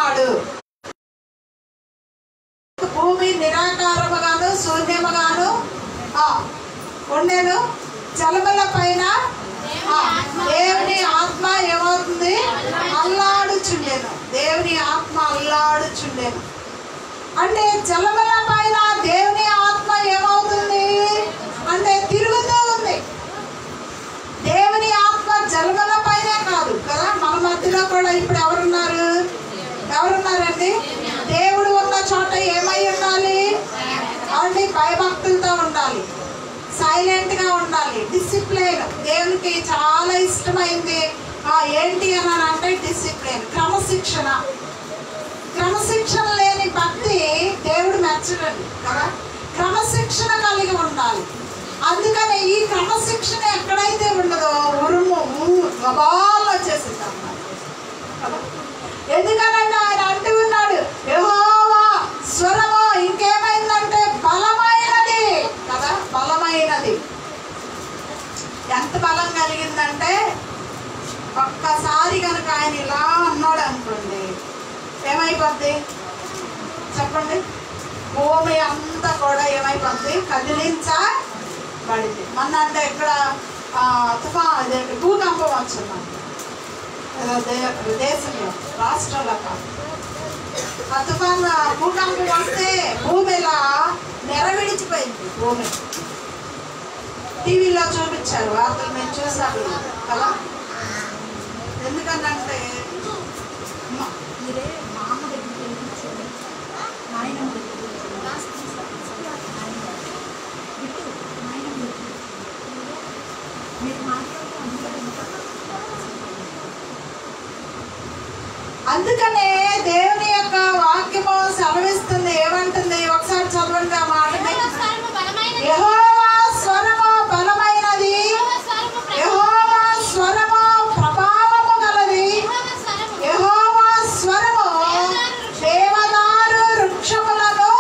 ఉన్నాడు. భూమి నిరాకారముగాను శూన్యముగాను ఉండెను. జలముల పైన దేవుని ఆత్మ ఏమవుతుంది? అల్లాడుచుండెను. దేవుని ఆత్మ అల్లాడుచుండెను అంటే జలముల పైన దేవుని ఆత్మ ఏమవుతుంది అంటే తిరుగుతూ ఉంది. దేవుని ఆత్మ జలముల పైనే కాదు కదా, మన మధ్యలో కూడా ఇప్పుడు ఎవరున్నారండి? దేవుడు ఉన్న చోట ఏమై ఉండాలి అంటే భయభక్తులతో ఉండాలి, సైలెంట్ గా ఉండాలి, డిసిప్లిన్. దేవునికి చాలా ఇష్టమైంది ఏంటి అని అంటే డిసిప్లిన్, క్రమశిక్షణ. క్రమశిక్షణ లేని భక్తి దేవుడు మెచ్చడండి కదా, క్రమశిక్షణ కలిగి ఉండాలి. అందుకని ఈ క్రమశిక్షణ ఎక్కడైతే ఉండదో ఉరుము గబాలు వచ్చేసింది అన్నమాట. ఎందుకనంటే ఆయన అంటూ ఉన్నాడు యెహోవా స్వరము ఇంకేమైందంటే బలమైనది కదా, బలమైనది. ఎంత బలం కలిగిందంటే ఒక్కసారి కనుక ఆయన ఇలా అన్నాడు అనుకోండి ఏమైపోద్ది చెప్పండి? భూమి అంతా కూడా ఏమైపోద్ది? కదిలించబడింది. మొన్న అంటే ఇక్కడ భూకంపం వచ్చింది దేశంలో, రాష్ట్రంలో కాదు. ఆ తుఫాను భూకంపం వస్తే భూమిలా నెరవిడిచిపోయింది. భూమి టీవీలో చూపించారు, వార్తలు మేము చూసాము కదా. ఎందుకంటే అందుకనే దేవుని యొక్క వాక్యము సెలవిస్తుంది. ఏమంటుంది ఒకసారి చదవండి ఆ మాట. యెహోవా స్వరము బలమైనది, యెహోవా స్వరము ప్రభావము గలది, యెహోవా స్వరము దేవదారు వృక్షములను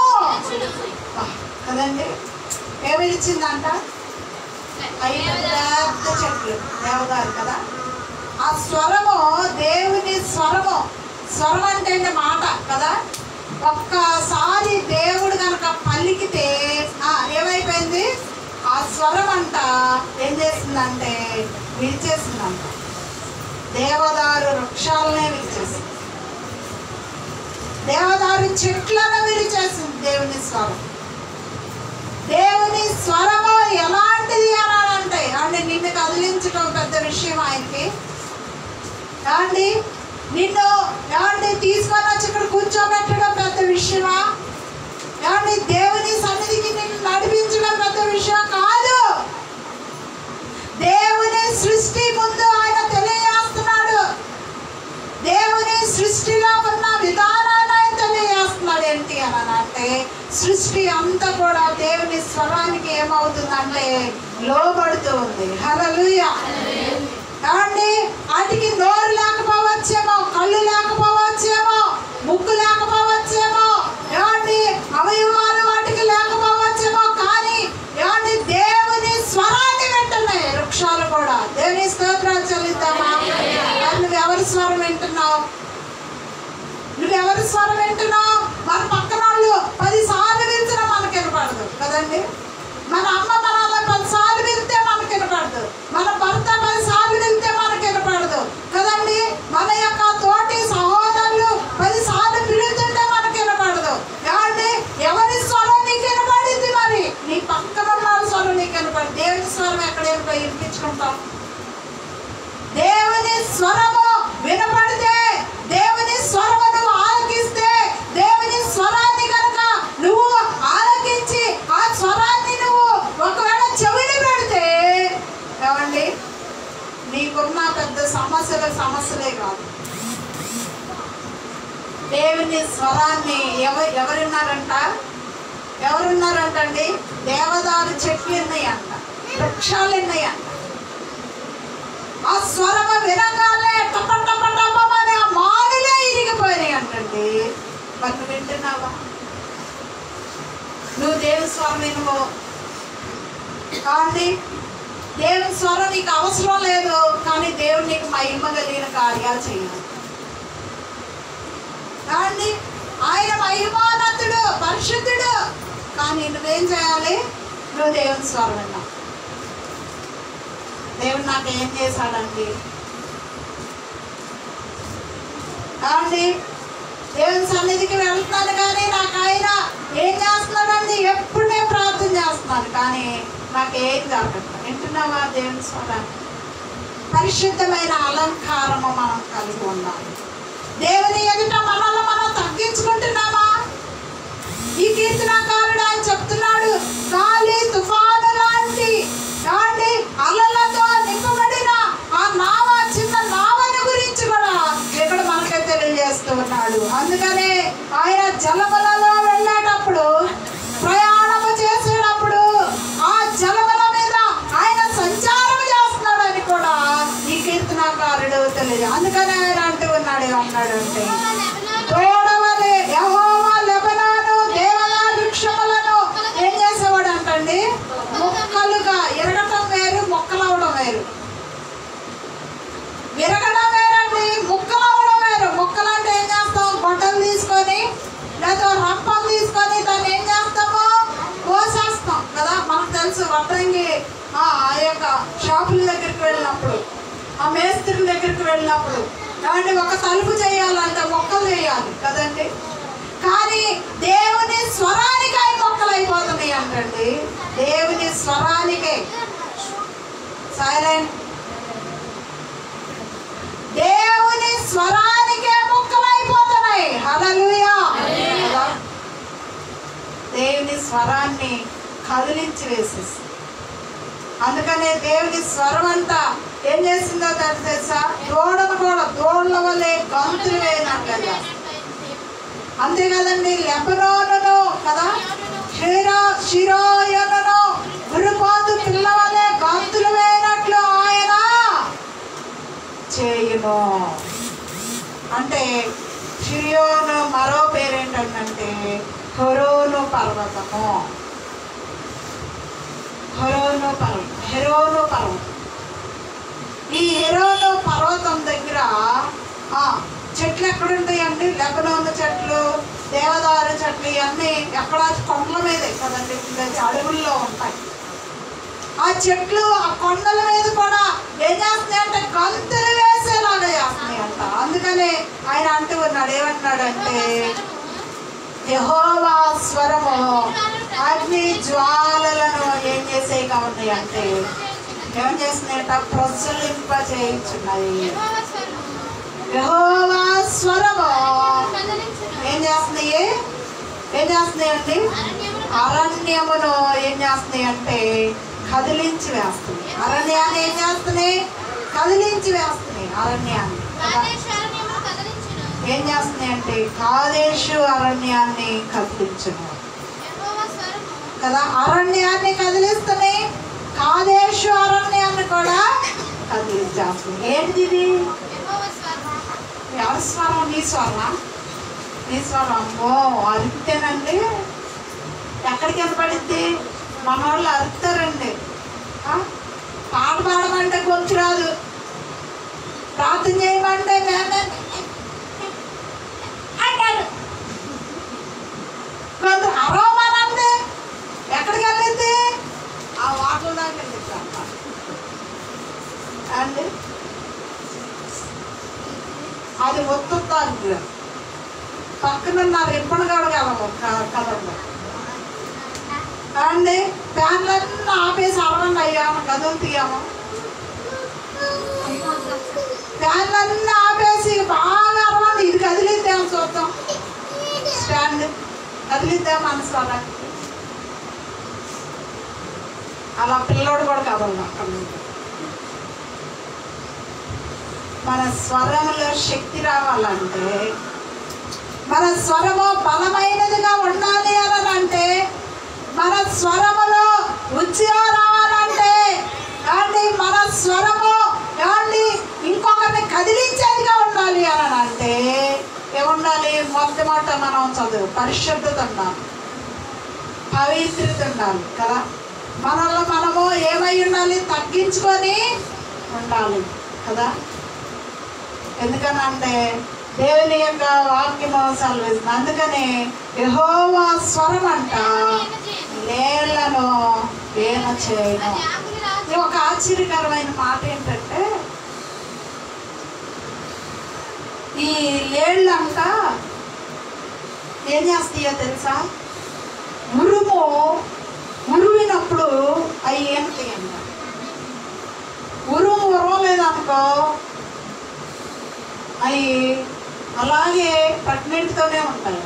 కదండి ఏమిచ్చిందంట? 5 పెద్ద చెట్లు దేవదారు కదా. ఆ స్వరము దేవుని స్వరము. స్వరం అంటే మాట కదా. ఒక్కసారి దేవుడు కనుక పలికితే ఏమైపోయింది? ఆ స్వరం అంట ఏం చేసిందంటే విరిచేసిందంట. దేవదారు వృక్షాలనే విరిచేసింది, దేవదారు చెట్లను విరిచేసింది దేవుని స్వరం. దేవుని స్వరము ఎలాంటిది అని అంటే నిన్ను కదిలించడం పెద్ద విషయం ఆయనకి. ఏమండి నిన్ను ఏమండి తీసుకొని వచ్చి ఇక్కడ కూర్చోబెట్టడం పెద్ద విషయమా? ఏమండి దేవుని సన్నిధికి నిన్ను నడిపించడం పెద్ద విషయం కాదు. దేవుని సృష్టి ముందు ఆయన తెలియజేస్తున్నాడు. దేవుని సృష్టిలో ఉన్న విధానాన్ని ఆయన తెలియజేస్తున్నాడు. ఏంటి అని అంటే సృష్టి అంతా కూడా దేవుని స్వరానికి ఏమవుతుందంటే లోబడుతూ ఉంది. హల్లెలూయా. ఏమండి వాటికి నోరు లేకపోవచ్చేమో, కళ్ళు లేకపోవచ్చేమో, ముక్కు లేకపోవచ్చేమో, ఏమండి అవయవాలు వాటికి లేకపోవచ్చేమో, కానీ ఏమండి దేవుని స్వరాన్ని వింటున్నాయి వృక్షాలు కూడా. దేవుని స్తోత్రాలు చెల్లిద్దామా? నువ్వెవరి స్వరం వింటున్నావు? నువ్వెవరి స్వరం వింటున్నావు? మన పక్కన వాళ్ళు 10 సార్లు పిలిచినా మనకి వినపడదు కదండి. మన అమ్మ మనల్ని 10 సార్లు పిలిస్తే మనకి వినపడదు, మన భర్త 10 సార్లు పిలిస్తే మనకి వినపడదు కదండి. మన యొక్క తోటి సహోదరులు 10 సార్లు పిలుస్తుంటే మనకి వినపడదు. కాబట్టి ఎవరి స్వరం నీకు వినపడింది? మరి నీ పక్కన ఉన్న స్వరం నీకు వినపడదు. దేవుని స్వరం ఎక్కడ వినిపించుకుంటాం? దేవుని స్వరము వినపడితే, దేవుని స్వరము నువ్వు ఆలకిస్తే, దేవుని స్వరాన్ని కనుక నువ్వు ఆలకించి ఆ స్వరాన్ని నువ్వు ఒకవేళ చెవిని పెడితే ఏమండి నీకున్న పెద్ద సమస్యలే కాదు. దేవుని స్వరాన్ని ఎవరున్నారంటండి? దేవదారు చెట్లు ఉన్నాయంట, వృక్షాలు ఉన్నాయంట. ఆ స్వరము వినగానే టపటపటపమని ఆ మానులే ఇరిగిపోయినాయి అంటండి. మరి నువ్వు వింటున్నావా? నువ్వు దేవుని స్వరం వినుకో. కాబట్టి దేవుని స్వరం నీకు అవసరం లేదు, కానీ దేవుడు నీకు మహిమ కలిగిన కార్యాలు చేయాలి. కానీ ఆయన మహిమానందుడు, పరిశుద్ధుడు. కానీ నువ్వేం చేయాలి? నువ్వు దేవుని స్వరం విన్నావు. దేవుడు నాకు ఏం చేశాడండి? కాబట్టి దేవుని సన్నిధికి వెళ్తున్నాను కానీ నాకు ఆయన ఏం చేస్తున్నాడండి? ఎప్పుడు నేను ప్రార్థన చేస్తున్నాను కానీ నాకేం జరగదు. వింటున్నావా దేవుని స్వరాన్ని? పరిశుద్ధమైన అలంకారము మనం కలిగి ఉండాలి. దేవుని ఎదుట మనల్ని మనం తగ్గించుకుంటున్నామా? ఈ కీర్తనకారుడు ఆయన చెప్తున్నాడు, గాలి తుఫాను లాంటి అలలతో నింపబడిన ఆ నావ, చిన్న నావని గురించి కూడా ఇక్కడ మనకే తెలియజేస్తూ ఉన్నాడు. అందుకనే ఆయన జలములలో వెళ్ళేటప్పుడు, ప్రయాణము చేసేటప్పుడు ఆ జలముల మీద ఆయన సంచారం చేస్తున్నాడని కూడా ఈ కీర్తనకారుడు తెలియదు. అందుకనే ఆయన అంటూ ఉన్నాడు, ఏమన్నాడంటే, తోడవలే యెహోవా లెబనోను దేవదారు వృక్షములను ఏం చేసేవాడు అంటండి? మొక్కలుగా. ఎరగటం వేరు, మొక్కలవడం వేరు. విరగడం వేరండి, ముక్కలవడం వేరు. మొక్కలు అంటే ఏం చేస్తాం? గొడ్డలు తీసుకొని లేదా రంపం తీసుకొని దాన్ని ఏం చేస్తాము? కోసేస్తాం కదా. మనకు తెలుసు, వడ్రంగి ఆ యొక్క షాపుల దగ్గరికి వెళ్ళినప్పుడు, ఆ మేస్త్రి దగ్గరికి వెళ్ళినప్పుడు కాబట్టి ఒక తలుపు చేయాలంటే మొక్కలు చేయాలి కదండి. కానీ దేవుని స్వరానికి అవి మొక్కలు అయిపోతున్నాయి అంటండి. దేవుని స్వరానికే సైలెంట్, దేవుని స్వరానికే మొక్కలు అయిపోతున్నాయి. హల్లెలూయా. దేవుని స్వరాన్ని కదిలించి వేసేసి, అందుకనే దేవుని స్వరం అంతా ఏం చేసిందో తెలుసా? దూడను కూడా దూడల వల్లే గంతులు వేయనట్లుగా. అంతే కదండి. లెబనోనును కదా, షిరోయనును గురుపోతు పిల్ల వల్లే గంతులు వేయనట్లు ఆయన చేయును. అంటే షిరియోను మరో పేరేంటంటే హెరోను పర్వతము. హెరోను పర్వతం. ఈ హెరోను పర్వతం దగ్గర చెట్లు ఎక్కడుంటాయండి? లెబనోను చెట్లు, దేవదారు చెట్లు, ఇవన్నీ ఎక్కడ? కొండల మీదే కదండి, అడవుల్లో ఉంటాయి. ఆ చెట్లు ఆ కొండల మీద కూడా ఏం చేస్తున్నాయి అంటే గంతులు వేసేలాగా చేస్తున్నాయి అంట. అందుకనే ఆయన అంటూ ఉన్నాడు, ఏమంటున్నాడంటే, యెహోవా స్వరము అగ్ని జ్వాలలను ఏం చేసేగా ఉన్నాయి అంటే ఏం చేస్తున్నాయంట? ప్రజ్వలింప చేయించున్నాయి. యెహోవా స్వరము ఏం చేస్తున్నాయి? అండి అరణ్యమును ఏం చేస్తున్నాయి అంటే కదిలించి వేస్తుంది. అరణ్యాన్ని ఏం చేస్తున్నాయి? కదిలించి వేస్తున్నాయి. అరణ్యాన్ని ఏం చేస్తున్నాయి అంటే కాదేశు అరణ్యాన్ని కదిలించును కదా. అరణ్యాన్ని కదిలిస్తున్నాయి, కాదేశు అరణ్యాన్ని కూడా కదిలించేస్తుంది. ఏంటిది? ఎవరి స్వరం? నీ స్వరం. నీ స్వరం. ఓ అరితేనండి ఎక్కడికి పడిద్ది? మన వాళ్ళు అరుతారండి. పాట పాడమంటే గొంతు రాదు, ప్రార్థన చేయమంటే మేమే అంటారు. కొంత అరవమనండి ఎక్కడికి వెళ్ళింది? ఆ వాటర్ దాకా వెళ్ళింది అండి. అది ఒత్తుతాను పక్కనున్న రిప్పను కడగలము కదండి అండి. ఫ్యాన్లన్నీ ఆపేసి అరవండి అయ్యా, గదులు తీయము. ఫ్యాన్లన్నీ ఆపేసి బాగా అరవండి. ఇది కదిలిద్దాం చూద్దాం. స్టాండ్ కదిలిద్దాం మనసు అలా. అలా పిల్లోడు కూడా కదలదు అక్కడ. మన స్వరంలో శక్తి రావాలంటే, మన స్వరము బలమైనదిగా ఉండాలి అని అంటే, మన స్వరములో రుచిగా రావాలంటే కానీ మన స్వరము కానీ ఇంకొకరిని కదిలించేదిగా ఉండాలి అని అంటే ఏముండాలి? మొట్టమొదట మనం చదువు పరిశుద్ధత ఉండాలి, పవిత్రత ఉండాలి కదా. మనల్ని మనము ఏమై ఉండాలి? తగ్గించుకొని ఉండాలి కదా. ఎందుకనంటే దేవుని యొక్క వాక్యము సెలవిస్తుంది. అందుకని యెహోవా స్వరం అంట లేళ్లను వీణ చేయను. ఇది ఒక ఆశ్చర్యకరమైన మాట ఏంటంటే, ఈ లేళ్ళంట ఏం చేస్తాయో తెలుసా? ఉరువినప్పుడు అవి ఏంటాయంట. ఉరవలేదనుకో అవి అలాగే ప్రెగ్నెంట్తోనే ఉంటాయి.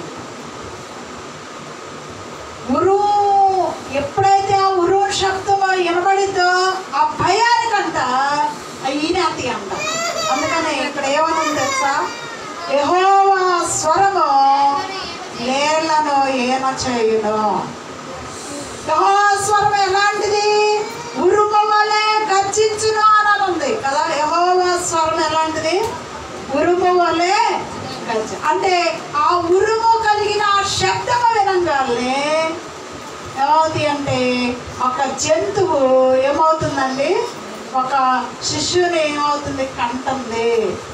ఎప్పుడైతే ఆ ఉరువు శబ్దం వినబడిద్దో ఆ భయానికంట అవి ఈనేస్తాయి అంట. అందుకని ఇక్కడ ఏమని తెలుసా? యెహోవా స్వరము లేళ్లను ఈన చేయును. యెహోవా స్వరం ఎలాంటిది? ఉరుము వలె గర్జించును అని ఉంది కదా. యెహోవా స్వరం ఎలాంటిది? ఉరుము వలె గర్జి. అంటే ఆ ఉరుము కలిగిన ఆ శబ్దము వినంగానే ఏమవుతుంది అంటే ఒక జంతువు ఏమవుతుందండి? ఒక శిశువుని ఏమవుతుంది? కంటుంది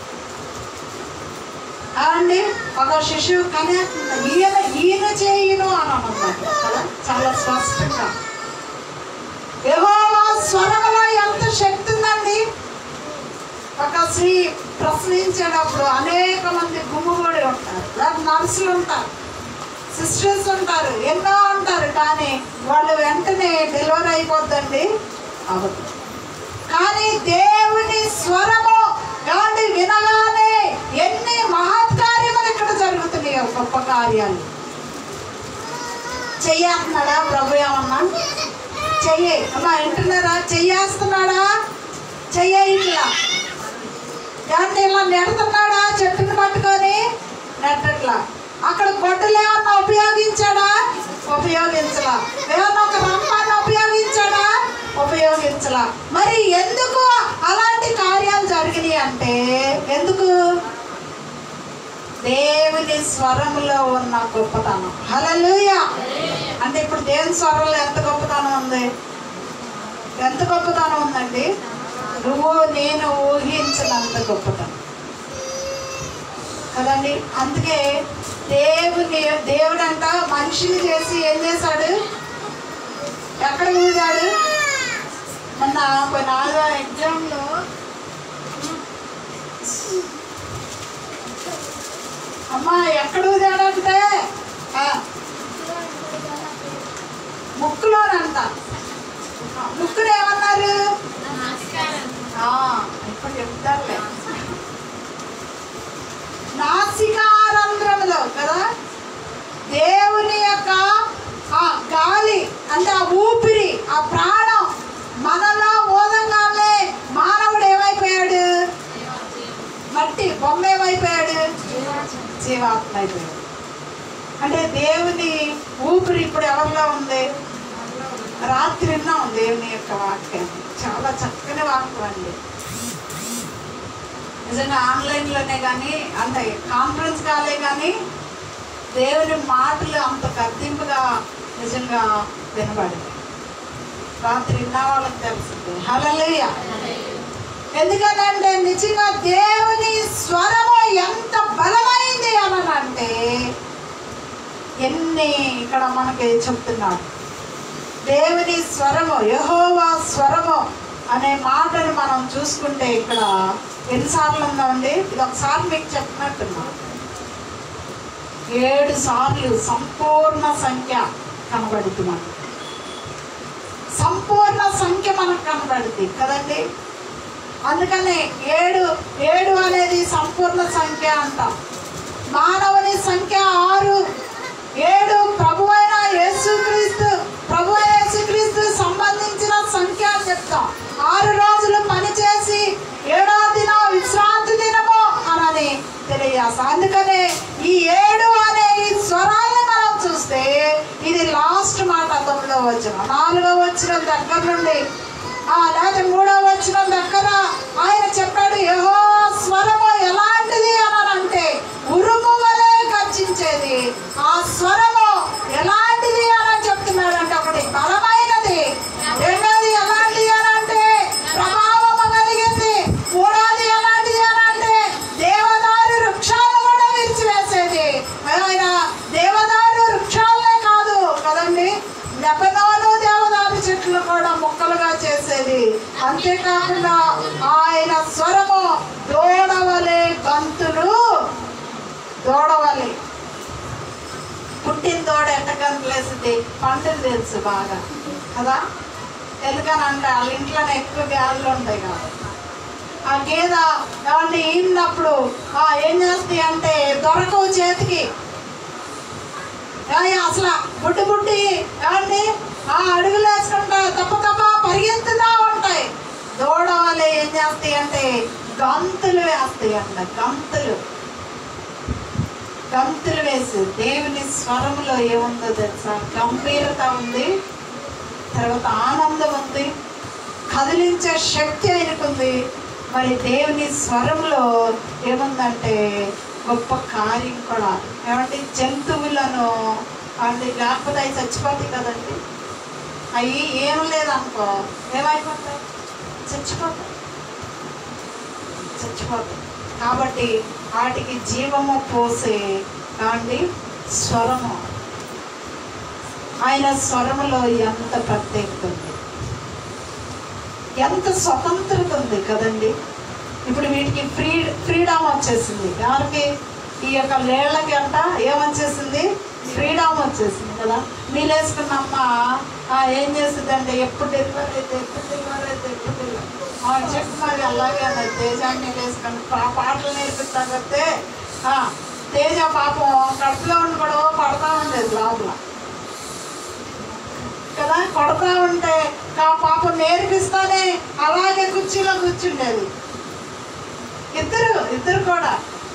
అండి. ఒక శిశువు కనేస్తుంది. ఈయన చేయును అని అన్నమాట కదా, చాలా స్పష్టంగా. యెహోవా స్వరములో ఎంత శక్తి ఉందండి. ఒక స్త్రీ ప్రశ్నించేటప్పుడు అనేక మంది గుమ్ముగూడి ఉంటారు, లేకపోతే నర్సులు ఉంటారు, సిస్టర్స్ ఉంటారు, ఎన్నో ఉంటారు. కానీ వాళ్ళు వెంటనే డెలివరీ అయిపోద్దండి అవ్వదు. కానీ దేవుని స్వరము ఏమండి వినగానే ఎన్ని మహత్కార్యములు ఇక్కడ జరుగుతున్నాయో, గొప్ప కార్యాలు. చెయ్యేస్తున్నాడా ప్రభు? ఏమన్నా చెయ్యి అమ్మా, వింటున్నారా? చెయ్యేస్తున్నాడా? చెయ్యి ఇట్లా ఏమన్నా ఇలా నెడుతున్నాడా? చెట్టుని పట్టుకొని నెట్టట్లా. అక్కడ గొడ్డలు ఏమన్నా ఉపయోగించాడా? ఉపయోగించలా. ఏమన్నా ఒక రంపాన్ని ఉపయోగించాడా? ఉపయోగించలా. మరి ఎందుకు అలాంటి కార్యాలు జరిగినాయి అంటే, ఎందుకు? దేవుని స్వరంలో ఉన్న గొప్పతనం. హల్లెలూయా. అంటే ఇప్పుడు దేవుని స్వరంలో ఎంత గొప్పతనం ఉంది? ఎంత గొప్పతనం ఉందండి? నువ్వు నేను ఊహించినంత గొప్పతనం కదండి. అందుకే దేవుడంట మనిషిని చేసి ఏం చేశాడు? ఎక్కడ ఊదాడు? మొన్న కొన్ని 4వ ఎగ్జామ్లో అమ్మా ఎక్కడ ఊదాడంటే ముక్కులోనంట. ముక్కులు ఏమన్నారు? ఇప్పుడు చెప్తారులే. నాసికారంధ్రములో కదా దేవుని యొక్క ఆ గాలి అంటే ఆ ఊపిరి, ఆ ప్రాణం మనలో ఊదంగానే మానవుడు ఏమైపోయాడు? మట్టి బొమ్మ ఏమైపోయాడు? జీవాత్మ అయిపోయాడు. అంటే దేవుని ఊపిరి ఇప్పుడు ఎవరిలో ఉంది? రాత్రి విన్నాం దేవుని యొక్క వాక్యాన్ని. చాలా చక్కని వాక్యం అండి. నిజంగా ఆన్లైన్లోనే కానీ అంటే కాన్ఫరెన్స్ కాలే కానీ దేవుని మాటలు అంత గద్దింపుగా నిజంగా వినబడింది. రాత్రి విన్న వాళ్ళకి తెలుస్తుంది. హల్లెలూయా. ఎందుకంటే నిజంగా దేవుని స్వరము ఎంత బలమైంది అనంటే ఎన్ని ఇక్కడ మనకి చెప్తున్నాడు. దేవుని స్వరము, యెహోవా స్వరము అనే మాటను మనం చూసుకుంటే ఇక్కడ ఎన్నిసార్లు ఉందండి? ఇది ఒకసారి మీకు చెప్పినట్టున్నా 7 సార్లు సంపూర్ణ సంఖ్య కనబడుతుంది మనకు. సంపూర్ణ సంఖ్య మనకు కనబడుతుంది కదండి. అందుకనే 7 అనేది సంపూర్ణ సంఖ్య అంటాం. మానవుని సంఖ్య 6, 7 ప్రభువైన యేసుక్రీస్తు సంబంధించిన సంఖ్య అని చెప్తాం. 6 రోజులు పనిచేసి 7వ దినం విశ్రాంతి దినము అని తెలియజేస్తాం. అందుకనే ఈ 7 అనే ఈ స్వరాన్ని మనం చూస్తే ఇది లాస్ట్ మాట 9వ వచనం. 4వ వచనం దగ్గర నుండి లేదా 3వ వచనం దగ్గర ఆయన చెప్పాడు యెహోవా స్వరము ఎలాంటిది అంటే ఉరుము వలె గర్జించేది. ఆ స్వరము ఎలాంటిది అని చెప్తున్నాడు అంటే, ఒకటి బలమైనది, రెండోది ఎలాంటిది అంటే ప్రభావము కలిగింది, మూడోది ఎలాంటిది అంటే దేవదారు వృక్షాలు ఉండగా ఆయన స్వరము దూడవలే గంతులు. దూడవలే పుట్టిన దూడ ఎట్ట గంతులేసింది? పంటలు తెలుసు బాగా కదా. ఎందుకనంటే వాళ్ళ ఇంట్లోనే ఎక్కువ గాళ్ళు ఉంటాయి కదా. ఆ గేదె ఏమంటే ఈనప్పుడు ఏం చేస్తాయి అంటే దొరకవు చేతికి. అసలు బుడ్డి బుడ్డి ఏమండి అడుగులు వేసుకుంటా తప్ప తప్ప పరిగెత్తుతా ఉంటాయి. దూడ వల్ల ఏం చేస్తాయి అంటే గంతులు వేస్తాయి అంట. గంతులు వేసి దేవుని స్వరంలో ఏముందో తెలుసా? గంభీరత ఉంది, తర్వాత ఆనందం ఉంది, కదిలించే శక్తి ఆయనకుంది. మరి దేవుని స్వరంలో ఏముందంటే గొప్ప కార్యం కూడా. ఏమంటే జంతువులను అంటే లేకపోతే అవి చచ్చిపోతాయి కదండి. అవి ఏం లేదనుకో ఏమైపోతాయి? చచ్చిపోతాయి. కాబట్టి వాటికి జీవము పోసే కాండి స్వరము. ఆయన స్వరములో ఎంత ప్రత్యేకత ఉంది, ఎంత స్వతంత్రత ఉంది కదండి. ఇప్పుడు వీటికి ఫ్రీడమ్ వచ్చేసింది. ఎవరికి? ఈ యొక్క లేళ్ళకి అంట ఏమొచ్చేసింది? ఫ్రీడమ్ వచ్చేసింది కదా. నీళ్ళు వేసుకున్నమ్మ ఏం చేస్తుందంటే ఎప్పుడు డెలివరీ అయితే చెప్పి మరి అలాగే అన్నది. తేజాన్ని నీళ్ళు వేసుకొని పాటలు నేర్పిస్తాను చెప్తే తేజ పాపం కడుపులో ఉండి కూడా పడతా ఉండేది లోపల కదా. కొడతా ఉంటే పాపం నేర్పిస్తానే అలాగే కుర్చీలో కూర్చుండేది. ఇద్దరు కూడా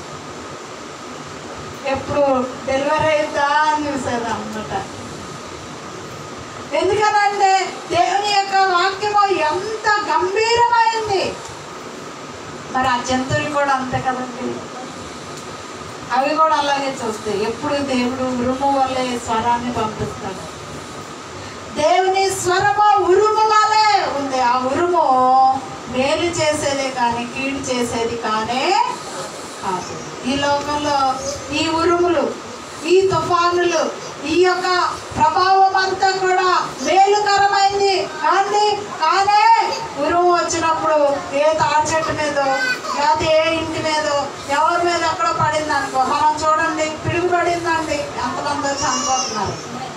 ఎప్పుడు డెలివరీ అవుతా అని చూసారు అన్నమాట. ఎందుకనంటే దేవుని యొక్క వాక్యము ఎంత గంభీరమైంది. మరి ఆ జంతువులు కూడా అంతే కదండి. అవి కూడా అలాగే చూస్తాయి. ఎప్పుడు దేవుడు ఉరుము వల్లే స్వరాన్ని పంపిస్తాడు. దేవుని స్వరము ఉరుము వల్లే ఉంది. ఆ ఉరుము మేలు చేసేదే కానీ కీడు చేసేది కానే కాదు. ఈ లోకంలో ఈ ఉరుములు, ఈ తుఫానులు, ఈ యొక్క ప్రభావం అంతా కూడా మేలుకరమైంది కానీ ఉరుము వచ్చినప్పుడు ఏ తాడి చెట్టు మీదో లేదా ఏ ఇంటి మీదో ఎవరి మీద ఎక్కడో పడింది అనుకో, మనం చూడండి పిడుగు పడిందండి ఎంతమంది వచ్చి అనుకుంటున్నారు.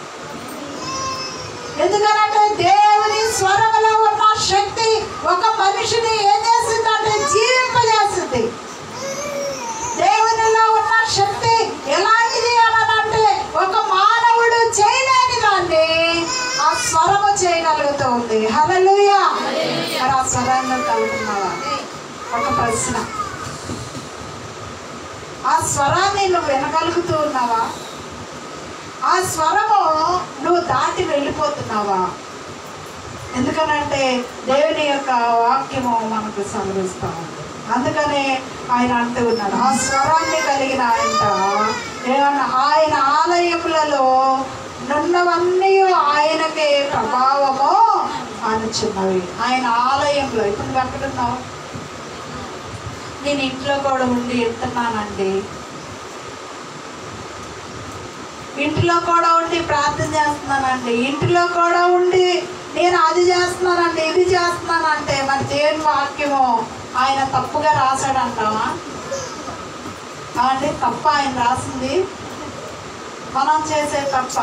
ఎందుకంటే దేవుని స్వరములో ఉన్న శక్తి ఒక మనిషిని ఏం చేసిందంటే జీవింపజేస్తుంది. దేవునిలో ఉన్న శక్తి ఎలాంటిది అనంటే ఒక మానవుడు చేయలేని దాన్ని ఆ స్వరము చేయగలుగుతూ ఉంది. హల్లెలూయా. మరి ఆ స్వరాన్ని కలుగుతున్నావా? ఒక ప్రశ్న. ఆ స్వరాన్ని నువ్వు వినగలుగుతూ ఉన్నావా? ఆ స్వరము నువ్వు దాటి వెళ్ళిపోతున్నావా? ఎందుకనంటే దేవుని యొక్క వాక్యము మనకు సమరిస్తూ ఉంది. అందుకనే ఆయన అంటూ ఉన్నాడు, ఆ స్వరాన్ని కలిగిన ఆయన ఆలయములలో నున్నవన్నీ ఆయనకే ప్రభావము అనుచున్నవి. ఆయన ఆలయంలో ఇప్పుడు నువ్వు ఎక్కడున్నావు? నేను ఇంట్లో కూడా ఉండి ఎత్తున్నానండి. ఇంటిలో కూడా ఉండి ప్రార్థన చేస్తున్నానండి. ఇంటిలో కూడా ఉండి నేను అది చేస్తున్నానండి ఇది చేస్తున్నానంటే మరి దేవుని వాక్యము ఆయన తప్పుగా రాశాడంటావా అంటే? తప్ప ఆయన రాసింది, మనం చేసే తప్ప.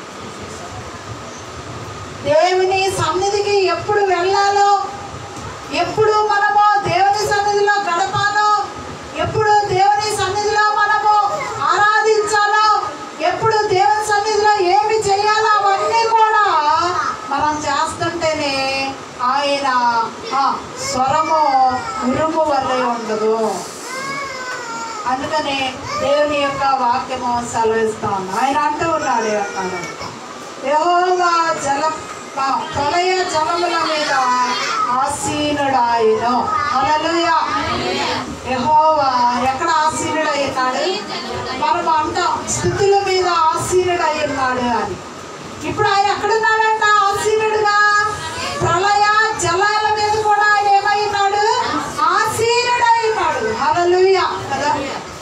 దేవుని సన్నిధికి ఎప్పుడు వెళ్ళాలో, ఎప్పుడు మనము దేవుని సన్నిధిలో గడపాలో, ఎప్పుడు దేవుని సన్నిధిలో మనము ఆరాధించాలో, ఎప్పుడు దేవుని సన్నిధిలో ఏమి చేయాలో అవన్నీ కూడా మనం చేస్తుంటేనే ఆయన స్వరము ఉరుము వల్లే ఉండదు. అందుకనే దేవుని యొక్క వాక్యము సెలవిస్తాను. ఆయన అంటూ ఉన్నాడు అక్కడ, యెహోవా ప్రళయ జలముల మీద ఆసీనుడాయను. హల్లెలూయా. యెహోవా ఎక్కడ ఆసీనుడయ్యాడు? మనం అంటాం స్థుతుల మీద ఆసీనుడై ఉన్నాడు అని. ఇప్పుడు ఆయన ఎక్కడున్నాడంట ఆసీనుడుగా? ప్రళయ జలాల మీద కూడా ఆయన ఏమైనాడు? ఆసీనుడై ఉన్నాడు. హల్లెలూయా కదా.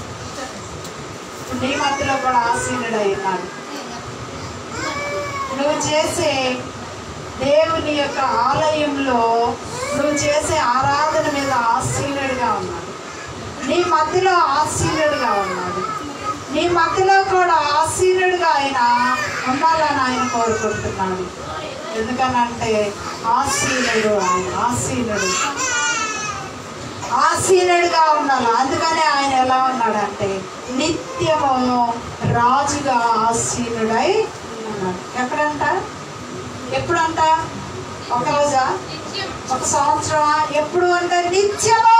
నీ మధ్యలో కూడా ఆసీనుడై ఉన్నాడు. నువ్వు చేసే దేవుని యొక్క ఆలయంలో నువ్వు చేసే ఆరాధన మీద ఆసీనుడిగా ఉన్నాడు. నీ మధ్యలో ఆసీనుడిగా ఉన్నాడు. నీ మధ్యలో కూడా ఆసీనుడిగా ఆయన ఉండాలని ఆయన కోరుకుంటున్నాడు. ఎందుకనంటే ఆసీనుడు, ఆయన ఆసీనుడిగా ఉండాలి. అందుకనే ఆయన ఎలా ఉన్నాడంటే నిత్యము రాజుగా ఆసీనుడై ఉన్నాడు. ఎక్కడంట? ఎప్పుడంట? ఒక రోజా? ఒక సంవత్సరమా? ఎప్పుడు అంటే నిత్యము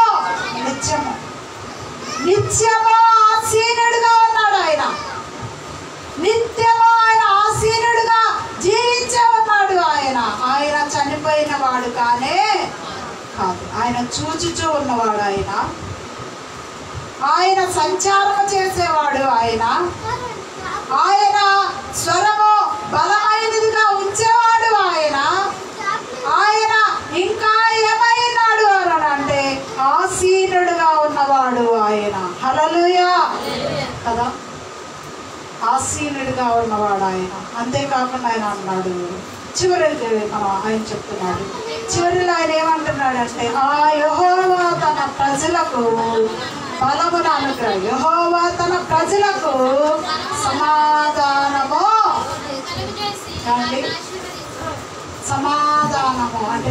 ఆసీనుడిగా ఉన్నాడు. ఆయన నిత్యము ఆయన ఆసీనుడిగా జీవించే ఉన్నాడు. ఆయన చనిపోయిన వాడు కానే కాదు. ఆయన చూచుచూ ఉన్నవాడు. ఆయన సంచారం చేసేవాడు. ఆయన స్వరము బలమైనదిగా ఉంచేవాడు. ఆయన ఇంకా ఏమైనాడు అని అంటే ఆసీనుడుగా ఉన్నవాడు. హల్లెలూయా కదా, ఆసీనుడిగా ఉన్నవాడు ఆయన. అంతేకాకుండా ఆయన అన్నాడు చివరికి ఆయన చెప్తున్నాడు, చివరిలో ఆయన ఏమంటున్నాడు అంటే ఆ యెహోవా తన ప్రజలకు బలమును అనుగ్రహం, యెహోవా తన ప్రజలకు సమాధానము అంటే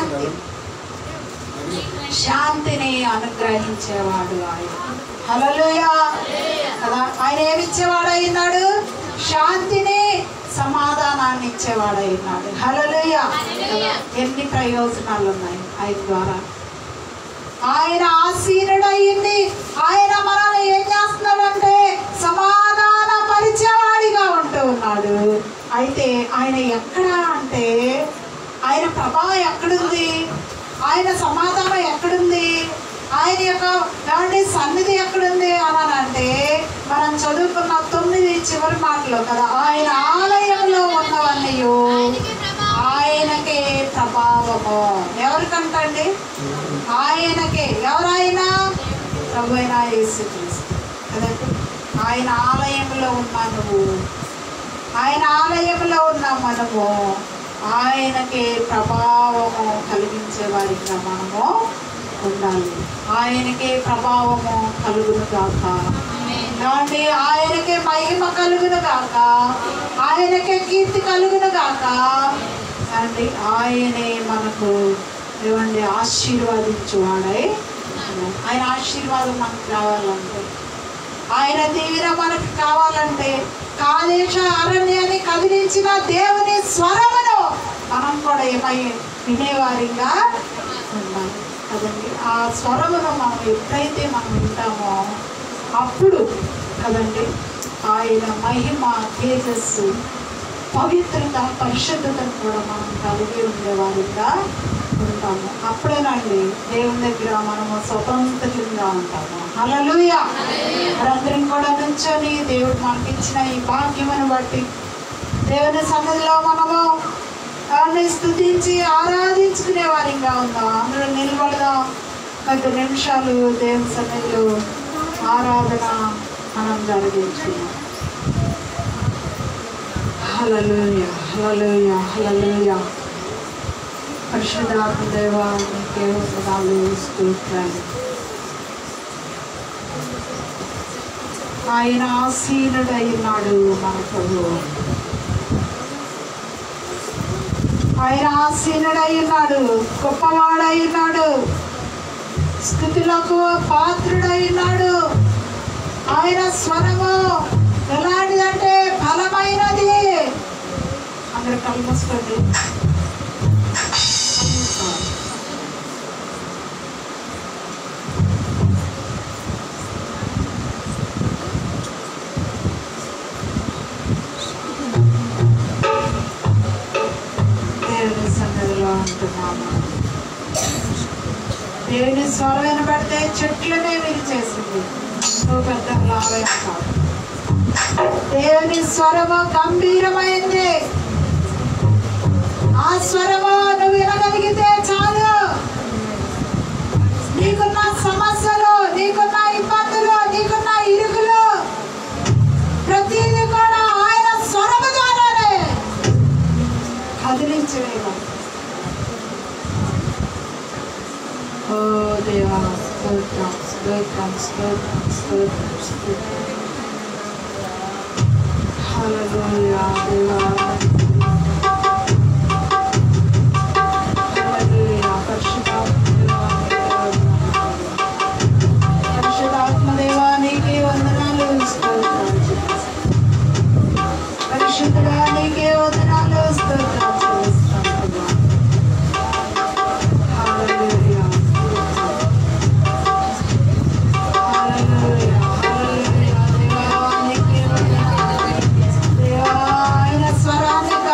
శాంతిని అనుగ్రహించేవాడు ఆయన. హల్లెలూయా కదా. ఆయన ఏమిచ్చేవాడు అయినాడు? శాంతిని, సమాధానాన్ని ఇచ్చేవాడు అయినాడు. హల్లెలూయా. ఎన్ని ప్రయోజనాలు ఉన్నాయి ఆయన ద్వారా. ఆయన ఆసీనుడు అయ్యింది. ఆయన మనల్ని ఏం చేస్తున్నాడంటే సమాధాన పరిచేవాడిగా ఉంటూ ఉన్నాడు. అయితే ఆయన ఎక్కడ అంటే ఆయన ప్రభావం ఎక్కడుంది? ఆయన సమాధానం ఎక్కడుంది? ఆయన యొక్క సన్నిధి ఎక్కడుంది అని అంటే మనం చదువుకున్న 9 చివరి మాటలో కదా, ఆయన ఆలయంలో ఉన్నవన్నీ ఆయనకే ప్రభావము. ఎవరికంటండి? ఆయనకే. ఎవరైనా? ప్రభు అయిన యేసుక్రీస్తు కదండి. ఆయన ఆలయంలో ఉన్న నువ్వు, ఆయన ఆలయంలో ఉన్న మనము ఆయనకే ప్రభావము కలిగించే వారిగా మనము ఉండాలి. ఆయనకే ప్రభావము కలుగును గాక. కాబట్టి ఆయనకే మహిమ కలుగును గాక, ఆయనకే కీర్తి కలుగును గాక. అంటే ఆయనే మనకు ఏమండి ఆశీర్వాదించువాడై. ఆయన ఆశీర్వాదం మనకు రావాలంటే, ఆయన దీవెన మనకు కావాలంటే కాదేశ అరణ్యాన్ని కదిలించిన దేవుని స్వరమును మనం కూడా ఏమై వినేవారిగా ఉండాలి కదండి. ఆ స్వరమును మనం ఎప్పుడైతే మనం వింటామో అప్పుడు కదండి ఆయన మహిమ, తేజస్సు, పవిత్రత, పరిశుద్ధతను కూడా మనం కలిగి ఉండేవారిగా ఉంటాము. అప్పుడేనండి దేవుని దగ్గర మనము స్వతంత్రంగా ఉంటాము. హల్లెలూయా. మనందరం కూడా నుంచొని దేవుడు మనకి ఇచ్చిన ఈ భాగ్యమును బట్టి దేవుని సన్నిధిలో మనము స్తుతించి ఆరాధించుకునే వారిగా ఉందాం. అందరూ నిలబడదాం. 10 నిమిషాలు దేవుని సన్నిధిలో ఆరాధన మనం జరిగించుకున్నాం. హల్లెలూయా, హల్లెలూయా, హల్లెలూయా. పరిశుద్ధాత్మ దేవా నీకే వందనాలు, స్తోత్రాలు. ఆయన ఆసీనుడైనాడు మన ప్రభువు. ఆయన ఆసీనుడైనాడు, గొప్పవాడైనాడు, స్తుతులకు పాత్రుడైనాడు. ఆయన స్వరము ఎలాంటిదంటే బలమైనది. అందరూ కళ్ళు మూసుకోండి. దేవుని సన్నిధిలో ఉంటున్నాము. దేవుని స్వరం వినబడితే చెట్లనే విరిచేసింది, పెద్ద లాభం కాదు. దేవుని స్వరము గంభీరమైంది. ఆ స్వరము నువ్వు వినగలిగితే చాలు. నీకున్న సమస్యలు, నీకున్న ఇబ్బందులు, నీకున్న ఇరుకులు ప్రతిదీ కూడా ఆయన స్వరము ద్వారానే కదిలించేవాడు. దేవా, స్తోత్రం స్తోత్రం స్తోత్రం స్తోత్రం స్తోత్రం. హల్లెలూయా దేవా, హల్లెలూయా. పరిశుద్ధాత్మ దేవా నీకే వందనాలు, స్తోత్రాలు. పరిశుద్ధుడా నీకే వందనాలు, స్తోత్రాలు చెల్లిస్తాం ప్రభా. హల్లెలూయా హల్లెలూయా హల్లెలూయా. దేవా నీకే వందనాలు. దేవా ఆయన స్వరాన్ని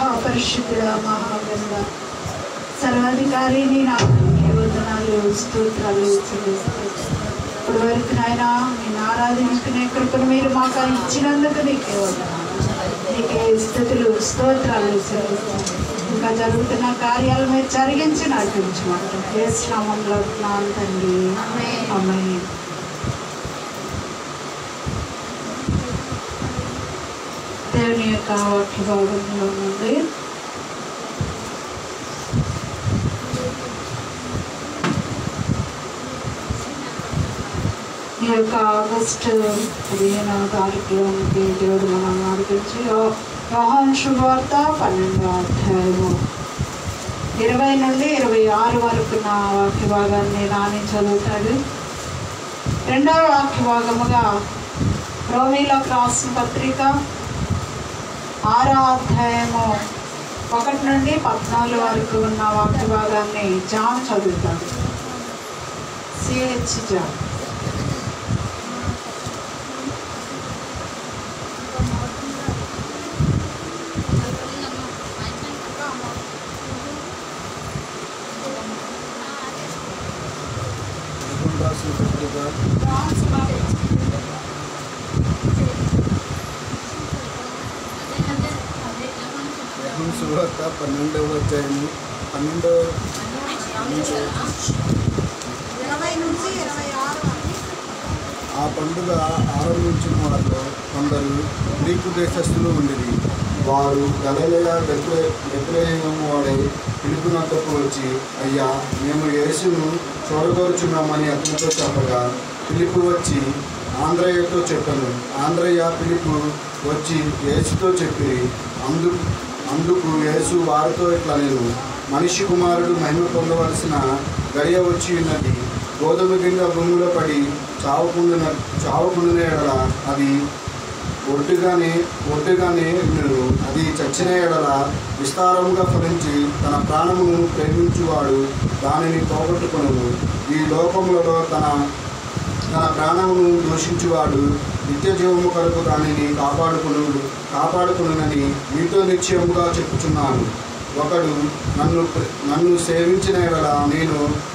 పరిశుద్ధుడ మహాగణుడ సర్వాధికారి నీ నామానికి వందనాలు స్తోత్రాలు చెల్లిస్తాను. ఇప్పుడు వరకు నాయన నేను ఆరాధించుకునే కృపను మీరు మాకు ఇచ్చినందుకు నీకే వందనాలు, నీకే స్తుతులు స్తోత్రాలు చెల్లిస్తాను. ఇంకా జరుగుతున్న కార్యాలు మీరు జరిగించి నడిపించమంటాం. యేసు నామములో అడుగుతున్నాను తండ్రి, ఆమేన్. దేవుని యొక్క వాక్య భాగంలో నుండి ఈ యొక్క ఆగస్టు 15వ తారీఖులోనికి దేవుడు మనం నడిపించి యోహాను శుభవార్త 12వ అధ్యాయము 20 నుండి 26 వరకు నా వాక్య భాగాన్ని నాని చదువుతాడు. రెండవ వాక్య భాగముగా రోమీలకు రాసిన పత్రిక 6వ అధ్యాయము 1 నుండి 14 వరకు ఉన్న వాక్య భాగాన్ని జాన్ చదువుతాడు. CH John. సువార్త 12వ అధ్యాయము 12 నుంచి 26. ఆ పండుగ ఆరంభించిన వారిలో కొందరు గ్రీకు దేశస్థులు ఉండేది. వారు గలిలయ బెత్లెహేము వాడే ఫిలిప్పు వద్దకు వచ్చి, అయ్యా, మేము యేసును చూడగోరుచున్నామని అతనితో చెప్పగా, ఫిలిప్పు వచ్చి ఆంద్రయ్యతో చెప్పాను. ఆంద్రయ్య ఫిలిప్పు వచ్చి యేసుతో చెప్పి, అందుకు యేసు వారితో ఇట్లా, నేను మనిషి కుమారుడు మహిమ పొందవలసిన గడియ వచ్చి ఉన్నది. గోధుమ గింజ భూమిలో పడి చావకుండిన ఎడల అది ఒడ్డుగానే అది చచ్చిన ఎడల విస్తారముగా ఫలించి తన ప్రాణమును ప్రేమించువాడు దానిని పోగొట్టుకొనును. ఈ లోకములలో తన ప్రాణమును దూషించువాడు నిత్య జీవము కొరకు దానిని కాపాడుకునునని మీతో నిశ్చయముగా చెప్పుచున్నాను. ఒకడు నన్ను సేవించిన ఎడల నేను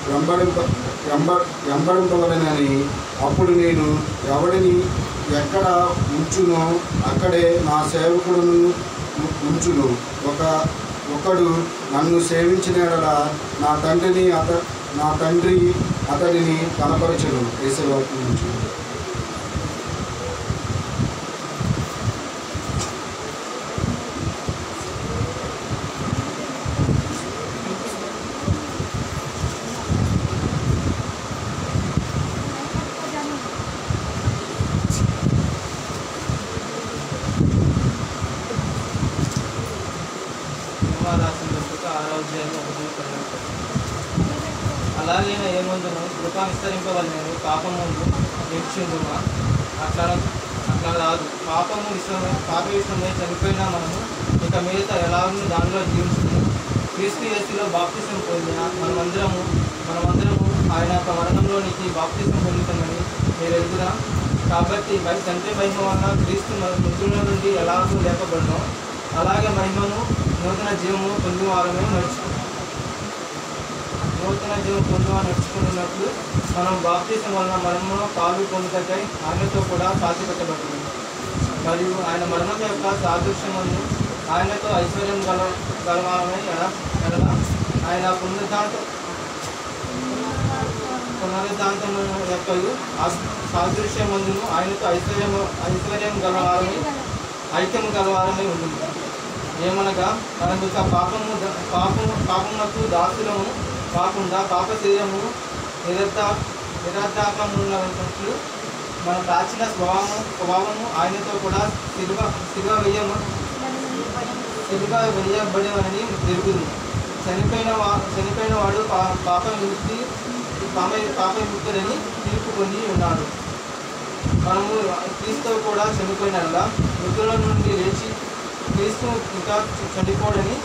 వెంబడింపవలెనని, అప్పుడు నేను ఎవడిని ఎక్కడ ఉంచునో అక్కడే నా సేవకుడును ఉంచును. ఒకడు నన్ను సేవించిన ఎడల నా తండ్రి అతడిని కనపరచును. యేసువాక్యం నుంచి. అలాగైనా ఏమందును కృప విస్తరింపవలెను, పాపము నిలిచిందుమా? అట్లా రాదు. పాప విషయమై చనిపోయిన మనము ఇక మీద ఎలాగూ దానిలో జీవించుకుని క్రీస్తు యేసులో బాప్తిసం పొందిన మనమందరము ఆయన యొక్క మరణంలోనికి బాప్తిసం పొందుతామని మీరు ఎరుగురా. కాబట్టి తండ్రి మహిమ వలన క్రీస్తు మృతుల నుండి ఎలాగూ లేపబడినో అలాగే మహిమను నూతన జీవము నడుచుకున్నట్లు మనం బాప్తిసం వలన మరణంలో పాలు పొందుటకై ఆయనతో కూడా సాక్షి పెట్టబడింది. మరియు ఆయన మరణం యొక్క సాదృశ్యమును ఆయనతో ఐశ్వర్యం గలవారమై ఎడల ఆయన పునరుద్ధాంతము యొక్క సాదృశ్యమందును ఆయనతో ఐశ్వర్యం గలవారమై ఐక్యము గలవారమై ఉంటుంది. ఏమనగా మనకు పాపమునకు దాసులము కాకుండా పాప శరీరము నిరర్ధాకమున్నట్లు మన ప్రాచీన స్వభావము ఆయనతో కూడా సిలువ వేయబడేవని జరుగుతుంది. చనిపోయిన వాడు పాప విముక్తుడని తీర్పు పొంది ఉన్నాడు. మనము క్రీస్తు కూడా చనిపోయినలా మృతుల నుండి లేచి క్రీస్తు ఇంకా చనిపోడని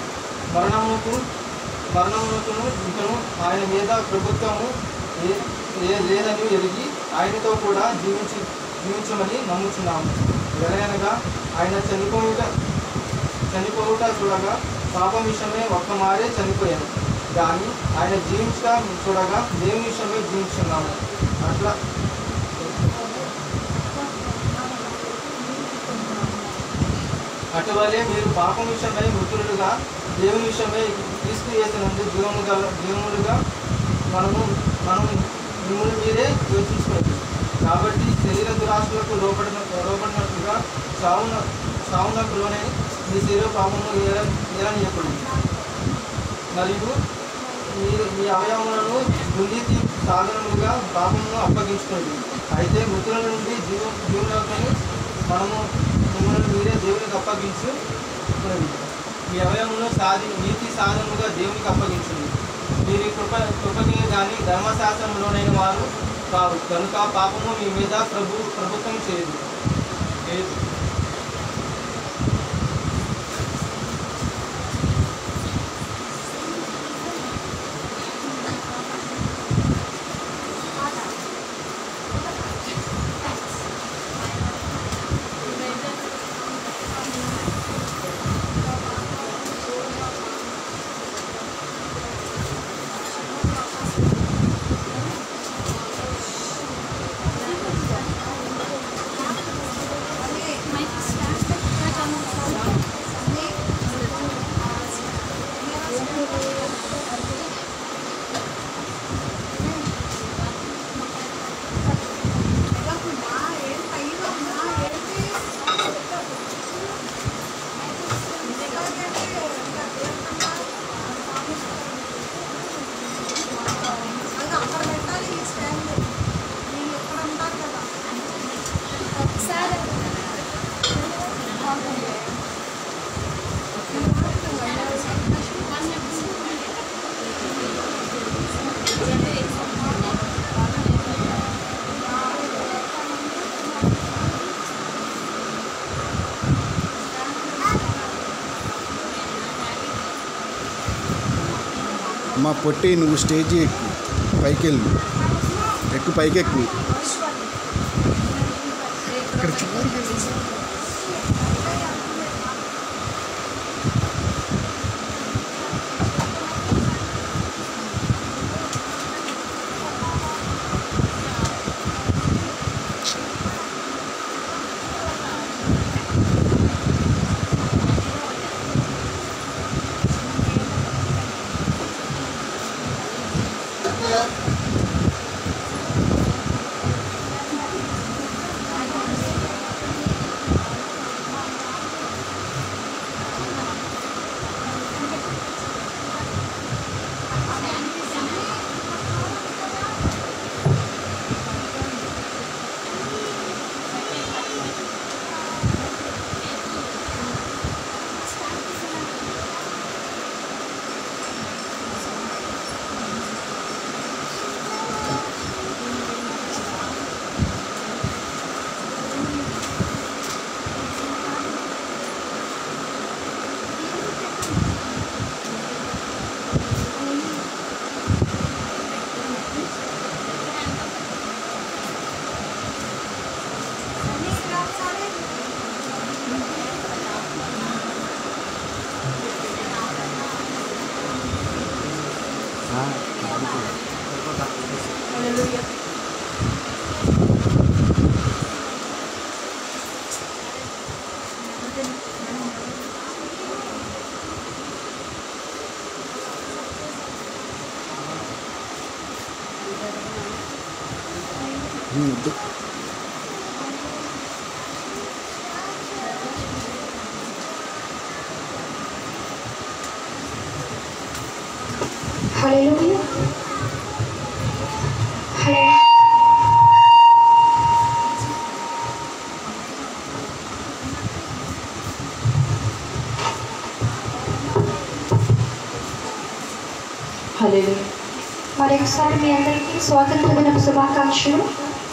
మరణమునకును ఇంకను ఆయన మీద ప్రభుత్వము లేదని ఎరిగి ఆయనతో కూడా జీవించమని నమ్ముచున్నాము. ఎలాగనగా ఆయన చనిపోవుట పాపం విషయమే ఒక్క మారే చనిపోయాను, కానీ ఆయన జీవించగా చూడగా దేవుని విషయమే జీవించున్నాము. అటువలే మీరు పాపం విషయమై మృతులుగా దేవుని విషయమై క్రీస్తు యేసునందు జీవములుగా మనము మిమ్మల్ని మీరే యోచించుకోండి. కాబట్టి శరీర దురాశలకు లోపడినట్లుగా సావునకు లోనే మీ శరీర పాపము ఏలనీయకూడదు. మరియు మీ అవయవములను దుర్నీతి సాధనములుగా పాపమును అప్పగించుకోండి. అయితే మృతుల నుండి జీవులకై మనము మిమ్మల్ని మీరే దేవునికి అప్పగించుకోండి. మీ అవయవములను నీతి సాధనముగా దేవునికి అప్పగించండి. మీరు కృపకే కానీ ధర్మశాస్త్రంలోనైన వారు కాదు కనుక పాపము మీ మీద ప్రభుత్వం చేయదు. మా పొట్టి నువ్వు స్టేజీ పైకెళ్ళు, పైకెక్కు. ఇక్కడ Hallelujah. హల్లెలూయా. మరొకసారి మీ అందరికీ స్వాతంత్ర దిన శుభాకాంక్షలు.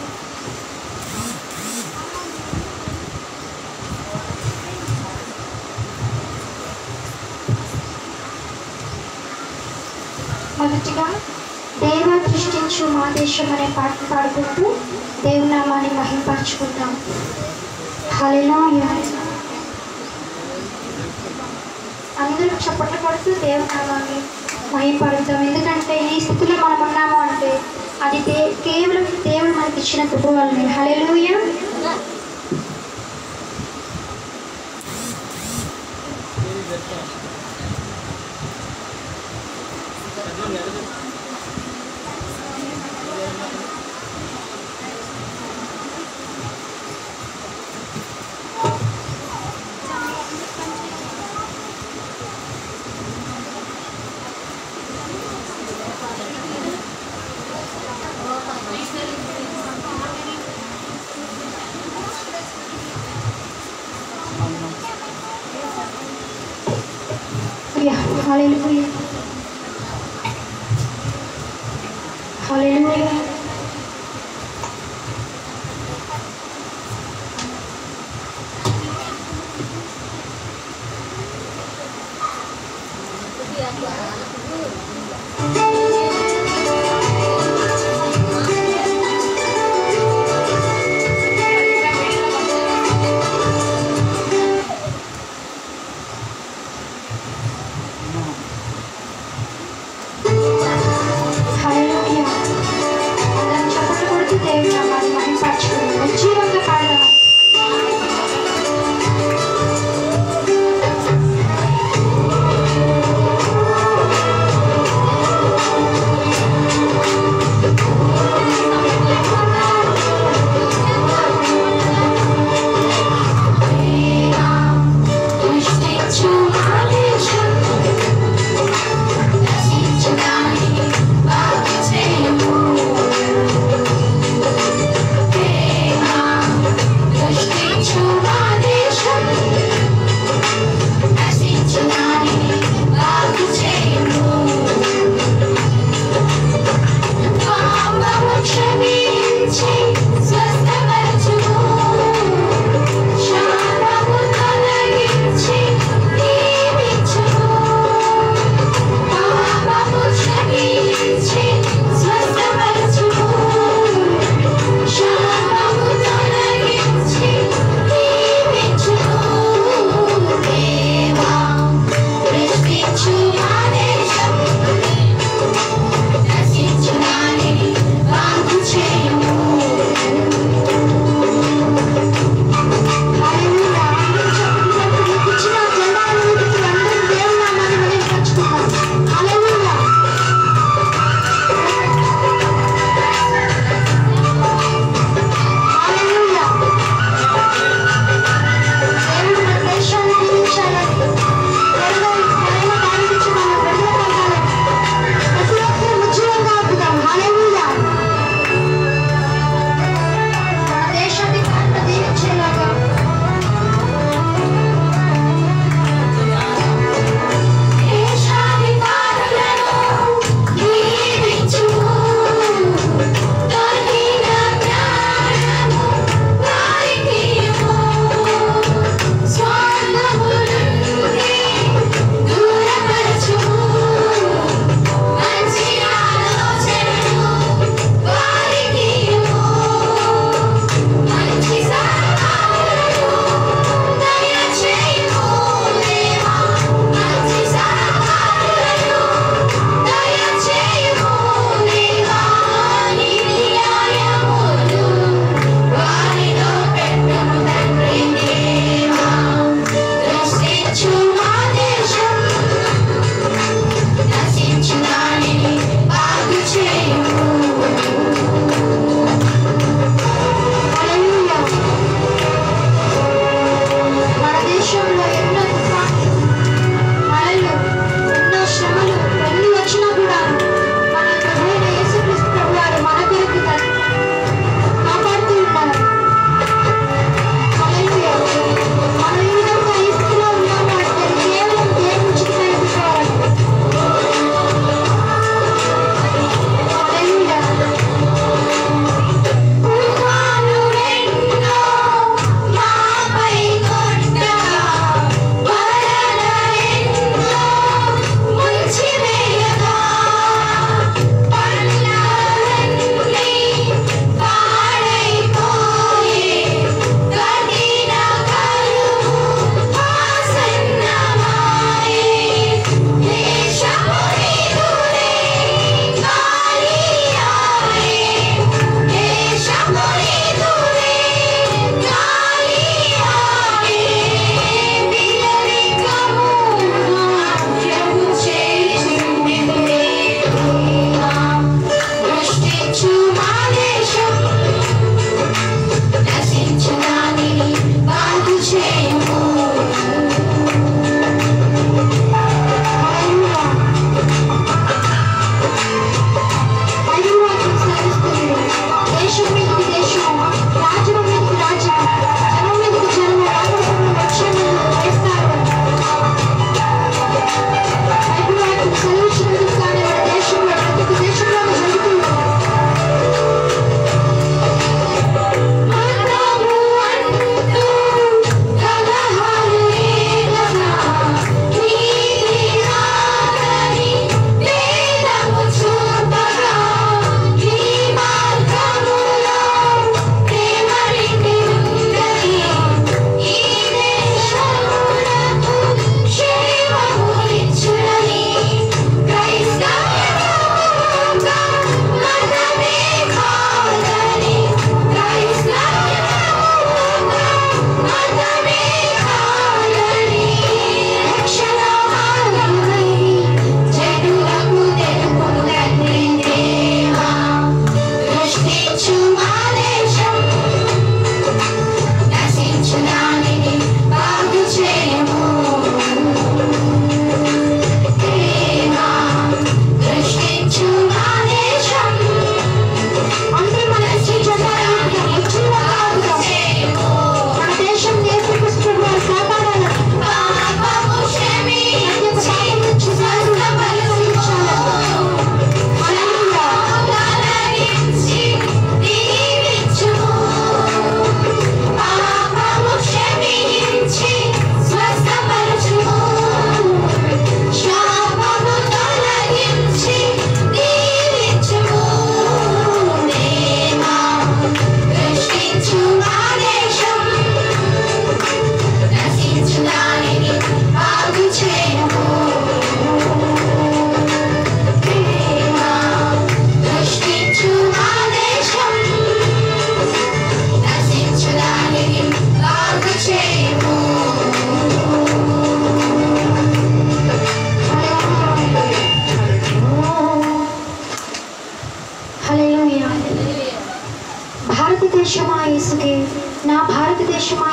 మొదటిగా దేవ సృష్టించు మా దేశం అనే పాట పాడుకుంటూ దేవుని నామాన్ని మహింపరచుకుంటాం. హల్లెలూయా. అందరూ చప్పట్లు కొడుతూ దేవుని నామాన్ని మహిమపడతాం. ఎందుకంటే ఈ స్థితిలో మనం ఉన్నాము అంటే అది కేవలం దేవుడు మనకి ఇచ్చిన కృప వల్లనే. హల్లెలూయా. Hallelujah. Hallelujah.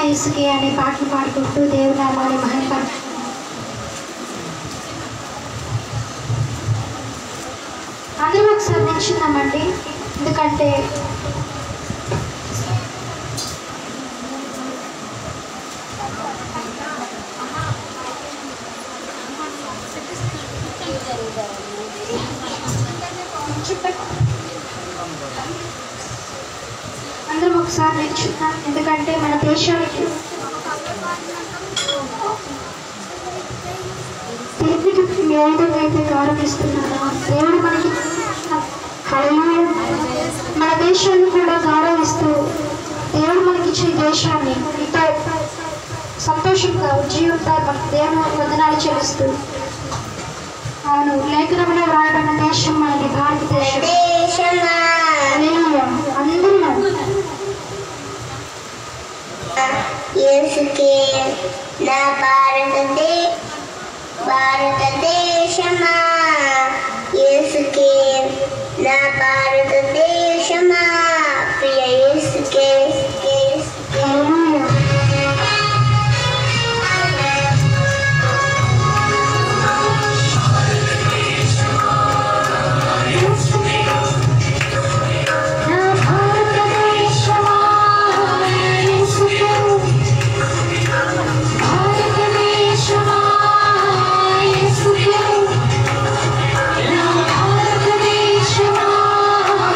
యేసుకే అనే పాటలు పాడుకుంటూ దేవుని నామాన్ని మహిమపరచు. అందరూ ఒకసారి నిల్చున్నామండి. ఎందుకంటే అందరం ఒకసారి నిల్చున్నాం. ఎందుకంటే మన దేశానికి దేవుడికి ఏ విధంగా అయితే గౌరవిస్తున్నారో దేవుడు మనకి మన దేశాన్ని కూడా గౌరవిస్తూ దేవుడు మనకి ఇచ్చిన దేశాన్ని ఎంతో సంతోషంగా ఉజ్జీవంతో మన దేవుని వందనాలు చెల్లిస్తూ అవును లేఖనంలో రాయబడిన దేశం మనది భారతదేశం. అందరూ యేసుకే నా భారతదేశమా, యేసుకే నా భారతదేశమా, ప్రియ యేసుకే. Hallelujah.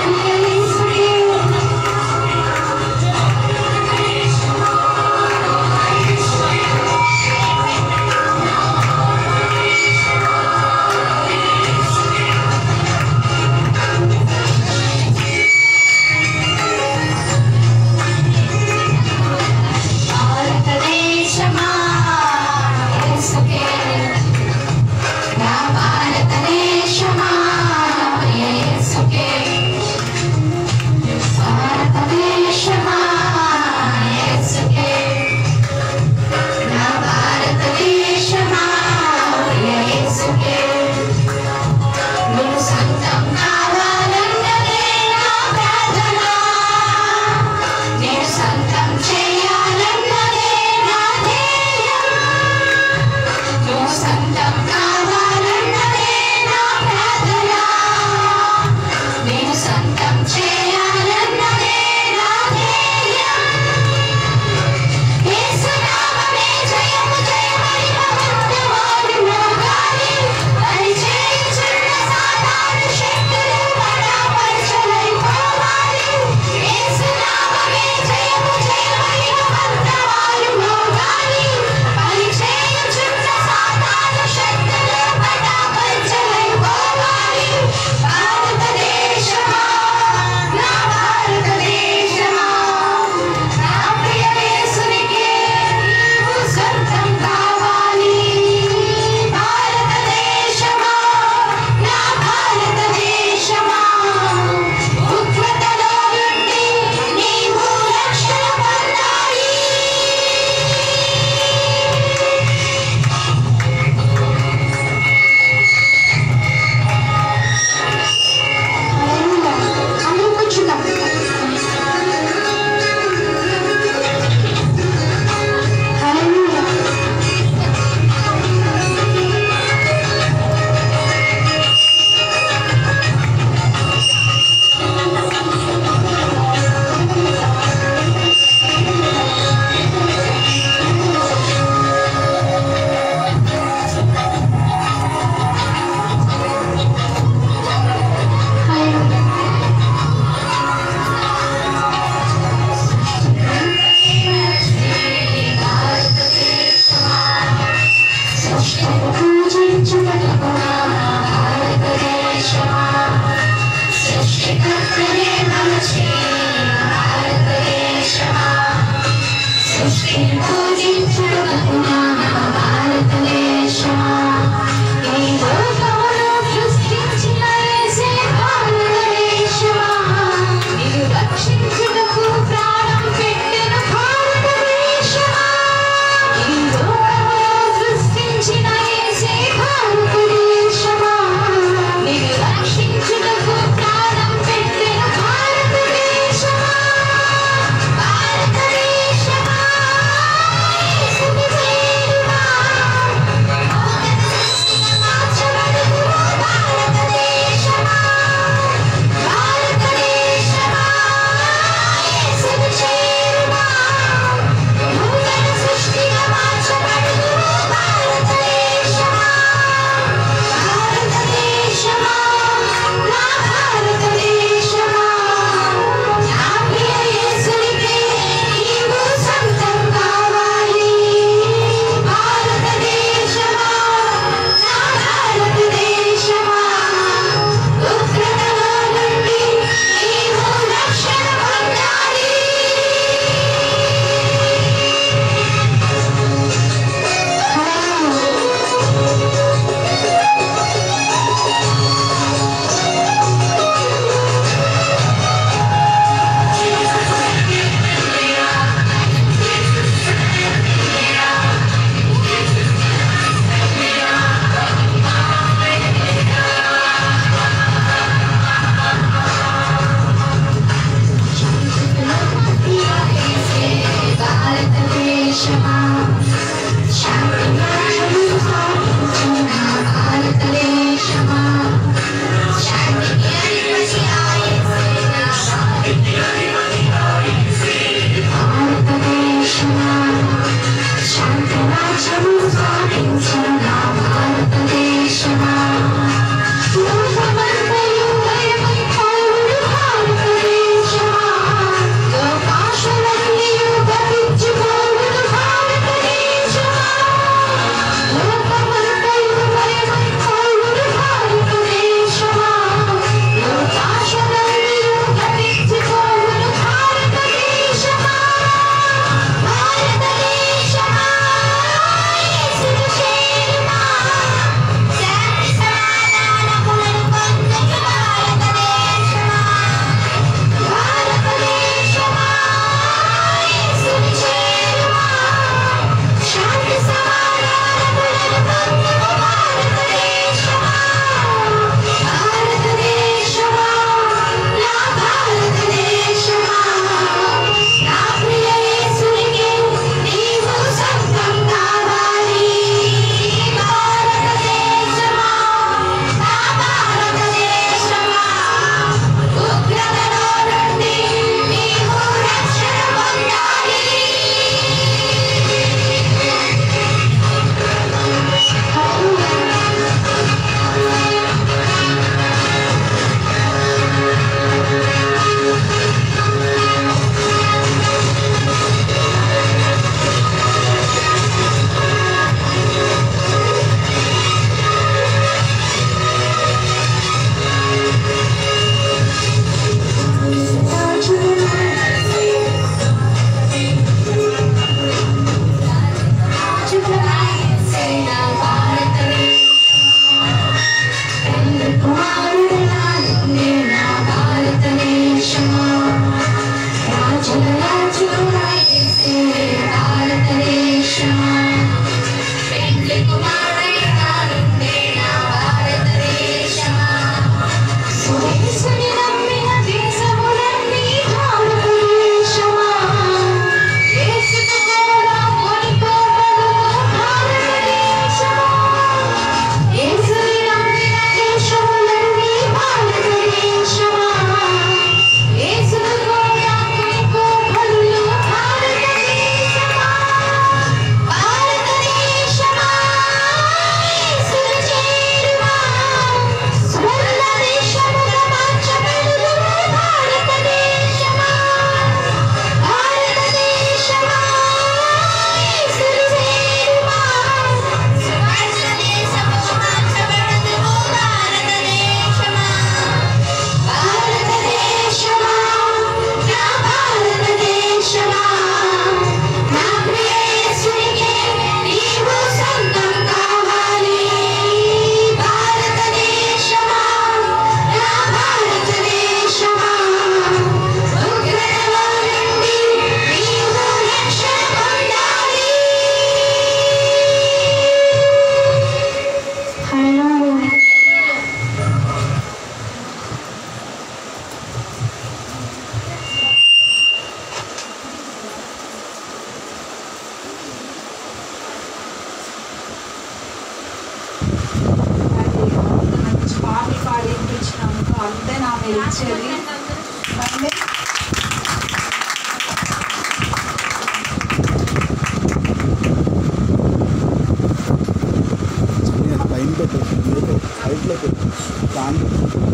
దాన్ని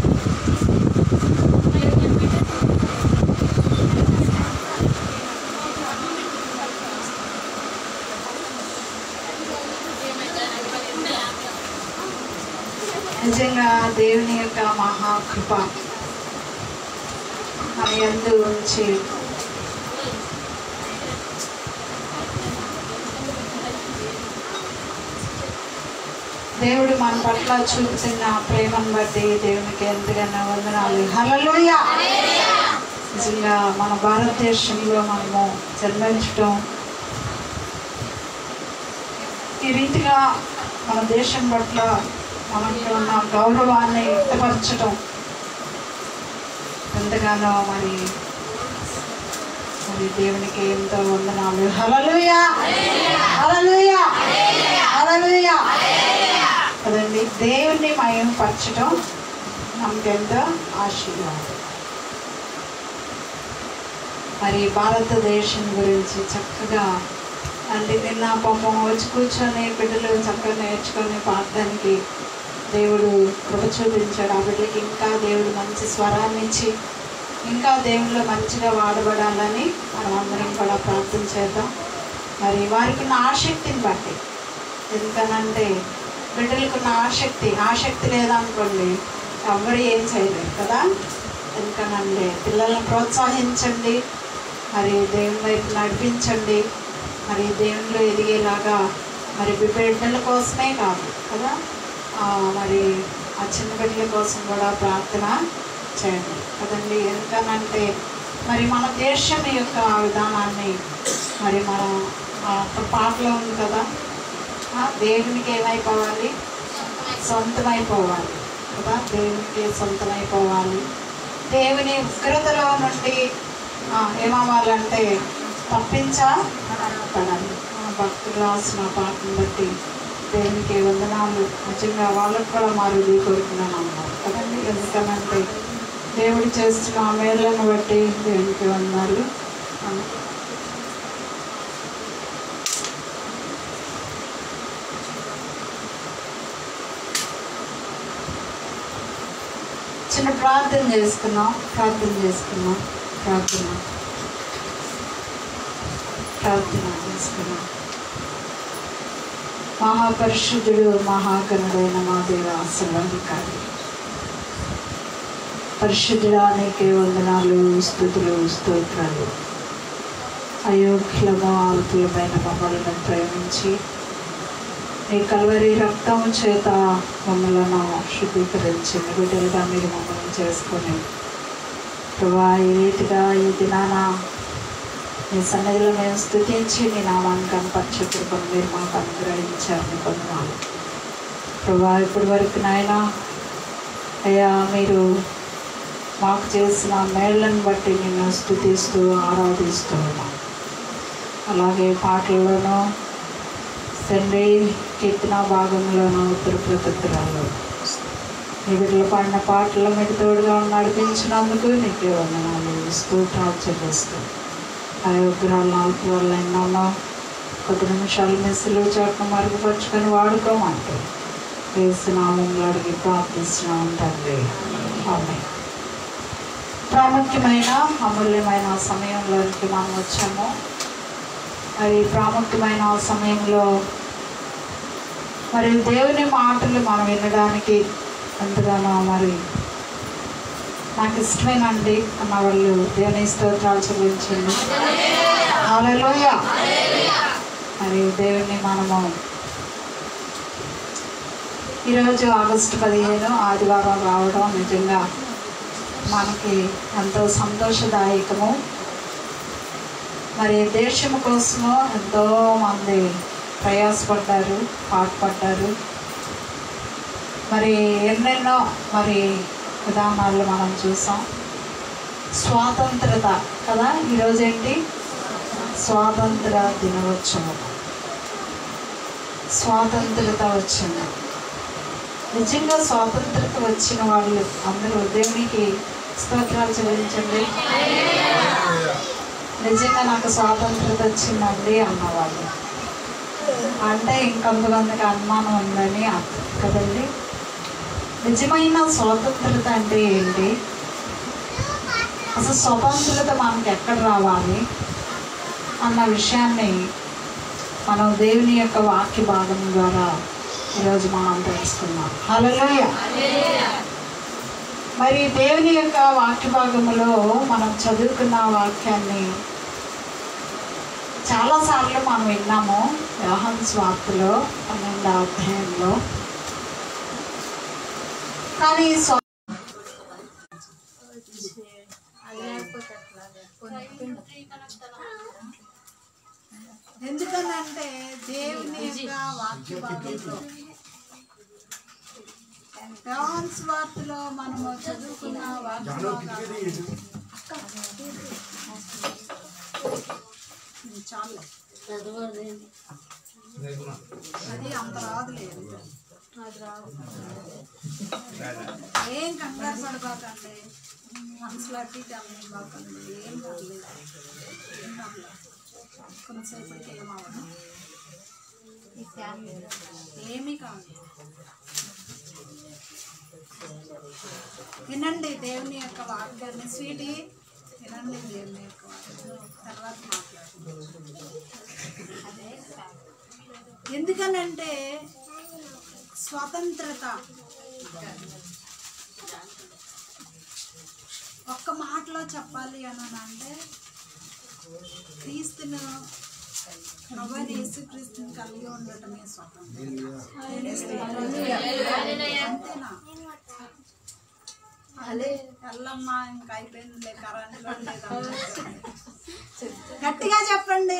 నిజంగా దేవుని యొక్క మహాకృప మన యందు ఉంచి దేవుడు మన పట్ల చూపుతున్న ప్రేమను బట్టి దేవునికి ఎంతగానో వందనాలు. హల్లెలూయా. నిజంగా మన భారతదేశంలో మనము జన్మించడం, ఈ రీతిగా మన దేశం పట్ల మనకు ఉన్న గౌరవాన్ని వ్యక్తపరచడం ఎంతగానో మరి దేవునికి ఎంతో వందనాలు. హల్లెలూయా, హల్లెలూయా, హల్లెలూయా. కదండి, దేవుణ్ణి మహిమపరచడం మనకెంతో ఆశీర్వాదం. మరి భారతదేశం గురించి చక్కగా అంటే నిన్న పాపం వచ్చి కూర్చొని బిడ్డలు చక్కగా నేర్చుకొని పాడడానికి దేవుడు కృప చూపించాడు. ఆ బిడ్డలకి ఇంకా దేవుడు మంచి స్వరాన్ని ఇచ్చి ఇంకా దేవుళ్ళు మంచిగా వాడబడాలని మనం అందరం కూడా ప్రార్థన చేద్దాం. మరి వారికి ఉన్న ఆసక్తిని బట్టి, ఎందుకనంటే బిడ్డలకున్న ఆసక్తి లేదనుకోండి ఎవరు ఏం చేయలేరు కదా. ఎందుకనంటే పిల్లల్ని ప్రోత్సహించండి, మరి దేవుని వైపు నడిపించండి. మరి దేవునిలో ఎదిగేలాగా మరి బిడ్డల కోసమే కాదు కదా, మరి ఆ చిన్న బిడ్డల కోసం కూడా ప్రార్థన చేయండి కదండి. ఎందుకనంటే మరి మన దేశం యొక్క విధానాన్ని మరి మనం పాటలో ఉంది కదా, దేవునికి ఏమైపోవాలి, సొంతమైపోవాలి కదా. దేవునికి సొంతమైపోవాలి. దేవుని ఉగ్రతలో నుండి ఏమవ్వాలంటే తప్పించబడాలి. భక్తులు రాసిన పాటను బట్టి దేవునికి వందనాలు. నిజంగా వాళ్ళకు కూడా మా హృదయ కోరుకున్నాను అన్నారు కదండి. ఎందుకనంటే దేవుడు చేస్తున్న మేళ్ళను బట్టి దేవునికి వందనాలు. చిన్న ప్రార్థన చేసుకున్నాం. మహాపరిశుద్ధుడు మహాగణుడైన మా దేవ సర్వాధికారి, పరిశుద్ధుడా నీకే వందనాలు, స్తుతులు, స్తోత్రాలు. అయోగ్యులము ఆల్పులమైన మమ్మల్ని ప్రేమించి నీ కల్వరి రక్తం చేత మమ్మలను శుద్ధీకరించి బిడ్డలుగా మీరు మమ్మల్ని చేసుకొని ప్రభా ఈ రీతిగా ఈ దినాన నీ సన్నిధిలో మేము స్తుతించి నీ నామాన్ని కనపరిచే కృపను మీరు మాకు అనుగ్రహించారని పొందాలి ప్రభా. ఇప్పటి వరకు నాయన అయ్యా మీరు మాకు చేసిన మేళ్ళను బట్టి నిన్ను స్తుతిస్తూ ఆరాధిస్తూ ఉన్నాం. అలాగే పాటల్లోనూ తండ్రి కీర్తన భాగంలోనూ ఉత్తర ప్రత్యుత్తరాలు నీ బిడ్డలు పాడిన పాటల మీద తోడుగా నడిపించినందుకు నీకే వందనాలు, స్తోత్రాలు చెల్లిస్తూ అయోగ్రాలు 4 వల్ల ఎన్నో కొద్ది నిమిషాలు మెస్సులు చోట్ను మరుగుపరుచుకొని వాడుకోమంటూ వేస్తున్నామంలో అడిగి ప్రార్థిస్తున్నాం తండ్రి. ఆమె ప్రాముఖ్యమైన అమూల్యమైన సమయంలోకి మనం వచ్చాము. మరి ప్రాముఖ్యమైన సమయంలో మరి దేవుని మాటలు మనం వినడానికి ఎంతగానో మరి నాకు ఇష్టమేనండి అన్న వాళ్ళు దేవుని స్తోత్రాలు చెల్లించండి. హల్లెలూయా. మరి దేవుని మనము ఈరోజు ఆగస్టు 15 ఆదివారం రావడం నిజంగా మనకి ఎంతో సంతోషదాయకము. మరి దేశం కోసము ఎంతోమంది ప్రయాసపడ్డారు, పాటుపడ్డారు. మరి ఎన్నెన్నో మరి విధానాలు మనం చూసాం. స్వాతంత్రత కదా, ఈరోజు ఏంటి స్వాతంత్ర దినోత్సవం. స్వాతంత్రత వచ్చింది. నిజంగా స్వాతంత్రత వచ్చిన వాళ్ళు అందరూ దేవునికి స్తోత్రాలు చెల్లించండి. నిజంగా నాకు స్వాతంత్రత వచ్చిందండి అన్నవాళ్ళు అంటే ఇంకొంతమందికి అనుమానం ఉందని కదండి. నిజమైన స్వాతంత్రత అంటే ఏంటి? అసలు స్వతంత్రత మనకి ఎక్కడ రావాలి అన్న విషయాన్ని మనం దేవుని యొక్క వాక్య భాగం ద్వారా ఈరోజు మనం తెలుసుకున్నాం. హల్లెలూయా. మరి దేవుని యొక్క వాక్య భాగంలో మనం చదువుకున్న వాక్యాన్ని చాలాసార్లు మనం విన్నాము. యోహాను సువార్తలో 12వ అధ్యాయంలో. కానీ ఎందుకనంటే దేవుని యొక్క వాక్య భాగంలో యోహాను సువార్తలో మనము చదువుకున్న వాక్య చాలు అది అంత రాదులేదు. ఏం కంగారు పడబాకండి, మనసులో అట్టి బాకండి, ఏం పర్లేదు. కొంతసేపటికి ఏమవ్వదు, ఏమీ కాదు. వినండి దేవుని యొక్క వాక్యాన్ని. స్వీటీ వినండి దేవుని యొక్క వాక్యం, తర్వాత మాట్లాడుతున్నాం. ఎందుకనంటే స్వతంత్రత ఒక్క మాటలో చెప్పాలి అని అంటే క్రీస్తును ప్రభువైన యేసుక్రీస్తుని కలిగి ఉండటమే స్వతంత్రత. అంతేనా? అదే ఎల్లమ్మా ఇంకా అయిపోయిందిలే, కరెంట్లో లేదా గట్టిగా చెప్పండి.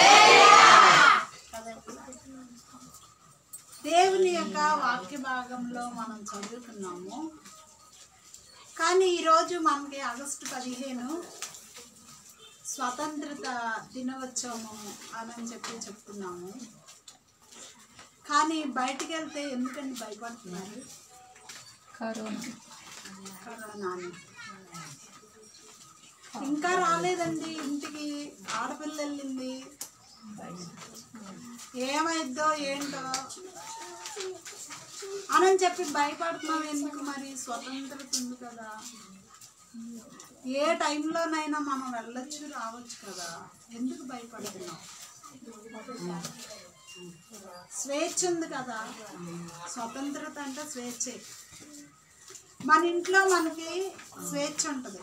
దేవుని యొక్క వాక్య భాగంలో మనం చదువుకున్నాము. కానీ ఈరోజు మనకి ఆగస్టు 15 స్వతంత్రత దినోత్సవము అని చెప్తున్నాము. కానీ బయటికి వెళ్తే ఎందుకండి భయపడుతున్నారు? కరోనా ఇంకా రాలేదండి ఇంటికి. ఆడపిల్ల వెళ్ళింది, ఏమైద్దో ఏంటో అని చెప్పి భయపడుతున్నాం. ఎందుకు మరి? స్వతంత్రత ఉంది కదా, ఏ టైంలోనైనా మనం వెళ్ళొచ్చు రావచ్చు కదా, ఎందుకు భయపడుతున్నాం? స్వేచ్ఛ ఉంది కదా. స్వతంత్రత అంటే స్వేచ్ఛే. మన ఇంట్లో మనకి స్వేచ్ఛ ఉంటుంది,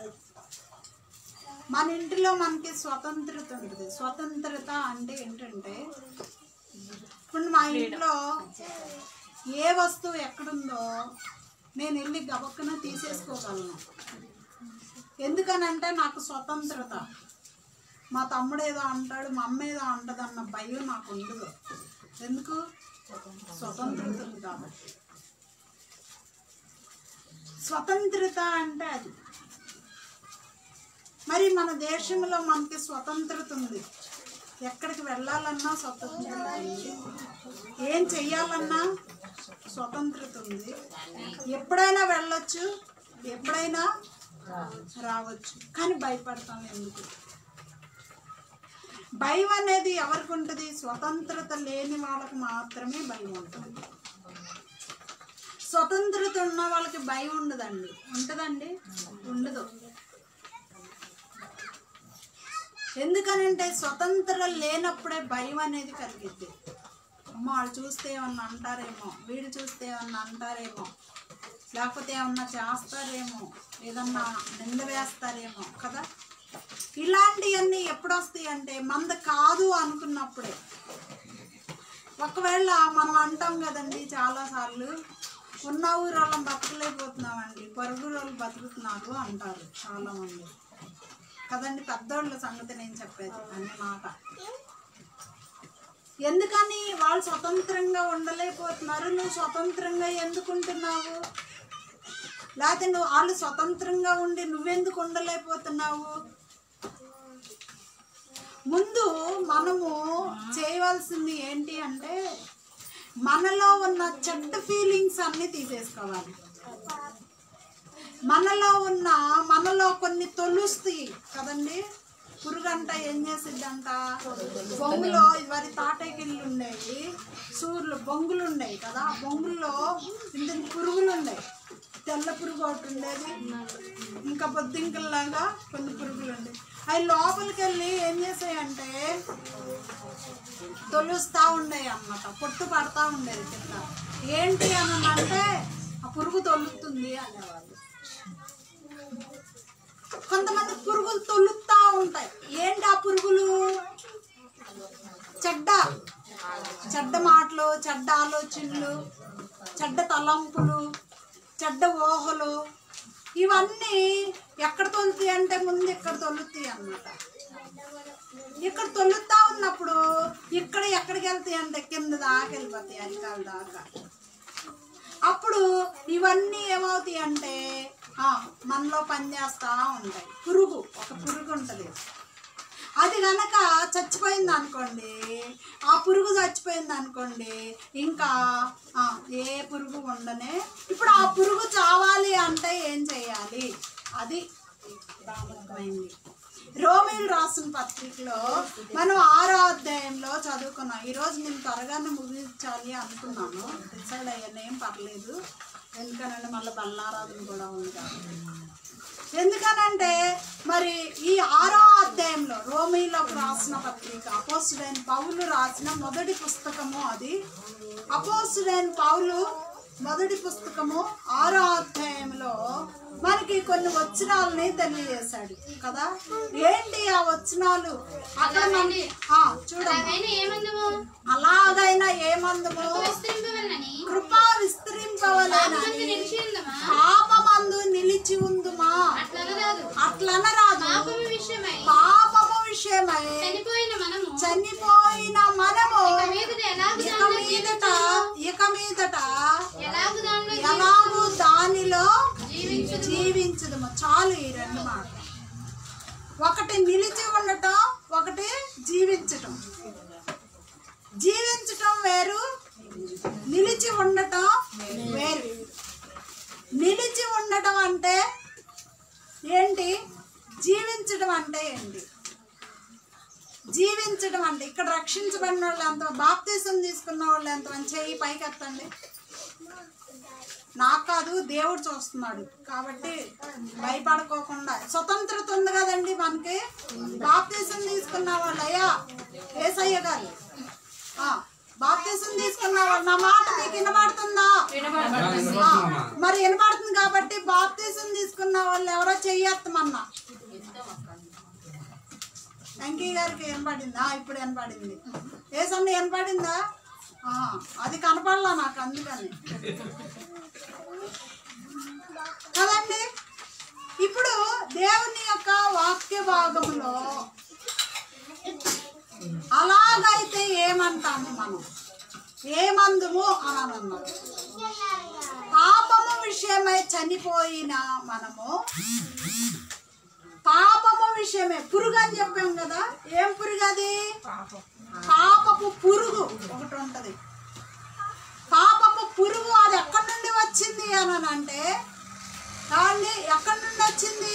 మన ఇంటిలో మనకి స్వతంత్రత ఉంటుంది. స్వతంత్రత అంటే ఏంటంటే ఇప్పుడు మా ఇంట్లో ఏ వస్తువు ఎక్కడుందో నేను వెళ్ళి గబక్కన తీసేసుకోగలను. ఎందుకనంటే నాకు స్వతంత్రత. మా తమ్ముడు ఏదో అంటాడు, మా అమ్మ ఏదో అంటది అన్న భయం నాకు ఉండదు. ఎందుకు? స్వతంత్రత ఉంది కాబట్టి. స్వతంత్రత అంటే అది. మరి మన దేశంలో మనకి స్వతంత్రత ఉంది. ఎక్కడికి వెళ్ళాలన్నా స్వతంత్రత ఉంది, ఏం చెయ్యాలన్నా స్వతంత్రత ఉంది. ఎప్పుడైనా వెళ్ళొచ్చు, ఎప్పుడైనా రావచ్చు. కానీ భయపడతాం ఎందుకు? భయం అనేది ఎవరికి ఉంటుంది? స్వతంత్రత లేని వాళ్ళకి మాత్రమే భయం ఉంటుంది. స్వతంత్రత ఉన్న వాళ్ళకి భయం ఉండదండి. ఉంటుందండి? ఉండదు. ఎందుకనంటే స్వతంత్రం లేనప్పుడే భయం అనేది కలిగిద్ది. అమ్మ వాళ్ళు చూస్తే ఏమన్నా అంటారేమో, వీళ్ళు చూస్తే ఏమన్నా అంటారేమో, లేకపోతే ఏమన్నా చేస్తారేమో, ఏదన్నా నింద వేస్తారేమో కదా. ఇలాంటివన్నీ ఎప్పుడు వస్తాయి అంటే మంద కాదు అనుకున్నప్పుడే. ఒకవేళ మనం అంటాం కదండి చాలాసార్లు, ఉన్న ఊరు వాళ్ళని బతకలేకపోతున్నామండి, పొరుగు వాళ్ళు బతుకుతున్నారు అంటారు చాలామంది కదండి. పెద్దోళ్ళ సంగతి నేను చెప్పేది అనే మాట. ఎందుకని? వాళ్ళు స్వతంత్రంగా ఉండలేకపోతున్నారు, నువ్వు స్వతంత్రంగా ఎందుకుంటున్నావు? లేకపోతే వాళ్ళు స్వతంత్రంగా ఉండి నువ్వెందుకు ఉండలేకపోతున్నావు? ముందు మనము చేయవలసింది ఏంటి అంటే మనలో ఉన్న చెడ్డ ఫీలింగ్స్ అన్నీ తీసేసుకోవాలి. మనలో కొన్ని తొలుస్తాయి కదండి, పురుగు అంట ఏం చేసిద్దంట, బొంగులో ఇవరి తాటకిళ్ళు ఉండేవి, సూర్యులు బొంగులు ఉండేవి కదా, ఆ బొంగుల్లో ఇంత పురుగులు ఉండేవి. తెల్ల పురుగు ఒకటి ఉండేది, ఇంకా బొద్దింకల్లాగా కొన్ని పురుగులు ఉండేవి. అవి లోపలికి వెళ్ళి ఏం చేసాయంటే తొలుస్తూ ఉండేవి అన్నమాట, పొట్టు పడతా ఉండేది కింద. ఏంటి అని అంటే ఆ పురుగు తొలుతుంది అనేవాళ్ళు. కొంతమంది పురుగులు తొలుస్తూ ఉంటాయి. ఏంటి ఆ పురుగులు? చెడ్డ మాటలు, చెడ్డ ఆలోచనలు, చెడ్డ తలంపులు, చెడ్డ ఊహలు, ఇవన్నీ ఎక్కడ తొలుతాయి అంటే ముందు ఇక్కడ తొలుతాయి అన్నమాట. ఇక్కడ తొలుతా ఉన్నప్పుడు ఇక్కడ ఎక్కడికి వెళ్తాయి అంటే కింద దాకా వెళ్ళిపోతాయి, అరికాల దాకా. అప్పుడు ఇవన్నీ ఏమవుతాయి అంటే మనలో పనిచేస్తూ ఉంటాయి. ఒక పురుగు ఉంటుంది, అది కనుక చచ్చిపోయింది అనుకోండి, ఆ పురుగు చచ్చిపోయింది అనుకోండి, ఇంకా ఏ పురుగు ఉండనే. ఇప్పుడు ఆ పురుగు చావాలి అంటే ఏం చేయాలి? అది ప్రాముఖ్యమైంది. రోమీలు రాసిన పత్రికలో మనం 6వ అధ్యాయంలో చదువుకున్నాం. ఈరోజు నేను త్వరగానే ముగించాలి అనుకున్నాను, డిసైడ్ అయ్యాను, ఏం పర్లేదు. ఎందుకనంటే మళ్ళీ బల్లారాధన కూడా ఉంది కాబట్టి. ఎందుకనంటే మరి ఈ 6వ అధ్యాయంలో రోమీలకు రాసిన పత్రిక అపోస్తుడైన పౌలు రాసిన మొదటి పుస్తకము. అది అపోస్తుడైన పౌలు మొదటి పుస్తకము 6వ అధ్యాయంలో మనకి కొన్ని వచనాలని తెలియజేశాడు కదా. ఏంటి ఆ వచనాలు? అక్కడ మనకి చూడండి, అలాగైనా ఏమందుము కృపా విస్తరింపవలెనని పాపమందు నిలిచి ఉందుమా, అట్లనరాదు. పాపము విషయమై చనిపోయిన మనము ఇక మీదట ఎలాగూ దానిలో జీవించదము. చాలు ఈ రెండు మాటలు. ఒకటి నిలిచి ఉండటం, ఒకటి జీవించటం. జీవించటం వేరు, నిలిచి ఉండటం వేరు. నిలిచి ఉండటం అంటే ఏంటి? జీవించడం అంటే ఏంటి? జీవించడం అంటే ఇక్కడ రక్షించబడిన వాళ్ళు ఎంత, బాప్తిసం తీసుకున్న వాళ్ళు ఎంతమంది చేయి పైకి ఎత్తండి. నాకు కాదు, దేవుడు చూస్తున్నాడు కాబట్టి భయపడుకోకుండా. స్వతంత్రత ఉంది కదండి మనకి. బాప్తిసం తీసుకున్న వాళ్ళు, అయ్యా ఏసయ్య గారు బాప్తిసం తీసుకున్న వాళ్ళు, నా మాట మీకు వినబడుతుందా? మరి వినబడుతుంది కాబట్టి బాప్తిసం తీసుకున్న వాళ్ళు ఎవరో చెయ్యత్తమన్నా. వెంకయ్య గారికి వినపడిందా? ఇప్పుడు వినపడింది. ఏసన్న వినపడిందా? అది కనపడలా నాకు, అందుకని కదండి. ఇప్పుడు దేవుని యొక్క వాక్య భాగంలో అలాగైతే ఏమంటాము మనం? ఏమందుము అని అన్నారు. పాపము విషయమై చనిపోయిన మనము, పాపము విషయమే పురుగు అని చెప్పాం కదా. ఏం పురుగు అది? పాపపు పురుగు ఒకటి ఉంటది. పాపపు పురుగు అది ఎక్కడి నుండి వచ్చింది అని అంటే, కానీ ఎక్కడి నుండి వచ్చింది?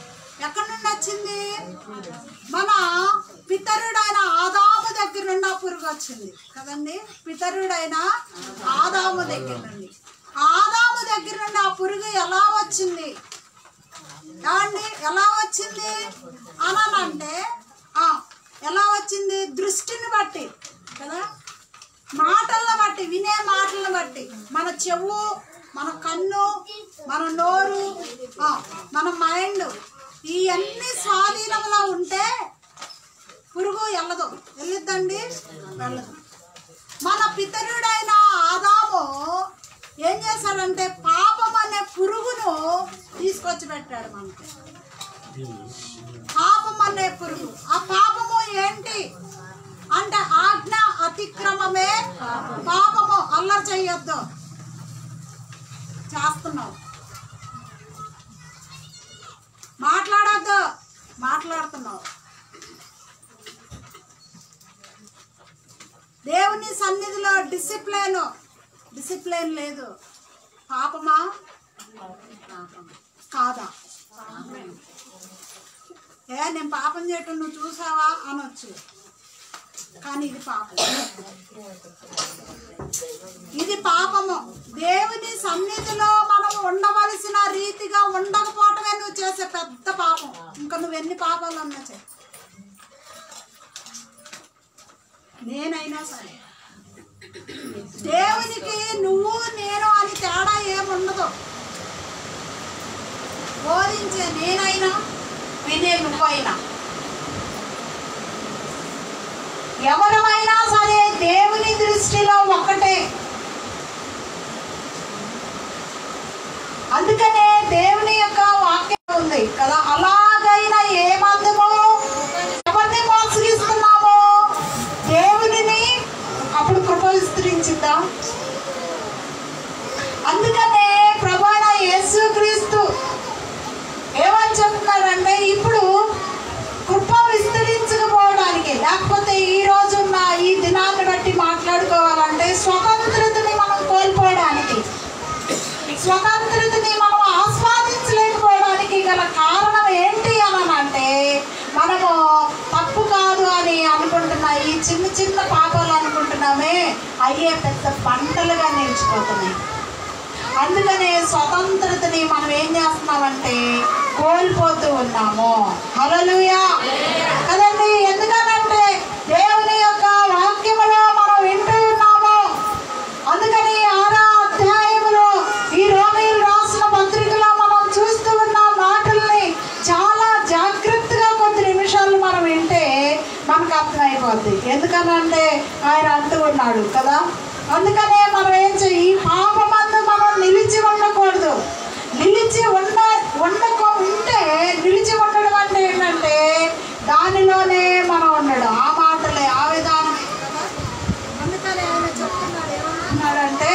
మన పితరుడైన ఆదాము దగ్గర నుండి ఆ పురుగు వచ్చింది కదండి. పితరుడైన ఆదాము దగ్గర నుండి, ఆదాము దగ్గర నుండి ఆ పురుగు ఎలా వచ్చింది కాండి? ఎలా వచ్చింది అనంటే ఎలా వచ్చింది? దృష్టిని బట్టి కదా, మాటలను బట్టి, వినే మాటలను బట్టి. మన చెవు, మన కన్ను, మన నోరు, మన మైండ్, ఇవన్నీ స్వాధీనంలో ఉంటే పురుగు వెళ్ళదు. వెళ్ళిద్దండి? వెళ్ళదు. మన పితరుడైన ఆదాము ఏం చేశాడంటే పాపం అనే పురుగును తీసుకొచ్చి పెట్టాడు మనకి. పాపం అనే పురుగు. ఆ పాపము ఏంటి అంటే ఆజ్ఞ అతిక్రమమే పాపము. అల్లరి చెయ్యొద్దు, చేస్తున్నావు. మాట్లాడొద్దు, మాట్లాడుతున్నావు. దేవుని సన్నిధిలో డిసిప్లిన్ లేదు. పాపమా కాదా? నేను పాపం పాపం చేయటం నువ్వు చూసావా అనొచ్చు, కానీ ఇది పాపం. ఇది పాపము. దేవుని సన్నిధిలో మనం ఉండవలసిన రీతిగా ఉండకపోవటమే నువ్వు చేసే పెద్ద పాపం. ఇంకా నువ్వు ఎన్ని పాపాలు అన్నా చేయి. నేనైనా సరే దేవునికి నువ్వు నేను అని తేడా ఏముండదు. బోధించే నేనైనా వినే నువ్వైనా ఎవరమైనా సరే దేవుని దృష్టిలో ఒకటే. అందుకనే దేవుని యొక్క వాక్యం ఉంది కదా, అలాగైనా ఏ మందము ఎవరిని మోసగిస్తున్నామో దేవునిని అప్పుడు కృప విస్తరించిందా. అందుకనే ప్రభువైన యేసుక్రీస్తు ఏమని చెప్తున్నారంటే, ఇప్పుడు కృప విస్తరించకపోవడానికి, లేకపోతే ఈ రోజున్న ఈ దినాన్ని బట్టి మాట్లాడుకోవాలంటే స్వతంత్రతని మనం కోల్పోవడానికి, స్వతంత్రతని మనం ఆస్వాదించలేకపోవడానికి గల కారణం ఏంటి అని అంటే, మనము తప్పు కాదు అని అనుకుంటున్నా ఈ చిన్న చిన్న పాపాలు అనుకుంటున్నామే, అయ్యే పెద్ద పంటలుగా నిలిచిపోతున్నాయి. అందుకనే స్వతంత్రతని మనం ఏం చేస్తున్నామంటే కోల్పోతూ ఉన్నాము. హల్లెలూయా కదండి. ఎందుకనంటే దేవుని యొక్క వాక్యములో మనం వింటూ ఉన్నాము. అందుకని 6వ అధ్యాయములో ఈ రోమీయులు రాసిన పత్రికలో మనం చూస్తూ ఉన్న మాటల్ని చాలా జాగ్రత్తగా కొద్ది నిమిషాలు మనం వింటే మనకు అర్థమైపోద్ది. ఎందుకనంటే ఆయన అంటూ ఉన్నాడు కదా. అందుకనే మనం ఏం చెయ్యి, ఈ పాపమందు మనం నిలిచి ఉండకూడదు. నిలిచి ఉంటే నిలిచి ఉండడం అంటే ఏంటంటే దానిలోనే మనం ఉండడం, ఆ మాటలే ఆ విధానమే కదా. అందుకనే ఆయన చెప్తున్నాడు, ఏమంటున్నాడంటే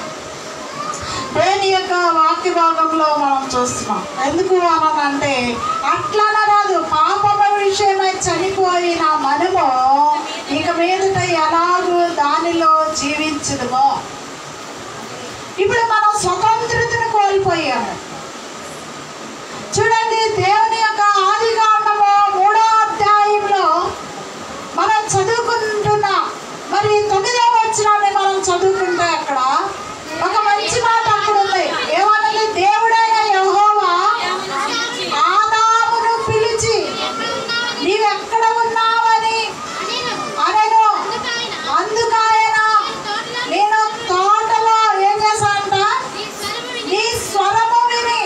దేని యొక్క వాక్య భాగంలో మనం చూస్తున్నాం. ఎందుకు అనంటే అట్లనే రాదు, పాపమ విషయమై చనిపోయిన మనము ఇక మీదట ఎలాగూ దానిలో జీవించదుమో. ఇప్పుడు మనం స్వతంత్రతను కోల్పోయాము. చూడండి, దేవుని యొక్క ఆదికాండము 3వ అధ్యాయంలో మనం చదువుకుంటున్నాం. మరి 9వ వచనాన్ని మనం చదువుకుంటే అక్కడ ఒక మంచి మాట అక్కడ ఉంది. ఏమన్నది? దేవుడైన యెహోవా ఆదామును పిలిచి నీవెక్కడ ఉన్నావని అనెను. అందుకైన నేను తోటలో ఏం చేశానంట, నీ స్వరము విని.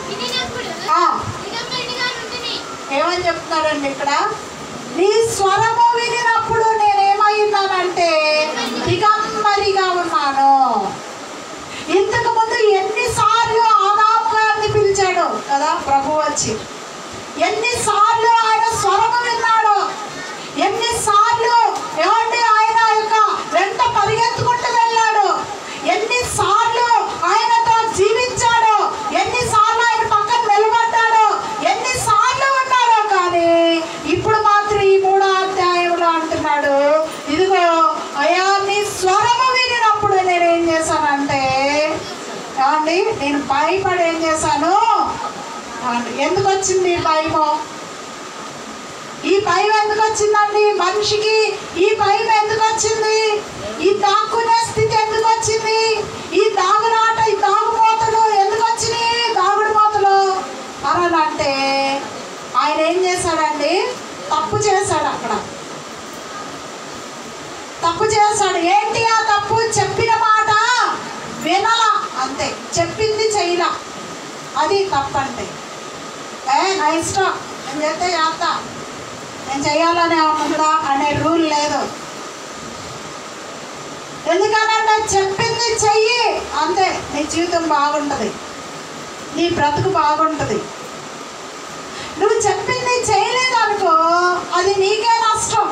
ఏమని చెప్తున్నాడండి ఇక్కడ? నీ స్వరము వినినప్పుడు నేనేమైనానంటే దిగంబరిగా ఉన్నాను. ఇంతకు ముందు ఎన్నిసార్లు ఆదాము గారిని పిలిచాడు కదా ప్రభు వచ్చి, ఎన్నిసార్లు ఆయన స్వరము విన్నాడు, ఎన్నిసార్లు ఏమంటే ఆయన యొక్క వెంట పరిగెత్తుకుంటూ వెళ్ళాడు, ఎన్నిసార్లు ఆయనతో జీవించాడు, ఎన్నిసార్లు ఆయన పక్కన నిలబడ్డాడు, ఎన్నిసార్లు ఉన్నాడో. కానీ ఇప్పుడు మాత్రం ఈ 3వ అధ్యాయంలో అంటున్నాడు, ఇదిగో అయ్యా నీ స్వరము వినినప్పుడు నేనేం చేశానంటే ఏమండి నేను భయపడి ఏం చేశాను. ఎందుకు వచ్చింది భయము? ఈ భయం ఎందుకు వచ్చిందండి మనిషికి? ఈ భయం ఎందుకు వచ్చింది? ఈ దాక్కునే స్థితి ఎందుకు వచ్చింది? ఈ దాగులాట, ఈ దాగుమూతలు ఎందుకు వచ్చినాయి? దాగుడు మూతలు అని అంటే ఆయన ఏం చేశాడండి? తప్పు చేశాడు. అక్కడ తప్పు చేశాడు. ఏంటి ఆ తప్పు? చెప్పిన మాట వినలా, అంతే. చెప్పింది చెయ్యలా, అది తప్పంటే. నా ఇష్టం, నేను చేస్తే చేస్తా, నేను చెయ్యాలనే ఉందా అనే రూల్ లేదు. ఎందుకనంటే చెప్పింది చెయ్యి, అంతే. నీ జీవితం బాగుంటుంది, నీ బ్రతుకు బాగుంటుంది. నువ్వు చెప్పింది చేయలేదనుకో అది నీకే నష్టం.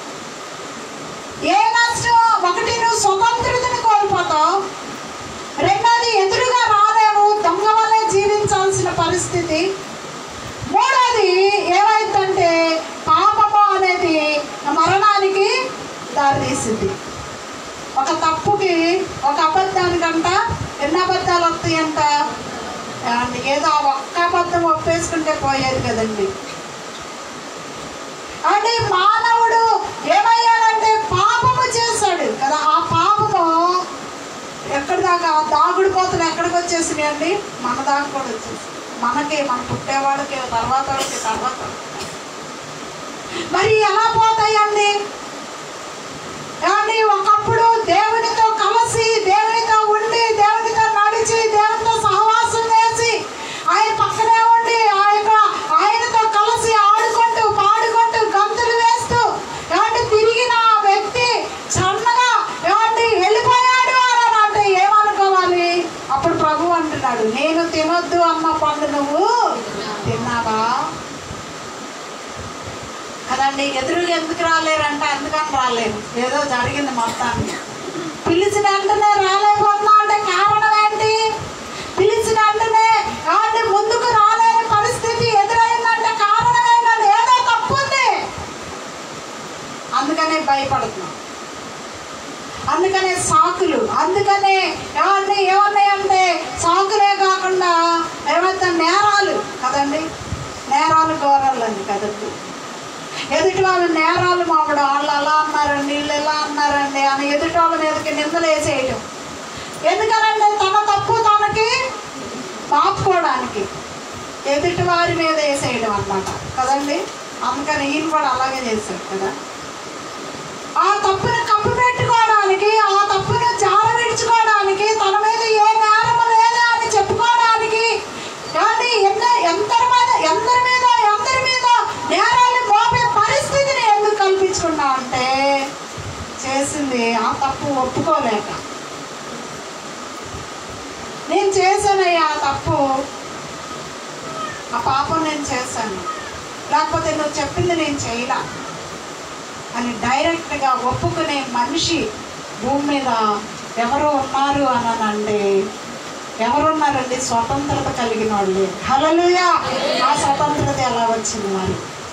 ఏ నష్టం? ఒకటి, నువ్వు స్వతంత్రతను కోల్పోతావు. రెండోది, ఎదురుగా రాలేవు, దొంగ వల్లే జీవించాల్సిన పరిస్థితి. మూడోది ఏమైందంటే పాపము అనేది మరణానికి దారితీసింది. ఒక తప్పుకి, ఒక అబద్ధానికంట ఎన్ని అబద్ధాలు వస్తాయంట? ఏదో ఒక్క అబద్ధం ఒప్పేసుకుంటే పోయేది కదండి. అంటే మానవుడు ఏమయ్యాడంటే పాపము చేశాడు కదా. ఆ పాపము ఎక్కడి దాకా దాగుడు పోతలు ఎక్కడికి వచ్చేసినాయి అండి? మన దాకా కూడా వచ్చేసి మనకి, మన పుట్టేవాళ్ళకి, తర్వాత మరి ఎలా పోతాయండి? కానీ ఒకప్పుడు దేవునితో కలిసి, దేవునితో ఉండి, దేవునితో నడిచి, దేవునితో సహవాసం చేసి, ఆయన పక్కనే ఉండి, ఆయనతో కలిసి ఆడుకుంటూ పాడుకుంటూ గంతులు వేస్తూ ఏమంటే తిరిగిన వ్యక్తి సన్నగా ఏమంటే వెళ్ళిపోయాడు అని అంటే ఏమనుకోవాలి? అప్పుడు ప్రభు అంటున్నాడు, నేను తినొద్దు అన్న పండు నువ్వు తిన్నావా కదండి. ఎదురుగా ఎందుకు రాలేరంటే అందుకని రాలేరు, ఏదో జరిగింది మొత్తాన్ని. పిలిచిన వెంటనే రాలేకపోతున్నా అంటే కారణం ఏంటి? పిలిచిన వెంటనే కాబట్టి ముందుకు రాలేని పరిస్థితి ఎదురైందంటే కారణం ఏంటంటే ఏదో తప్పు ఉంది. అందుకనే భయపడుతున్నాం, అందుకనే సాకులు, అందుకనే ఏమన్నాయంటే సాకులే కాకుండా ఏమైతే నేరాలు కదండి. నేరాలు ఘోరాలండి కదండి. ఎదుటి వాళ్ళ నేరాలు మామిడి వాళ్ళు అలా అన్నారండి, వీళ్ళు ఎలా అన్నారండి అని ఎదుటి వాళ్ళ మీదకి నిందలు వేసేయటం. ఎందుకనంటే తన తప్పు తనకి మాపుకోవడానికి ఎదుటి వారి మీద వేసేయడం అన్నమాట కదండి. అందుకని ఈయన కూడా అలాగే చేశాడు కదా. ఆ తప్పును కప్పు పెట్టుకోవడానికి, ఆ తప్పును జార విడుచుకోవడానికి, తన మీద ఏ నేరము లేదా అని చెప్పుకోవడానికి కానీ ఎందరి మీద నేరాలు మోపే పరిస్థితిని ఎందుకు కల్పించుకున్నా అంటే చేసింది ఆ తప్పు ఒప్పుకోలేక. నేను చేశానయ్యా ఆ తప్పు, ఆ పాపం నేను చేశాను, లేకపోతే నువ్వు చెప్పింది నేను చేయలా అని డైరెక్ట్గా ఒప్పుకునే మనిషి భూమి మీద ఎవరు ఉన్నారు అనండి? ఎవరున్నారండి? స్వతంత్రత కలిగిన వాళ్ళు. హల్లెలూయా! ఆ స్వతంత్రత ఎలా వచ్చింది? మరి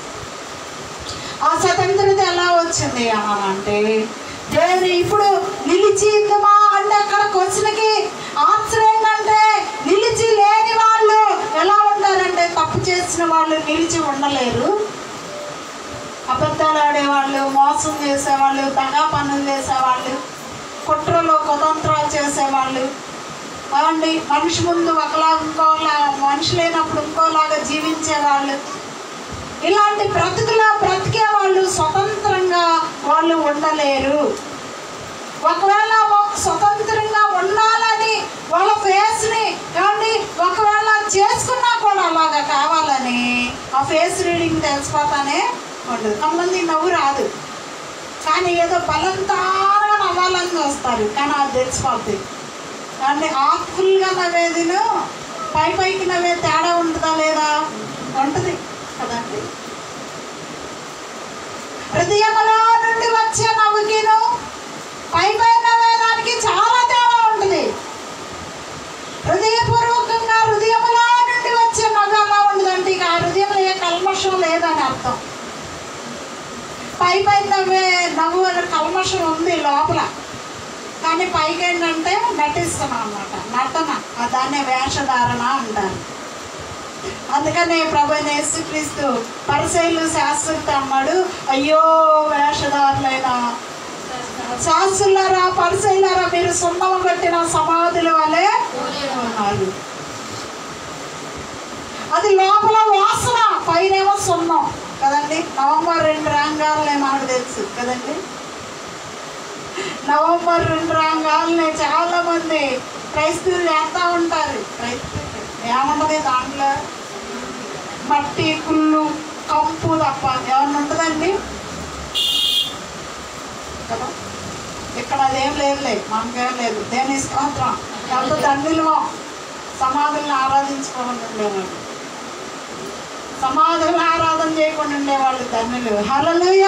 ఆ స్వతంత్రత ఎలా వచ్చింది అనంటే దేవుని ఇప్పుడు నిలిచి ఇందుమా అంటే అక్కడ క్వశ్చన్కి ఆన్సర్ ఏంటంటే నిలిచి లేని వాళ్ళు ఎలా ఉంటారంటే తప్పు చేసిన వాళ్ళు నిలిచి ఉండలేరు. అబద్ధాలు ఆడేవాళ్ళు, మోసం చేసేవాళ్ళు, దగా పనులు చేసేవాళ్ళు, కుట్రలు కుతంత్రాలు చేసేవాళ్ళు అవండి, మనిషి ముందు ఒకలా ఇంకోలా, మనిషి లేనప్పుడు ఇంకోలాగా జీవించేవాళ్ళు, ఇలాంటి బ్రతికే వాళ్ళు స్వతంత్రంగా వాళ్ళు ఉండలేరు. ఒకవేళ స్వతంత్రంగా ఉండాలని వాళ్ళ ఫేస్ని కానీ ఒకవేళ చేసుకున్నా కూడా అలాగా కావాలని ఆ ఫేస్ రీడింగ్ తెలిసిపోతానే ఉండదు. కొంతమంది నవ్వు రాదు కానీ ఏదో బలంతాగా నవ్వాలని చూస్తారు, కానీ అది తెలిసిపోద్ది. కానీ హార్ట్ఫుల్గా నవ్వేదిను పైకి నవ్వే తేడా ఉంటుందా లేదా? ఉంటుంది కదండి. హృదయంలో నుండి వచ్చే నవ్వుకిను పై నవ్వేదానికి చాలా తేడా ఉంటుంది. హృదయపూర్వకంగా హృదయంలో నుండి వచ్చే నవ్వు ఎలా ఉండదంటే ఇక ఆ హృదయంలో ఏ కల్మషం లేదని అర్థం. పై నవ్వు కల్మషం ఉంది లోపల, కానీ పైకి ఏంటంటే నటిస్తున్నాం అన్నమాట, నటన. దాన్నే వేషధారణ అంటారు. అందుకనే ప్రభువైన యేసుక్రీస్తు పరిసయ్యులు శాస్త్రులతో అన్నాడు, అయ్యో వేషధారులైన శాస్త్రులారా, పరిసయ్యులారా, మీరు సున్నము కట్టిన సమాధుల వలె ఉన్నారు. అది లోపల వాసన, పైనేమో సున్నం కదండి. నవంబర్ 2 రంగాలనే మనకు తెలుసు కదండి. నవంబర్ 2 రంగాలనే చాలా మంది క్రైస్తవులు చేస్తూ ఉంటారు. ఏముంటుంది దాంట్లో? మట్టి, కుళ్ళు, కంపు తప్ప ఏమన్నా ఉంటుందండి కదా. ఇక్కడ అదేం లేదులే, మనకేం లేదు. దేని స్తోత్రం. ఎంత తండ్రిలో సమాధులను ఆరాధించుకోకుండా ఉండేవాళ్ళు, సమాధులను ఆరాధన చేయకుండా ఉండేవాళ్ళు తండ్రులు. హల్లెలూయా!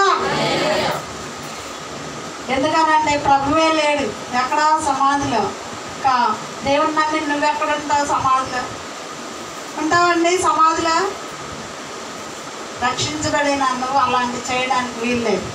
ఎందుకనంటే ప్రభువే లేడు ఎక్కడ సమాధిలో. దేవుని నమ్మి నువ్వెక్కడ ఉంటావు? సమాధిలో ఉంటావండి. సమాధిలో రక్షించబడిన నువ్వు అలాంటి చేయడానికి వీల్లేదు.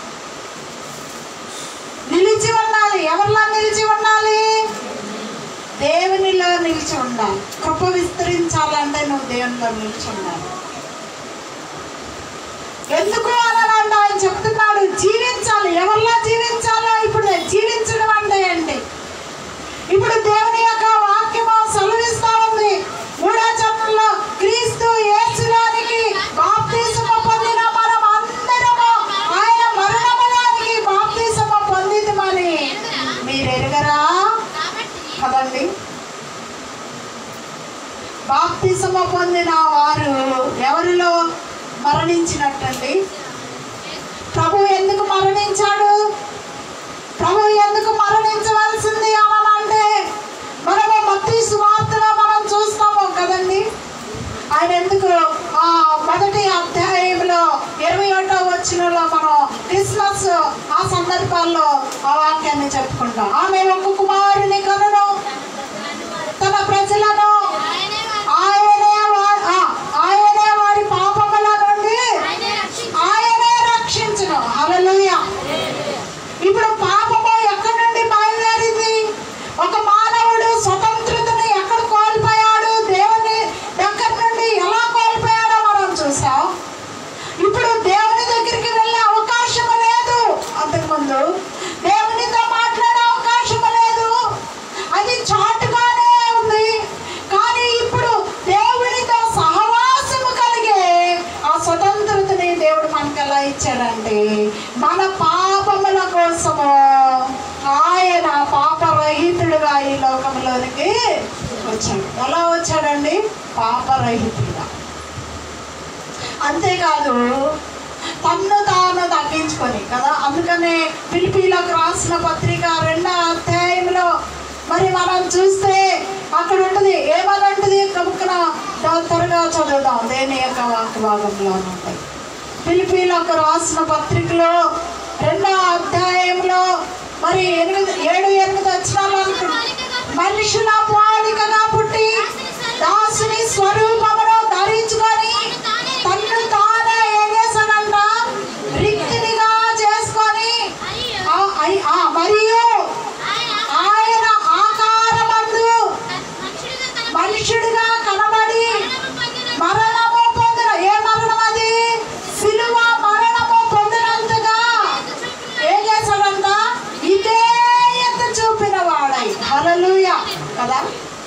నిలిచి ఉండాలి. ఎవరిలో నిలిచి ఉండాలి? దేవునిలో నిలిచి ఉండాలి. కృప విస్తరించాలంటే నువ్వు దేవునిలో నిలిచి ఉండాలి. ఎందుకు అనంట ఆయన చెప్తున్నాడు, జీవించాలి. ఎవరిలా జీవించాలో ఇప్పుడు జీవించడం అంటే ఏంటి? ఇప్పుడు దేవుని యొక్క వాక్యము సెలవిస్తా ఉంది. 3వ చరణంలో క్రీస్తు యేసులోనికి బాప్తిసము పొందిన మనం అందరము ఆయన మరణములోనికి బాప్తిసము పొందిదమని మీరు ఎరుగరా? కదండి, బాప్తిసము పొందిన వారు ఎవరిలో మరణించినట్టండి? ప్రభు ఎందుకు మరణించాడు? ప్రభు ఎందుకు మరణించవలసింది అంటే మనము మత్తయి సువార్తలో మనం చూస్తాము కదండి. ఆయన ఎందుకు మొదటి అధ్యాయంలో 21వ వచనంలో మనం క్రిస్మస్ ఆ సందర్భాల్లో ఆ వాక్యాన్ని చెప్పుకుంటాం. ఆమె ఒక కుమారుని కనును, తన ప్రజలను ఆయనే వారి పాపముల నుండి ఆయనే రక్షించును. హల్లెలూయా. ఇప్పుడు పాపము ఎక్కడి నుండి బయలుదేరింది? ఒక మానవుడు స్వతంత్రతను ఎక్కడ కోల్పోయాడు? దేవుని దగ్గర నుండి ఎలా కోల్పోయాడో మనం చూసాం. ఇప్పుడు దేవుని దగ్గరికి వెళ్ళే అవకాశం లేదు. అంతకుముందు దేవునితో మాట్లాడే అవకాశం లేదు, అది చాటుగానే ఉంది. కానీ ఇప్పుడు దేవునితో సహవాసము కలిగే ఆ స్వతంత్రతని దేవుడు మనకు ఎలా ఇచ్చాడంటే, మన పాపముల కోసము ఆయన పాపరహితుడుగా ఈ లోకంలోనికి వచ్చాడు. ఎలా వచ్చాడండి? పాపరహితుడుగా. అంతేకాదు, తన్ను తాను తగ్గించుకొని కదా. అందుకనే ఫిలిప్పీలకు రాసిన పత్రిక 2వ అధ్యాయంలో మరి మనం చూస్తే అక్కడ ఉంటుంది, ఏమనంటుంది? కనుక త్వరగా చదువుదాం. దేని యొక్క వాక్య భాగంలో ఉంటాయి. ఫిలిప్పీలకు రాసిన పత్రికలో 2వ అధ్యాయంలో మరి 7-8 వచనాలు అనుకుంటుంది. మనుషుల పోలికగా పుట్టి దాసుని స్వరూపమును ధరించుకొని తన్ను తానే ఏం చేశాడంట? రిక్తినిగా చేసుకొని మరియు ఆయన ఆకారమందు మనుషుడిగా కనబడి మరణము పొందిన. ఏ మరణం అది? సిలువ మరణము పొందినంతగా ఏం చేశాడంట? ఇదే ఎత్త చూపిన వాడై. హల్లెలూయా కదా.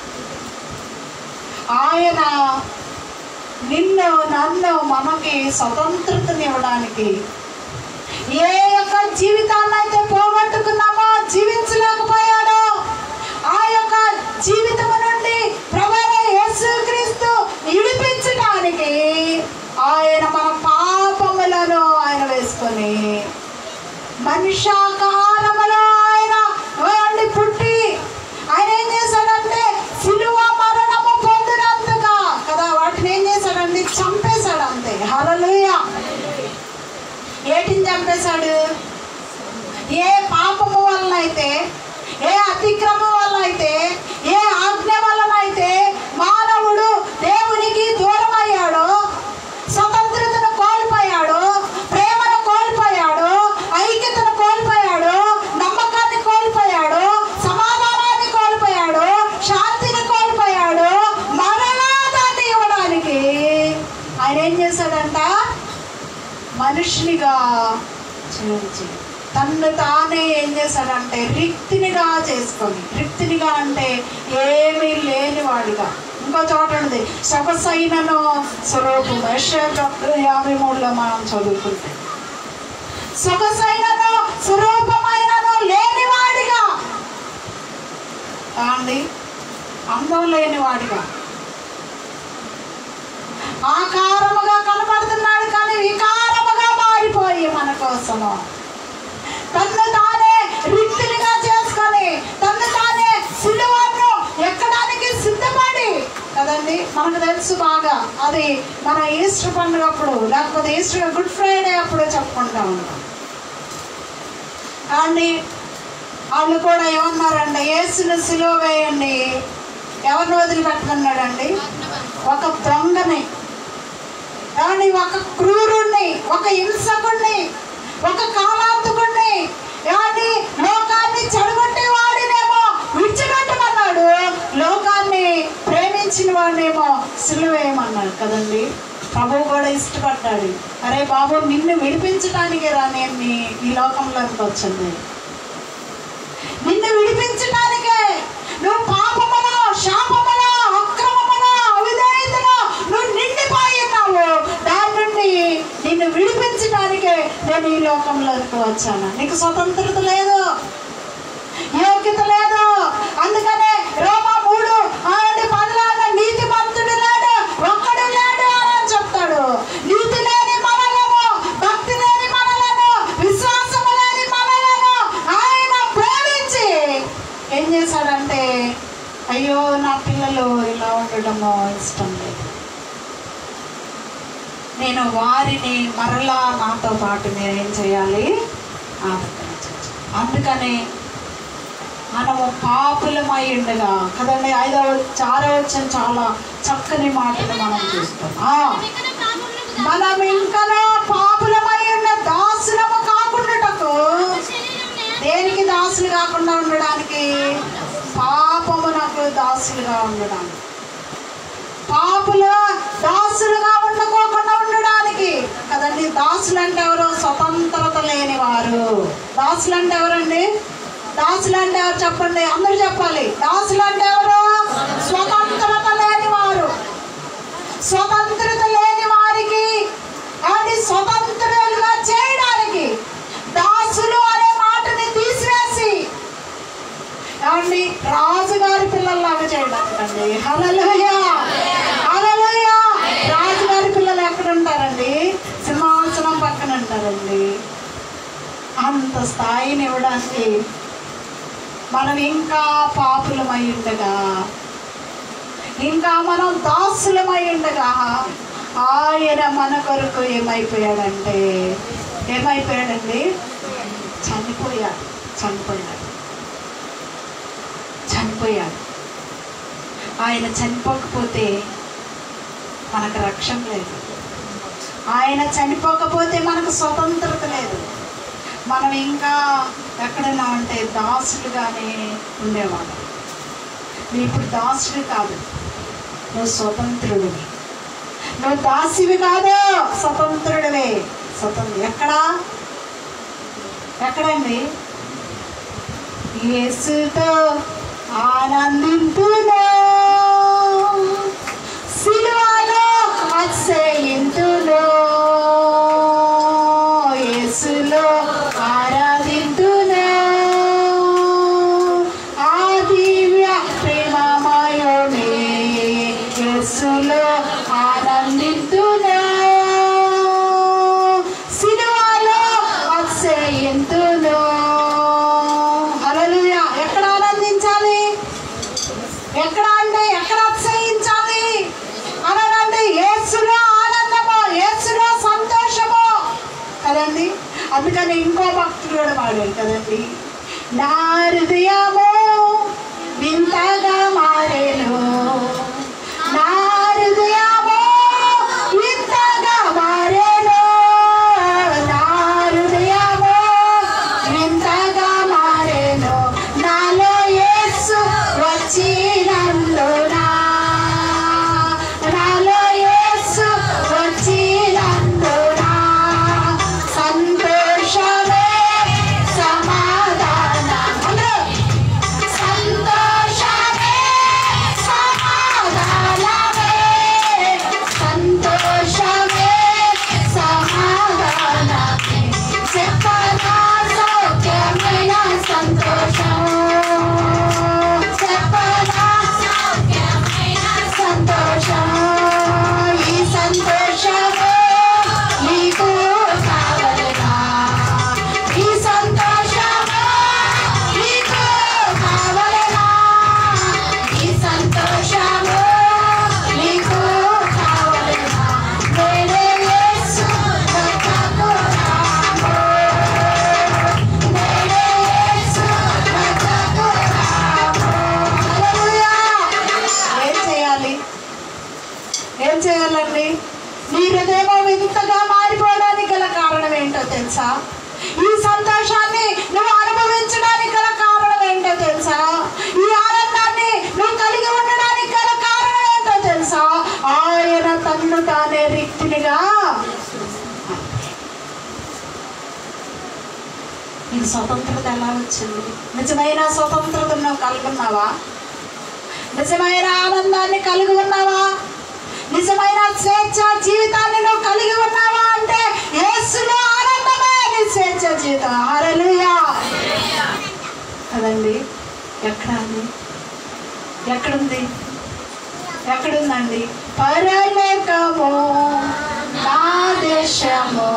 ఆయన నిన్ను నన్ను మనకి స్వతంత్రతనివ్వడానికి ఏ యొక్క జీవితాన్ని అయితే పోగొట్టుకున్నామో, జీవించలేకపోయాడో, ఆ యొక్క జీవితం నుండి ప్రభువైన యేసుక్రీస్తు విడిపించడానికి ఆయన మన పాపములను ఆయన వేసుకొని మనుష్యాకారములో ఆయన పుట్టి ఆయన ఏం చేశాడంటే సిలువ మరణము పొందినంతగా కదా వాటిని ఏం చేశాడండి? చంపేశాడు. అంతే. హల్లెలూయా. ఏటిని చంపేశాడు? ఏ పాపము వలన అయితే, ఏ అతిక్రమం వలన అయితే, ఏ ఆజ్ఞ వలన అయితే మానవుడు దేవునికి దూరం అయ్యాడో, స్వతంత్రతను కోల్పోయాడు, ప్రేమను కోల్పోయాడు, ఐక్యతను కోల్పోయాడు, నమ్మకాన్ని కోల్పోయాడు, సమాధానాన్ని కోల్పోయాడు, శాంతిని కోల్పోయాడు, మరలా దాన్ని ఇవ్వడానికి ఆయన ఏం చేశాడంట? మనుషునిగా జీవించి తన్ను తానే ఏం చేశాడంటే రిక్తినిగా చేసుకొని. రిక్తినిగా అంటే ఏమీ లేనివాడిగా. ఇంకో చోట ఉంది, సొగసైనను స్వరూపం. యెషయా 53లో మనం చదువుకుంటే సొగసైనను స్వరూపమైనను లేనివాడిగా అండి, అందం లేనివాడిగా, ఆకారముగా కనపడుతున్నాడు కానీ వికారముగా మారిపోయి మన కోసము తన్ను తానే రిక్తినిగా చేసుకొని తన్ను తానే సిలువను ఎక్కడానికి సిద్ధపడి కదండి. మనకు తెలుసు బాగా, అది మన ఈస్టర్ పండుగ అప్పుడు, లేకపోతే ఈస్టర్ గుడ్ ఫ్రైడే అప్పుడు చెప్పుకుంటా ఉంటాం. అండి వాళ్ళు కూడా ఏమన్నారండి? యేసును సిలువ వేయండి. ఎవరిని వదిలిపెట్టమన్నాడండి? ఒక దొంగని, ఒక క్రూరుణ్ణి, ఒక హింసకుణ్ణి, ఒక కాలాంతకుణ్ణి, లోకాన్ని చెడగొట్టే వాడినేమో విడిచిపెట్టమన్నాడు, లోకాన్ని ప్రేమించిన వాడినేమో సిలువ వేయమన్నాడు కదండి. ప్రభువు కూడా ఇష్టపడ్డాడు. అరే బాబు, నిన్ను విడిపించడానికి రా నేను ఈ లోకంలోకి వచ్చింది. నిన్ను విడిపించడానికే. నువ్వు పాపములో, శాపములో, అక్రమములో, అవిధేయతలో నువ్వు నిండిపోయి ఉన్నావు. దాని నుండి నిన్ను విడిపించడానికే నేను ఈ లోకంలోకి వచ్చాను. నీకు స్వతంత్రత లేదు, యోగ్యత లేదు. అందుకనే రోమా 3:10 నీతిమంతుడు లేడు, ఒక్కడు లేడు అని చెప్తాడు. నీతి లేని మనలను, భక్తి లేని మనలను, విశ్వాసము లేని మనలను ఆయన ప్రేమించి ఏం చేశాడంటే, అయ్యో నా పిల్లలు ఇలా ఉండడము ఇష్టం లేదు, నేను వారిని మరలా నాతో పాటు మీరేం చేయాలి, ఆదరించాలి. అందుకని మనము పాపులమై ఉండగా కదండి. 6వ వచనం చాలా చక్కని మాటలు మనం చూస్తాం. మనం ఇంకా పాపులమై ఉన్న దాసులము కాకుండాటకు, దేనికి దాసులు కాకుండా ఉండడానికి, పాపమునకు దాసులుగా ఉండడానికి, పాపుల దాసులుగా ఉండకోకుండా ఉండడానికి కదండి. దాసులు అంటే ఎవరు? స్వతంత్రత లేని వారు. దాసులు అంటే ఎవరండి? దాసులు అంటే ఎవరు చెప్పండి, అందరూ చెప్పాలి. దాసులు అంటే ఎవరు? స్వతంత్రత లేని వారు. స్వతంత్రత లేని వారికి అది స్వతంత్రులుగా చేయడానికి దాసులు అనే మాటని తీసివేసి ఏమండి రాజుగారి పిల్లల్లాగా చేయడానికండి. హల్లెలూయా, హల్లెలూయా. రాజుగారి పిల్లలు ఎక్కడ ఉంటారండి? సింహాసనం పక్కన ఉంటారండి. అంత స్థాయిని ఇవ్వడానికి మనం ఇంకా పాపులమై ఉండగా, ఇంకా మనం దాసులమై ఉండగా ఆయన మన కొరకు ఏమైపోయాడంటే, ఏమైపోయాడండి? చనిపోయాడు. ఆయన చనిపోకపోతే మనకు రక్షణ లేదు. ఆయన చనిపోకపోతే మనకు స్వతంత్రత లేదు. మనం ఇంకా ఎక్కడైనా అంటే దాసులుగానే ఉండేవాళ్ళం. నువ్వు ఇప్పుడు దాసుడు కాదు, నువ్వు స్వతంత్రుడివి. నువ్వు దాసివి కాదు, స్వతంత్రుడివే. ఎక్కడండి? యేసుతో ఆనందింతును, సిలువలో అతిశయింతును, యేసులో ఆరాధింతును, ఆ దివ్య ప్రేమమయుని యేసులో ఆనందింతును, సిలువలో అతిశయింతును. హల్లెలూయా. ఎక్కడ ఆనందించాలి? ఎక్కడ అంటే ఎక్కడ అతిశయించాలి అననండి? యేసులో ఆనందము, యేసులో సంతోషము కదండి. అందుకని ఇంకో భక్తుడు కూడా వాడాడు కదండి. నా హృదయము వింతగా మారేను, నా హృదయము వింతగా మారేను, నా హృదయము వింతగా మారేను, నాలో యేసు వచ్చినందున, నాలో యేసు వచ్చినందున సంతోషమే సమాధానములు, సంతోషమే సమాధానమే, సంతోషమే సమాధానమే, చెప్పనా సౌఖ్యమైన సంతోషం, చెప్పనా సౌఖ్యమైన సంతోషం, ఈ సంతోషము నీకు కావలెనా, ఈ సంతోషము నీకు కావలెనా, ఈ సంతోషము నీకు కావలెనా, నేనే యేసు వద్దకు రాము, నేనే యేసు వద్దకు రాము. హల్లెలూయా. ఏం చేయాలండి? నీ హృదయం వింతగా మారిపోవడానికి గల కారణం ఏంటో తెలుసా? ఈ సంతోషాన్ని నువ్వు అనుభవించడానికి గల కారణం ఏంటో తెలుసా? ఈ ఆనందాన్ని నువ్వు కలిగి ఉండడానికి గల కారణం ఏంటో తెలుసా? ఆయన తన్ను తానే రిక్తి స్వతంత్రత ఎలా వచ్చింది? నిజమైన స్వతంత్రతను నువ్వు కలుగున్నావా? నిజమైన ఆనందాన్ని కలిగి ఉన్నావా? నిజమైన స్వేచ్ఛ జీవితాన్ని నువ్వు కలిగి ఉన్నావా అంటే యేసులో ఆనందమే నీ స్వేచ్ఛ జీవితం. హల్లెలూయా కదండి. ఎక్కడుంది? ఎక్కడుందండి? పరలోకము నా దేశము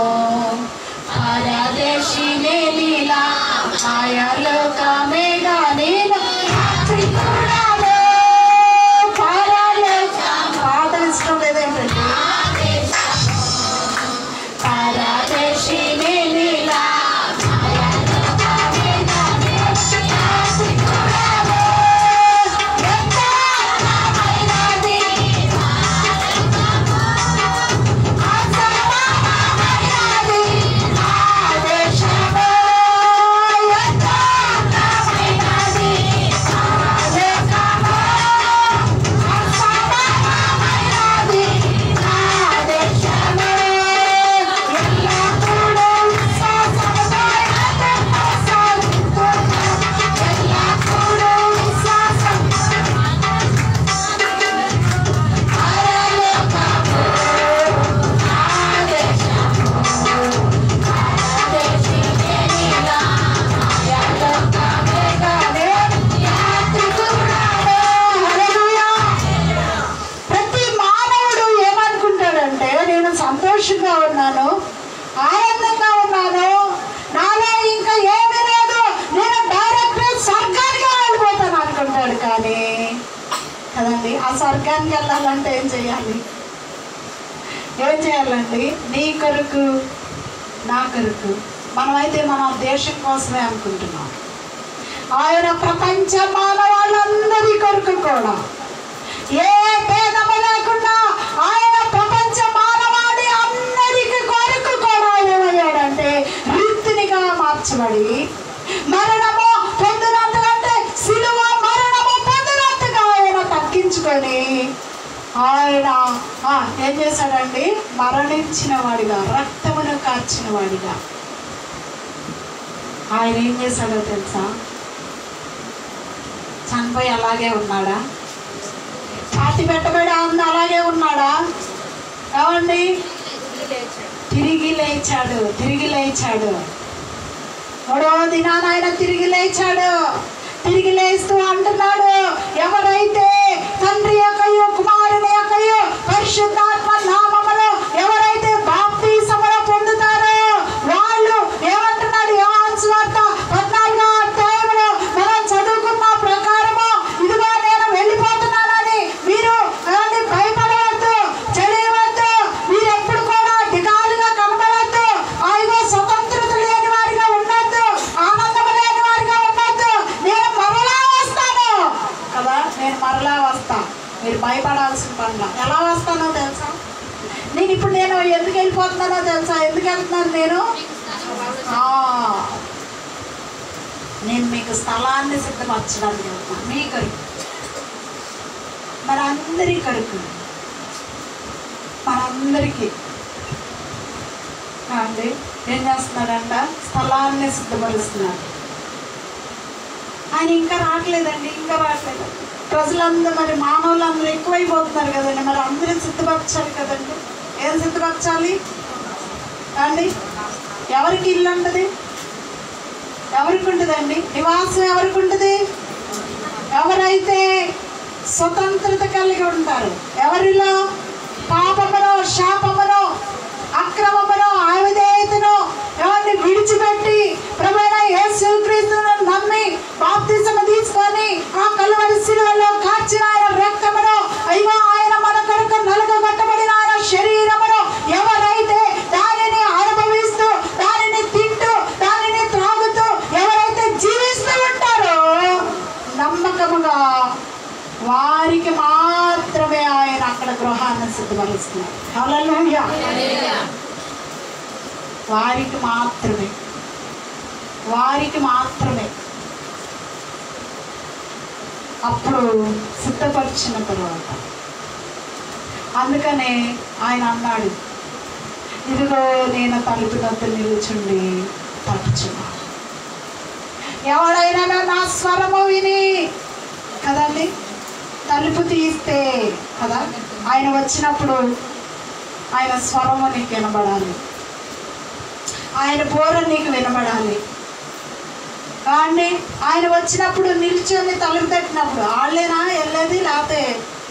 పరదేశినే నీలా ఆయలోకమేగా నేను పాట ఇష్టం లేదేంటండి? పరదేశినే నీలా సంతోషంగా ఉన్నాను, ఆనందంగా ఉన్నాను, నాలో ఇంకా ఏమీ లేదు, నేను డైరెక్ట్ స్వర్గానికి వెళ్ళిపోతాను అనుకుంటాడు. కానీ కదండి, ఆ స్వర్గానికి వెళ్ళాలంటే ఏం చేయాలండి? నీ కొరకు నా కొరకు. మనమైతే మన దేశం కోసమే అనుకుంటున్నాం. ఆయన ప్రపంచ మానవాళ్ళందరి కొరకు కూడా ఏ భేదము లేకుండా ఆయన ప్రపంచ మానవాళి అందరికి కొరకు కూడా ఏమయ్యాడంటే రీతినిగా మార్చబడి మరణము పొందినట్టుకంటే సిలువ మరణము పొందినట్టుగా ఆయన తగ్గించుకొని ఆయన ఏం చేశాడండి? మరణించిన వాడిగా, రక్తమును కార్చిన వాడిగా ఆయన ఏం చేశాడో తెలుసా? చనిపోయి అలాగే ఉన్నాడా? పాతి పెట్టబడి అందు అలాగే ఉన్నాడా? ఏమండి? తిరిగి లేచాడు. మూడవ దినాన ఆయన తిరిగి లేచాడు. తిరిగి లేస్తూ అంటున్నాడు, ఎవరైతే తండ్రి యొక్కయు కుమారుని యొక్కయు పరిశుద్ధాత్మ నామములో ఎవరైతే బాప్తిసమును పొందుతారో వాళ్ళు ఏమంటున్నాడు? యోహాను సువార్త 14వ అధ్యాయంలో మనం చదువుకున్న ప్రకారము, ఇదిగో నేను వెళ్ళిపోతున్నానని మీరు భయపడవద్దు, చెడియవద్దు, మీరు ఎప్పుడు కూడా దిగాలుగా కనబడవద్దు, ఆయనో స్వతంత్రత లేని వారిగా ఉండొద్దు, ఆనందం లేని వారిగా ఉండొద్దు, నేను మరలా వస్తాను కదా, నేను మరలా వస్తా. మీరు భయపడాల్సిన పనిలా. ఎలా వస్తానో తెలుసా? నేను ఎందుకు వెళ్ళిపోతున్నానో తెలుసా? ఎందుకు వెళ్తున్నాను నేను మీకు స్థలాన్ని సిద్ధపరచడానికి వెళ్తాను. మీ కొరకు, మనందరి కొరకు, మనందరికీ అండి ఏం చేస్తున్నాడంట? స్థలాన్ని సిద్ధపరుస్తున్నాడు. ఆయన ఇంకా రావట్లేదండి. ప్రజలందరూ మరి మానవులందరూ ఎక్కువైపోతున్నారు కదండి. మరి అందరూ సిద్ధపరచాలి కదండి. ఏం సిద్ధపరచాలి అండి? ఎవరికి ఇల్లు ఉంటుంది? ఎవరికి ఉంటుందండి? నివాసం ఎవరికి ఉంటుంది? ఎవరైతే స్వతంత్రత కలిగి ఉంటారు. ఎవరిలో? పాపమును, శాపమును, అక్రమమును, అవిధేయతను ఎవరిని విడిచిపెట్టి ప్రభువైన యేసుక్రీస్తును నమ్మి బాప్తిసము తీసుకొని ఆ కలువరి శిలువలో కార్చిన ఆయన రక్తమును, అయ్యో ఆయన మన కొరకు నలుగగొట్టబడిన ఆయన శరీరమును ఎవరైతే దానిని అనుభవిస్తూ, దానిని తింటూ, దానిని త్రాగుతూ ఎవరైతే జీవిస్తూ ఉంటారో నమ్మకముగా వారికి మాత్రమే ఆయన అక్కడ గృహాన్ని సిద్ధపరుస్తున్నారు. హల్లెలూయా. వారికి మాత్రమే అప్పుడు సిద్ధపరిచిన తర్వాత. అందుకనే ఆయన అన్నాడు, ఇదిగో నేను తలుపు వద్ద నిలుచుండి తట్టుచున్నాను. ఎవడైనా నా స్వరము విని కదండి తలుపు తీస్తే కదా ఆయన వచ్చినప్పుడు ఆయన స్వరము నీకు వినబడాలి, ఆయన బోర నీకు వినబడాలి. కానీ ఆయన వచ్చినప్పుడు నిల్చొని తలుపు తట్టినప్పుడు వాళ్ళేనా వెళ్ళేది, లేకపోతే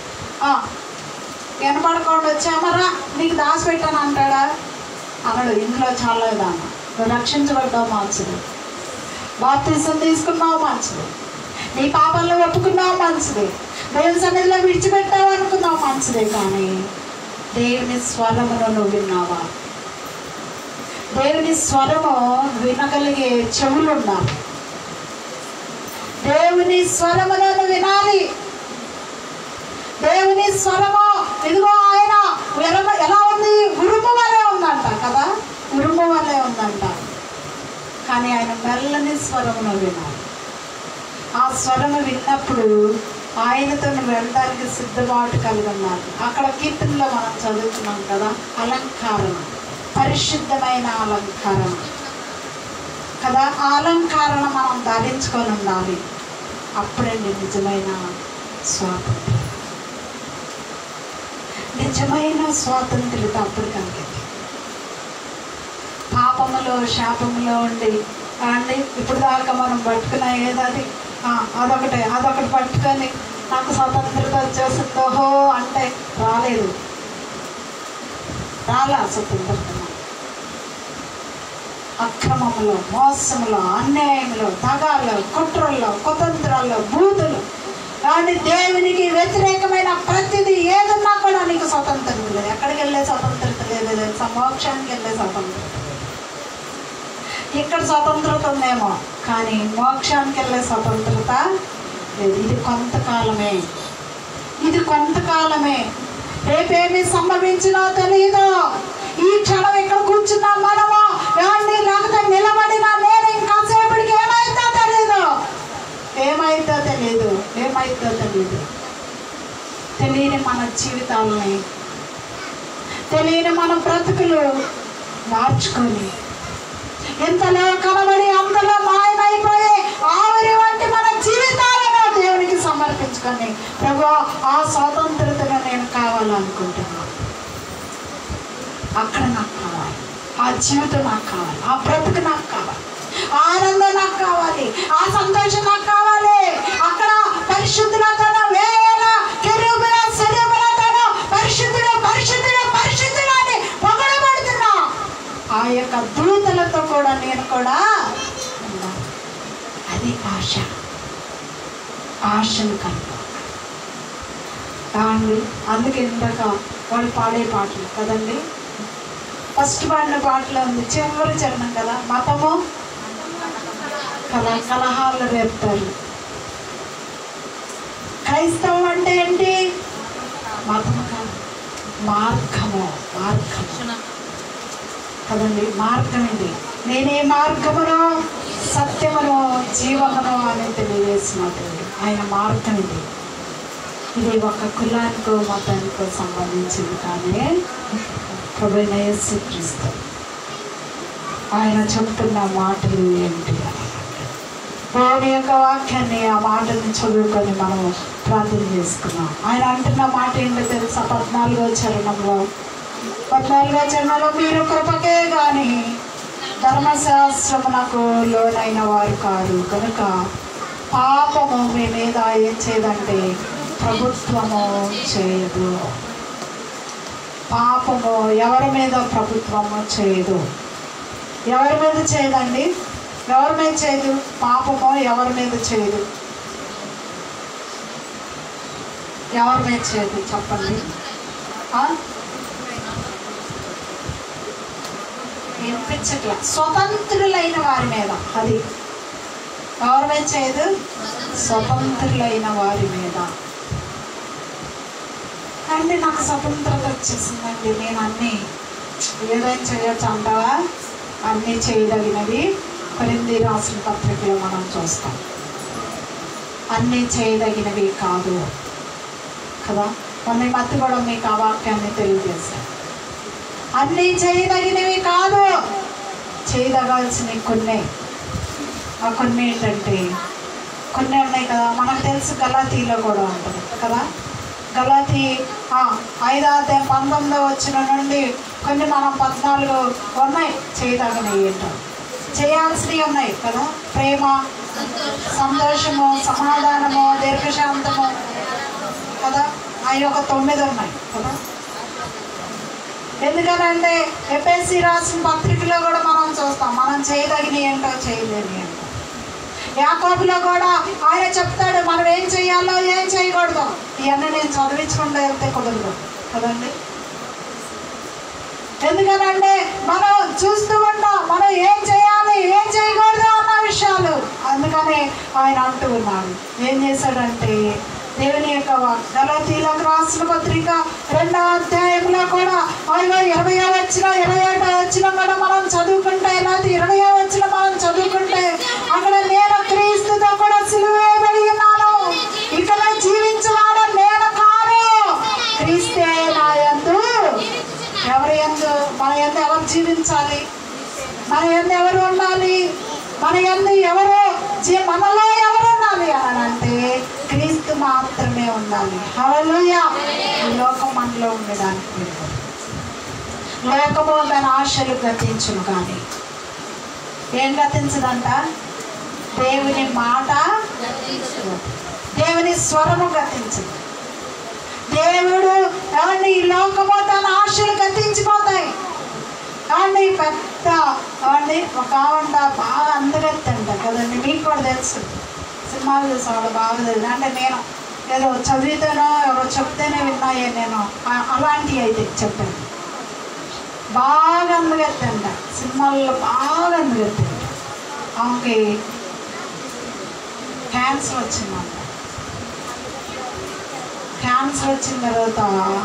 వినపడకుండా వచ్చామరా నీకు దాచిపెట్టాను అంటాడా? అనడు. ఇంట్లో చాలేదాన్న నువ్వు రక్షించబడ్డావు మంచిది, బాప్తిసం తీసుకున్నావు మంచిది, నీ పాపంలో ఒప్పుకున్నావు మంచిది, దేవుని సన్నిధిలో విడిచిపెట్టావు అనుకున్నావు మంచిదే. కానీ దేవుని స్వరమును నువ్వు విన్నావా? దేవుని స్వరము వినగలిగే చెవులు ఉండాలి. దేవుని స్వరములను వినాలి. దేవుని స్వరము ఇదిగో ఆయన ఎలా ఉంది? ఉరుము వలె ఉందంట కదా, ఉరుము వలె ఉందంట. కానీ ఆయన మెల్లని స్వరమును వినాలి. ఆ స్వరము విన్నప్పుడు ఆయనతో వెళ్ళడానికి సిద్ధపాటు కలిగి ఉన్నారు. అక్కడ కీర్తనలో మనం చదువుతున్నాం కదా, అలంకారం, పరిశుద్ధమైన అలంకారం కదా. ఆ అలంకారణ మనం ధరించుకొని ఉండాలి. అప్పుడే నిజమైన స్వాతంత్రం, నిజమైన స్వాతంత్ర్యత అప్పుడు కలిగింది. పాపములో శాపములో ఉండి అండి ఇప్పుడు దాకా మనం పట్టుకున్న ఏదది అదొకటి పట్టుకొని నాకు స్వతంత్రత వచ్చేసిందోహో అంటే రాలా స్వతంత్రత. అక్రమంలో, మోసంలో, అన్యాయంలో, దగాల్లో, కుట్రల్లో, కుతంత్రాల్లో, బూతులు కానీ దేవునికి వ్యతిరేకమైన ప్రతిదీ ఏదన్నా కూడా నీకు స్వతంత్రత లేదు. ఎక్కడికి వెళ్ళే స్వతంత్రత లేదు తెలుసా? మోక్షానికి వెళ్ళే స్వతంత్రత. ఇక్కడ స్వతంత్రత ఉందేమో కానీ మోక్షానికి వెళ్ళే స్వతంత్రత లేదు. ఇది కొంతకాలమే, ఇది కొంతకాలమే. రేపేమి సంభవించినో తెలియదు. ఈ క్షణం ఇక్కడ కూర్చున్నా మనము కానీ లేకపోతే నిలబడినా నేను ఇంకాసేపటికి ఏమైందో తెలియదు, ఏమైందో తెలియదు. తెలియని మన జీవితాలని, తెలియని మన బ్రతుకులు మార్చుకొని ఎంతలో కనబడి అంతలో మాయమైపోయి ఆవిరి వంటి మన జీవితాలను దేవునికి సమర్పించుకొని ప్రభువా ఆ స్వాతంత్రతను నేను కావాలనుకుంటున్నాను. అక్కడ నాకు కావాలి, ఆ జీవితం నాకు కావాలి, ఆ బ్రతుకు నాకు కావాలి, ఆ ఆనందం నాకు కావాలి, ఆ సంతోషం నాకు కావాలి. అక్కడ పరిశుద్ధులతోనూ వేల కెరూబుల సెరూబులతోనూ పరిశుద్ధుడు పరిశుద్ధుడు పరిశుద్ధుడు అని పొగడబడుతున్నా ఆ యొక్క దూతలతో కూడా నేను కూడా ఉన్నాను. అది ఆశను కలుగు. అందుకే ఇందాక వాళ్ళు పాడే పాటలు కదండి, ఫస్ట్ పాడిన పాటలో ఉంది చివరి చరణం కదా, మతము కలహాలు రేపుతారు. క్రైస్తవం అంటే ఏంటి? మతము కాదు, మార్గము కదండి. మార్గం ఇది. నేనే మార్గమును సత్యమును జీవమును అని తెలియజేసినటువంటి ఆయన మార్గం ఇది. ఇది ఒక కులానికో మతానికో సంబంధించింది కానీ ప్రభువైన యేసుక్రీస్తు ఆయన చెబుతున్న మాటలు ఏమిటి? దేవుని యొక్క వాక్యాన్ని ఆ మాటని చదువుకొని మనం ప్రార్థన చేసుకున్నాం. ఆయన అంటున్న మాట ఏంటో తెలుసా? 14వ చరణంలో మీరు కృపకే కానీ ధర్మశాస్త్రమునకు లోనైన వారు కాదు కనుక పాపము మీ మీద ఏం చేయదంటే ప్రభుత్వము చేయదు. పాపము ఎవరి మీద ప్రభుత్వము చేయదు. ఎవరి మీద చేయదండి? ఎవరి మీద చేయదు? పాపము ఎవరి మీద చేయదు? ఎవరి మీద చేయదు చెప్పండి? వినిపించట్లా. స్వతంత్రులైన వారి మీద. అది ఎవరి మీద చేయదు? స్వతంత్రులైన వారి మీద. అంటే నాకు స్వతంత్రత వచ్చేసిందండి, నేను అన్నీ ఏదైనా చేయొచ్చు అంటావా? అన్నీ చేయదగినవి కొరింథీ రాసిన పత్రికలో మనం చూస్తాం. అన్నీ చేయదగినవి కాదు కదా. మొన్న మధ్య కూడా మీకు ఆ వాక్యాన్ని తెలియజేశాను. అన్నీ చేయదగినవి కాదు, చేయదగాల్సినవి కొన్ని. కొన్ని ఏంటంటే కొన్ని ఉన్నాయి కదా, మనకు తెలుసు గలాతీలో కూడా ఉంటుంది కదా. గలాతీ 5:19 నుండి కొన్ని మనం 14 ఉన్నాయి చేయదగినవి ఏంటో, చేయాల్సినవి ఉన్నాయి కదా. ప్రేమ, సంతోషము, సమాధానము, దీర్ఘశాంతము కదా, అవి ఒక 9 ఉన్నాయి కదా. ఎందుకనంటే ఎఫెసీ రాసిన పత్రికలో కూడా మనం చూస్తాం మనం చేయదగిన ఏంటో చేయలేని ఏంటో. యాకోబులో కూడా ఆయన చెప్తాడు మనం ఏం చేయాలో ఏం చేయకూడదు. ఇవన్నీ నేను చదివించుకుంటూ వెళ్తే కుదరదు కదండి. ఎందుకనంటే మనం చూస్తూ ఉంటాం మనం ఏం చేయాలి ఏం చేయకూడదు అన్న విషయాలు. అందుకని ఆయన అంటూ ఉన్నాడు. ఏం చేశాడంటే దేవుని యొక్క గలాతీయులకు రాసిన పత్రిక 2వ అధ్యాయంలో కూడా 20వ వచనం 27వ వచనం కూడా మనం చదువుకుంటే, లేకపోతే 20వ వచనం మనం చదువుకుంటే అక్కడ నేను క్రీస్తుతో కూడా సిలువ వేయబడి ఉన్నాను, ఇక్కడ జీవించేవాడు నేను కాను, క్రీస్తే నా యందు. ఎవరి యందు? మన యందు ఎవరు జీవించాలి? మన యందు ఎవరు ఉండాలి? మన యందు ఎవరు మనలో ఎవరు ఉండాలి అని అంటే క్రీస్తు మాత్రమే ఉండాలి. హల్లెలూయా. ఈ లోకం మనలో ఉండడానికి లోకము దాని ఆశలు గతించును, కానీ ఏం గతించదంట? దేవుని మాట, దేవుని స్వరము గతించదు. దేవుడు ఏమండి ఈ లోకము తన ఆశలు గతించిపోతాయి. ఏమండి పెద్ద ఏమండి ఒక ఆవంట బాగా అందగత్తంట కదండి, మీకు కూడా తెలుసు. సినిమాలు చూసాడు బాగా తెలుసు. అంటే నేను ఏదో చదివితేనో ఎవరో చెప్తేనే విన్నాయే నేను, అలాంటివి అయితే చెప్పాను. బాగా అందగత్తంట, సినిమాల్లో బాగా అందగత్తంట. ఆమెకి క్యాన్సర్ వచ్చిందంట. క్యాన్సర్ వచ్చిన తర్వాత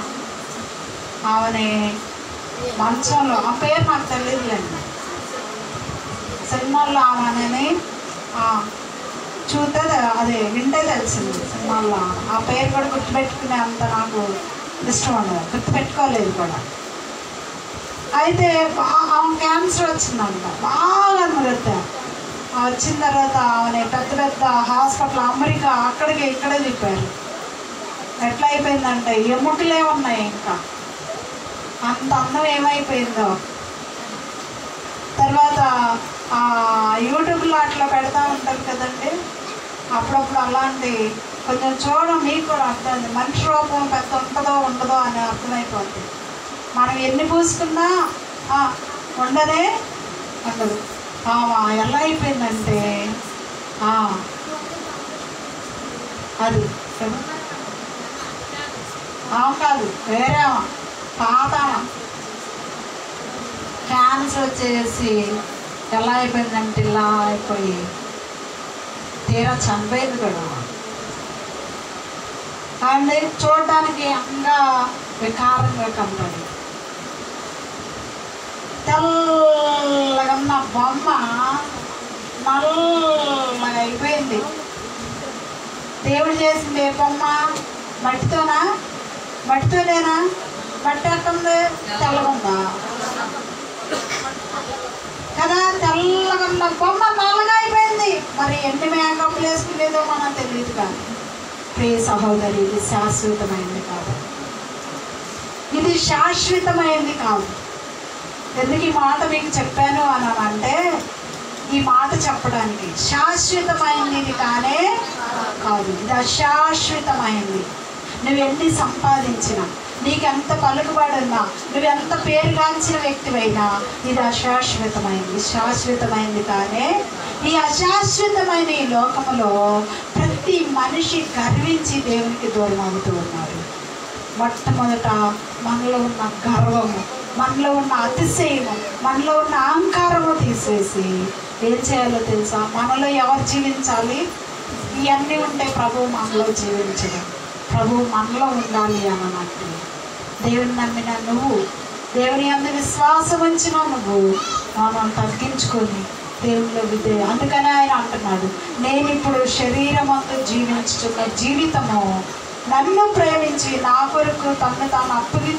ఆమెని మంచంలో, ఆ పేరు నాకు తెలియదులేండి, సినిమాల్లో ఆమెని చూస్తే అదే వింటే తెలిసింది సినిమాల్లో. ఆ పేరు కూడా గుర్తుపెట్టుకునే అంత నాకు ఇష్టం ఉండదు, గుర్తుపెట్టుకోలేదు కూడా. అయితే ఆమె క్యాన్సర్ వచ్చిందంట, బాగా అందగత్తా. వచ్చిన తర్వాత ఆమె పెద్ద పెద్ద హాస్పిటల్ అమెరికా అక్కడికి ఇక్కడే చెప్పారు. ఎట్లా అయిపోయిందంటే ఎముకలే ఉన్నాయి, ఇంకా అంత అందం ఏమైపోయిందో. తర్వాత యూట్యూబ్లో అట్లా పెడతా ఉంటారు కదండి, అప్పుడప్పుడు అలాంటి కొంచెం చూడడం మీకు కూడా అర్థమైంది. మనిషి రూపం పెద్ద ఉంటుందో ఉండదో అని అర్థమైపోతుంది. మనం ఎన్ని పూసుకున్నా ఉండదే ఉండదు. ఎలా అయిపోయిందంటే అది కాదు, వేరే పాత క్యాన్సర్ వచ్చేసి ఎలా అయిపోయిందంటే ఇలా అయిపోయి తీరా చనిపోయింది కూడా. అండ్ చూడడానికి అంగా వికారంగా కనపడి తెల్లగా ఉన్న బొమ్మ నల్లగా అయిపోయింది. దేవుడు చేసింది ఏ బొమ్మ? మట్టితోనా? మట్టితోనేనా? మట్టి ఎట్టుంది? తెల్లగుందా కదా. తెల్లగా ఉన్న బొమ్మ నల్లగా అయిపోయింది. మరి ఎన్ని మేకప్ వేసుకునేదో మనకు తెలియదు. కానీ ప్రియ సహోదరి, ఇది శాశ్వతమైంది కాదు, ఇది శాశ్వతమైంది కాదు. ఎందుకు ఈ మాట మీకు చెప్పాను అని అంటే, ఈ మాట చెప్పడానికి శాశ్వతమైంది ఇది కానే కాదు, ఇది అశాశ్వతమైంది. నువ్వెన్ని సంపాదించినా, నీకెంత పలుకుబడి ఉన్నా, నువ్వెంత పేరుగాంచిన వ్యక్తివైనా, ఇది అశాశ్వతమైంది, శాశ్వతమైంది కానే. ఈ అశాశ్వతమైన ఈ లోకములో ప్రతి మనిషి గర్వించి దేవునికి దూరం అవుతూ ఉన్నారు. మొట్టమొదట మనలో ఉన్న గర్వము, మనలో ఉన్న అతిశయము, మనలో ఉన్న అహంకారము తీసేసి ఏం చేయాలో తెలుసా? మనలో ఎవరు జీవించాలి? ఇవన్నీ ఉంటే ప్రభువు మనలో జీవించడం, ప్రభువు మనలో ఉండాలి అన్నట్టు. దేవుని నమ్మిన నువ్వు, దేవుని అందు విశ్వాసం ఉంచిన నువ్వు మనం తగ్గించుకొని దేవునిలో విధేయ. అందుకని ఆయన అంటున్నాడు, నేను ఇప్పుడు శరీరం అంతా జీవించుతున్న జీవితము నన్ను ప్రేమించి నా కొరకు తను తాను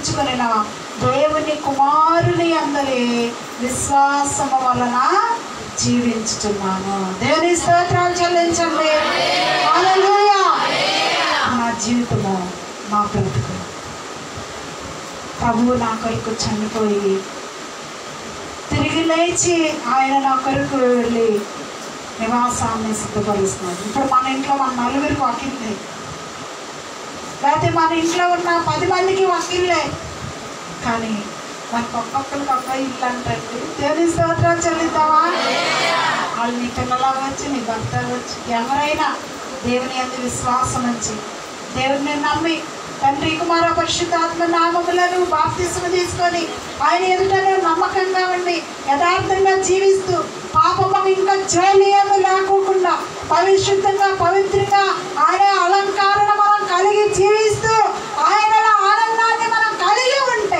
అప్పగించుకుని దేవుని కుమారుని అందరి విశ్వాసము వలన జీవించుతున్నాను. దేవుని స్తోత్రాలు చెల్లించండి. హల్లెలూయా. నా జీవితము, నా బ్రతుకు ప్రభువు నా కొరకు చనిపోయి తిరిగి లేచి ఆయన నా కొరకు వెళ్ళి నివాసాన్ని సిద్ధపరుస్తున్నాడు. ఇప్పుడు మన ఇంట్లో మన నలుగురికి వాకిల్లే, లేకపోతే మన ఇంట్లో ఉన్న 10 మందికి వాకిల్లే, కానీ మనకు ఒక్కొక్కరికి ఒక్క ఇల్లు అంటే దేవుని స్తోత్రాలు చెల్లిద్దామా? వాళ్ళు నీ పిల్లలు అవ్వచ్చు, నీ భర్త అవ్వచ్చు, ఎవరైనా దేవుని యందు విశ్వాసం ఉంచి దేవుడిని నమ్మి తండ్రి కుమార పరిశుద్ధాత్మ నామములను బాప్తిస్మం తీసుకొని ఆయన ఎదుటనే నమ్మకంగా ఉండి యథార్థంగా జీవిస్తూ పాపము ఇంకా జోలియము లేకోకుండా పరిశుద్ధంగా పవిత్రంగా ఆయన అలంకారణ మనం కలిగి జీవిస్తూ ఆయనలో ఆనందాన్ని మనం కలిగి ఉంటే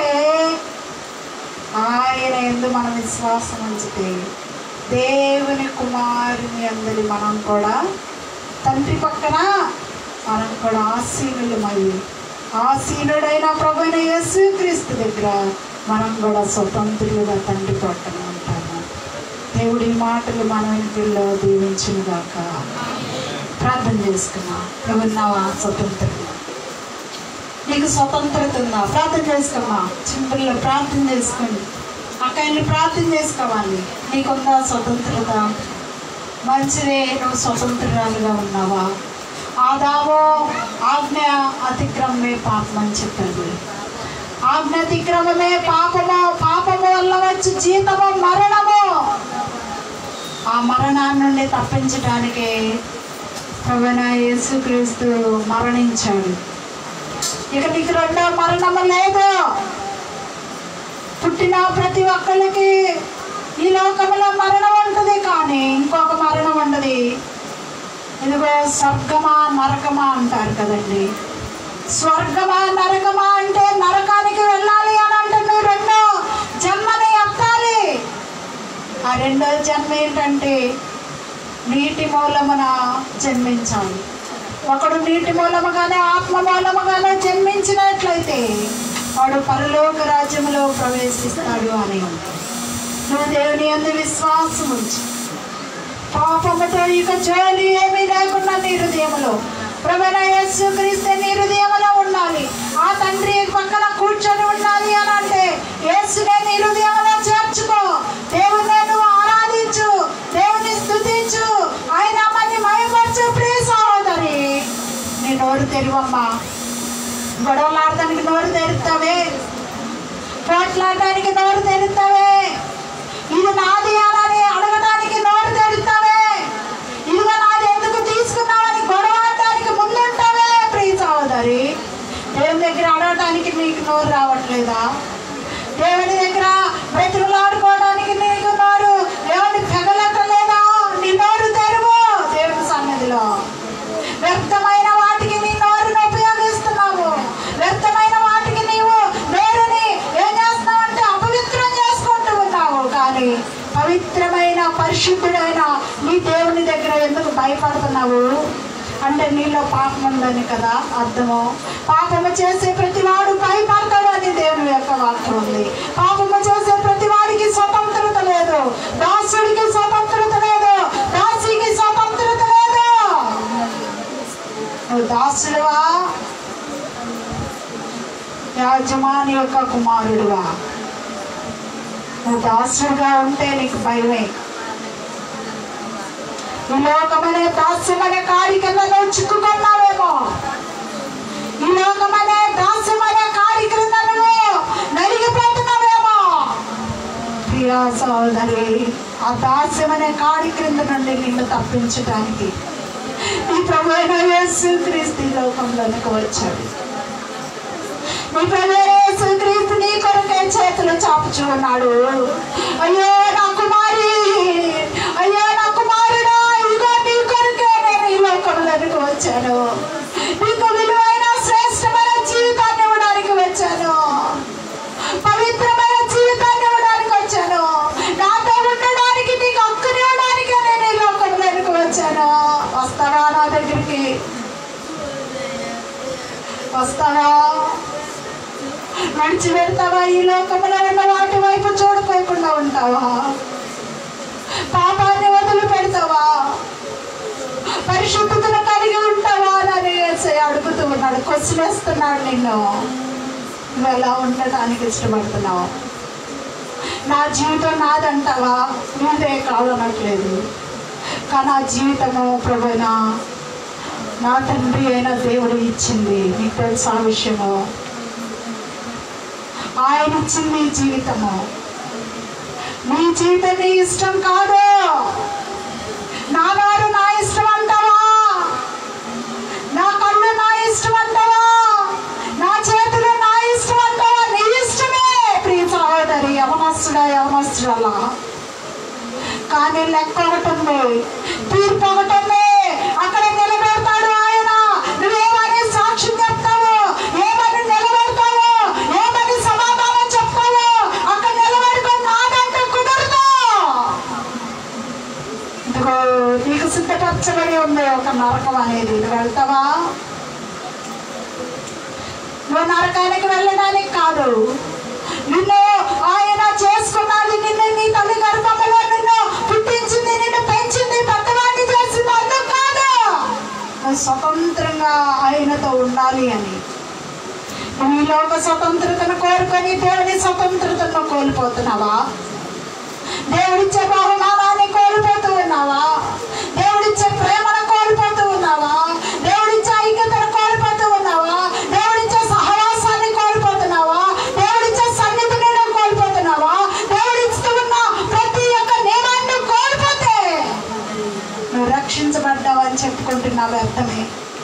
ఆయన యందు మనం విశ్వాసం ఉంచితే దేవుని కుమారుని అందరి మనం కూడా తండ్రి పక్కన మనం కూడా ఆసీనులమయ్యి ఆసీనుడైన ప్రభువైన యేసుక్రీస్తు దగ్గర మనం కూడా స్వతంత్రులుగా తండ్రి పక్కన ఉంటాము. దేవుడి మాటలు మన ఇంటిలో దీవించుగాక. ప్రార్థన చేసుకున్నా. ఎవరున్నావా స్వతంత్రంగా? నీకు స్వతంత్రత ఉందా? ప్రార్థన చేసుకున్నా. చింతల్లో ప్రార్థన చేసుకోండి. అక్కడిని ప్రార్థన చేసుకోవాలి. నీకుందా స్వతంత్రత? మంచిదే. నువ్వు స్వతంత్రాలుగా ఉన్నావా? ఆదాము ఆజ్ఞ అతిక్రమమే పాపం అని చెప్పాడు. ఆజ్ఞ అతిక్రమమే పాపము, పాపము వల్ల వచ్చి జీతము మరణము. ఆ మరణాన్ని నుండి తప్పించడానికే ప్రభువైన యేసుక్రీస్తు మరణించాడు. ఇక నీకు రెండో మరణము లేదు. పుట్టిన ప్రతి ఒక్కరికి ఈ లోకంలో మరణం ఉంటుంది, కానీ ఇంకొక మరణం ఉండదు. ఇదిగో స్వర్గమా నరకమా అంటారు కదండి. స్వర్గమా నరకమా అంటే నరకానికి వెళ్ళాలి అని అంటే నువ్వు రెండో జన్మని ఎత్తాలి. ఆ రెండో జన్మ ఏంటంటే నీటి మూలమున జన్మించాలి. ఒకడు నీటి మూలముగానే ఆత్మ మూలముగానే జన్మించినట్లయితే వాడు పరలోక రాజ్యంలో ప్రవేశిస్తాడు అని. నువ్వు దేవుని యందు విశ్వాసం ఉంచు. పాపముతో ఇక జోలి ఏమీ లేకుండా నీ హృదయంలో ప్రభువైన యేసుక్రీస్తు నీ హృదయంలో ఉండాలి. ఆ తండ్రి పక్కన కూర్చొని ఉండాలి అని అంటే యేసునే నీ హృదయంలో చేర్చుకో. దేవుని నువ్వు ఆరాధించు, దేవుని స్తుతించు, ఆయన అమ్మని మహిమపరచు. ప్రియ సహోదరి, నీ నోరు తెరివమ్మా. గొడవలాడడానికి నోరు తెరుతావే, పోట్లాడడానికి నోరు తెరుతావే, ఇది నాది అని అడగడానికి నోరు తెరుతావే, ఇదిగో నాది ఎందుకు తీసుకున్నావని గొడవడానికి ముందుంటావే. ప్రియ సహోదరి, దేవుని దగ్గర అడగడానికి నీకు నోరు రావట్లేదా? దేవుని దగ్గర బ్రతుకులాడుకోవడానికి నీకు నోరు దేవుని పెగలట్లేదా? నీ నోరు తెరువు. దేవుని సన్నిధిలో వ్యర్థమైన వాటికి నీ నోరుని ఉపయోగిస్తున్నావు. వ్యర్థమైన వాటికి నీవు నోరుని ఏం చేస్తున్నావు అంటే అపవిత్రం చేసుకుంటూ ఉన్నావు. కానీ పవిత్రమైన పరిశుద్ధుడైన నీ దేవుని దగ్గర ఎందుకు భయపడుతున్నావు అంటే నీలో పాపం ఉందని కదా అర్థము. పాపము చేసే ప్రతివాడు భయపడతాడు అని దేవుని యొక్క వాక్యం ఉంది. పాపము చేసే ప్రతివాడికి స్వతంత్రత లేదు, దాసుడికి స్వతంత్రత లేదు, దాసికి స్వతంత్రత లేదు. నువ్వు దాసుడువా, యాజమాని యొక్క కుమారుడువా? నువ్వు దాసుడుగా ఉంటే నీకు భయమే. ఈ లోకమనే దాస్యమనే కార్యక్రమంలో చిక్కుకున్నావేమో. ఈ లోకమనే దాస్యమనే కార్యక్రమంలో నలిగిపోతున్నావేమో. ప్రియా సోదరి, ఆ దాస్యమనే కార్యక్రమం నుండి నిన్ను తప్పించడానికి ఈ ప్రభువైన యేసుక్రీస్తు లోకంలోనికి వచ్చాడు. నీ ప్రభువైన యేసుక్రీస్తు నీ కొరకే చేతులు చాపుచూ ఉన్నాడు. అయ్యో నా కుమారి, అయ్యో నా కుమారుడా, ఇదిగో నీ కొరకే నేను ఈ లోకంలోనికి వచ్చాను. నీకు విలువైన శ్రేష్టమైన జీవితాన్ని ఇవ్వడానికి వచ్చాను. పవిత్రమైన జీవితాన్ని ఇవ్వడానికి వచ్చాను. నాతో ఉండడానికి, నీకు హక్కుని ఇవ్వడానికి నేను ఈ లోకంలోనికి వచ్చాను. వస్తావా నా దగ్గరికి? వస్తావా? నడిచి వెళ్తావా? ఈ లోకంలో ఉన్న వాటి వైపు చూడకోకుండా ఉంటావా? పాప జీవిస్తావా? పరిశుద్ధతను కలిగి ఉంటావా అని యేసయ్య అడుగుతూ ఉన్నాడు, కొసిలేస్తున్నాడు నిన్ను. నువ్వు ఎలా ఉండటానికి ఇష్టపడుతున్నావు? నా జీవితం నాదంటావా? నీదే కాదనట్లేదు, కానీ ఆ జీవితము ప్రభువైన నా తండ్రి అయిన దేవుడు ఇచ్చింది. నీకు తెలుసా ఆ విషయము? ఆయన ఇచ్చింది ఈ జీవితము. నీ జీవితం నీ ఇష్టం కాదు. నావారు నా ఇష్టం అంటావా? నా కళ్ళు నా ఇష్టం అంటావా? నా చేతులు నా ఇష్టం అంటావా? నీ ఇష్టమే ప్రియ సహోదరి, యవనస్తుడా యవనస్తురాలా. కానీ లెక్క ఒకటి ఉంది, తీర్పు ఒకటి ఉంది. అక్కడ నిలబెడతాడు ఆయన. నువ్వేమని సాక్ష్యం చెప్తావు, ఏమని నిలబెడతావు, ఏమని సమాధానం చెప్తావు? అక్కడ నిలబడుకొని నాదంటే కుదరదు. ఇదిగో నీకు సిద్ధపరచబడి ఉంది ఒక నరకం అనేది. నువ్వు వెళ్తావా? నువ్వు నరకానికి వెళ్ళడానికి కాదు, నిన్ను ఆయన చేసుకున్నది, నిన్ను నీ తల్లి గర్భంలో నిన్ను పుట్టించింది, నిన్ను పెంచింది, పెద్దవాడిని చేసింది అందుకు కాదు. నువ్వు స్వతంత్రంగా ఆయనతో ఉండాలి అని. నువ్వు ఈ లోక స్వతంత్రతను కోరుకొని దేవుని స్వతంత్రతను కోల్పోతున్నావా? దేవుడిచ్చే బహుమానాన్ని కోల్పోతూ ఉన్నావా? దేవుడిచ్చే ప్రేమను కోల్పోతూ ఉన్నావా? దేవుడిచ్చే ఐక్యతను కోల్పోతూ ఉన్నావా? దేవుడిచ్చే సహవాసాన్ని కోల్పోతున్నావా? దేవుడిచ్చే సన్నిధిని కోల్పోతున్నావా? దేవుడిస్తూ ఉన్న ప్రతి ఒక్క నియమాన్ని కోల్పోతే నువ్వు రక్షించబడ్డావని చెప్పుకుంటున్నావు అర్థమే.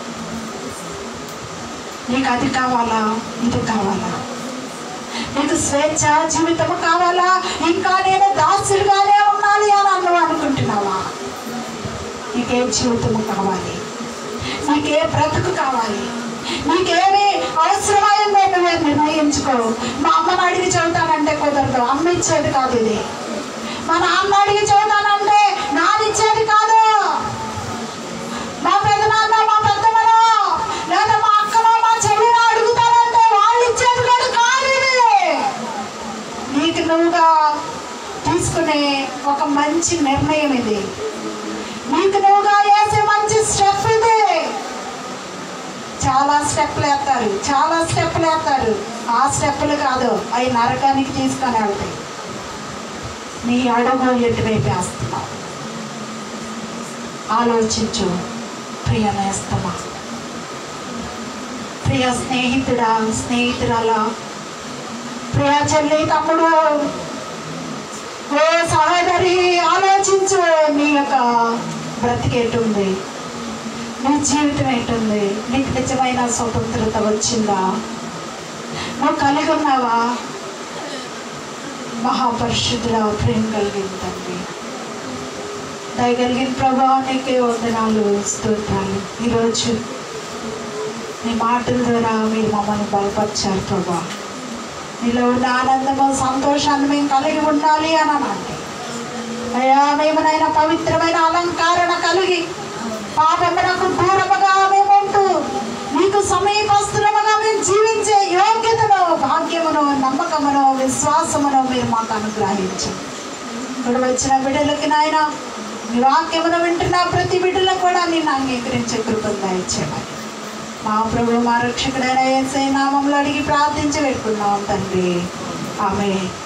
నీకు అది కావాలా, ఇది కావాలా? నీకు స్వేచ్ఛ జీవితము కావాలా? ఇంకా నేను దాసులుగానే ఉండాలి అని నువ్వు అనుకుంటున్నావా? నీకే జీవితము కావాలి? నీకే బ్రతుకు కావాలి? నీకేమి అవసరమైందో నువ్వే నిర్ణయించుకో. మా అమ్మని అడిగి చదువుతానంటే కుదరదు, అమ్మ ఇచ్చేది కాదు ఇది. మా నాన్న అడిగి చదువుతానంటే నానిచ్చేది కాదు. మా పెదనాన్న, మా పెద్దమ్మలో, లేదా మా అక్కలో, మా చెల్లిలో అడుగుతానంటే వాళ్ళు ఇచ్చేది కూడా కాదు ఇది. నీకు నువ్వుగా తీసుకునే ఒక మంచి నిర్ణయం ఇది. నీకు నువ్వుగా వేసే మంచి స్టెప్ ఇది. చాలా స్టెప్లు వేస్తారు, చాలా స్టెప్లు వేస్తారు. ఆ స్టెప్పులు కాదు, అవి నరకానికి తీసుకొని వెళ్తాయి. నీ అడుగు ఎటువైపు వేస్తున్నావు ఆలోచించు ప్రియ నేస్తమా, ప్రియ స్నేహితుడా, స్నేహితురాలా, ప్రియ చెల్లి, తమ్ముడు, ఓ సహోదరి, ఆలోచించు. నీ యొక్క బ్రతికేటుంది, నీ జీవితం ఏంటుంది? నీకు నిజమైన స్వతంత్రత వచ్చిందా? నువ్వు కలిగి ఉన్నావా? మహాపరిశుద్ధుడా, ప్రేమ కలిగిన తండ్రి, దయగలిగిన ప్రభావ నీకే వందనాలు, స్తోత్రాలు. ఈరోజు నీ మాటల ద్వారా మీరు మమ్మల్ని బలపరిచారు ప్రభా. నీలో ఉన్న ఆనందము, సంతోషాన్ని మేము కలిగి ఉండాలి అని అంటే అయ్యా, మేమునైనా పవిత్రమైన అలంకరణ కలిగి పాపమునకు దూరముగా మేముంటూ నీకు సమీపస్తులముగా మేము జీవించే యోగ్యతను, భాగ్యమును, నమ్మకమును, విశ్వాసమును మీరు మాకు అనుగ్రహించండి. ఇక్కడ వచ్చిన బిడ్డలకి నాయన నీ వాక్యమును వింటున్న ప్రతి బిడ్డలకు కూడా నిన్ను అంగీకరించే కృపను దయచేయమని మా ప్రభు, మా రక్షకుడైన యేసయ్య నామములో అడిగి ప్రార్థించి పెట్టుకున్నాం తండ్రి. ఆమేన్.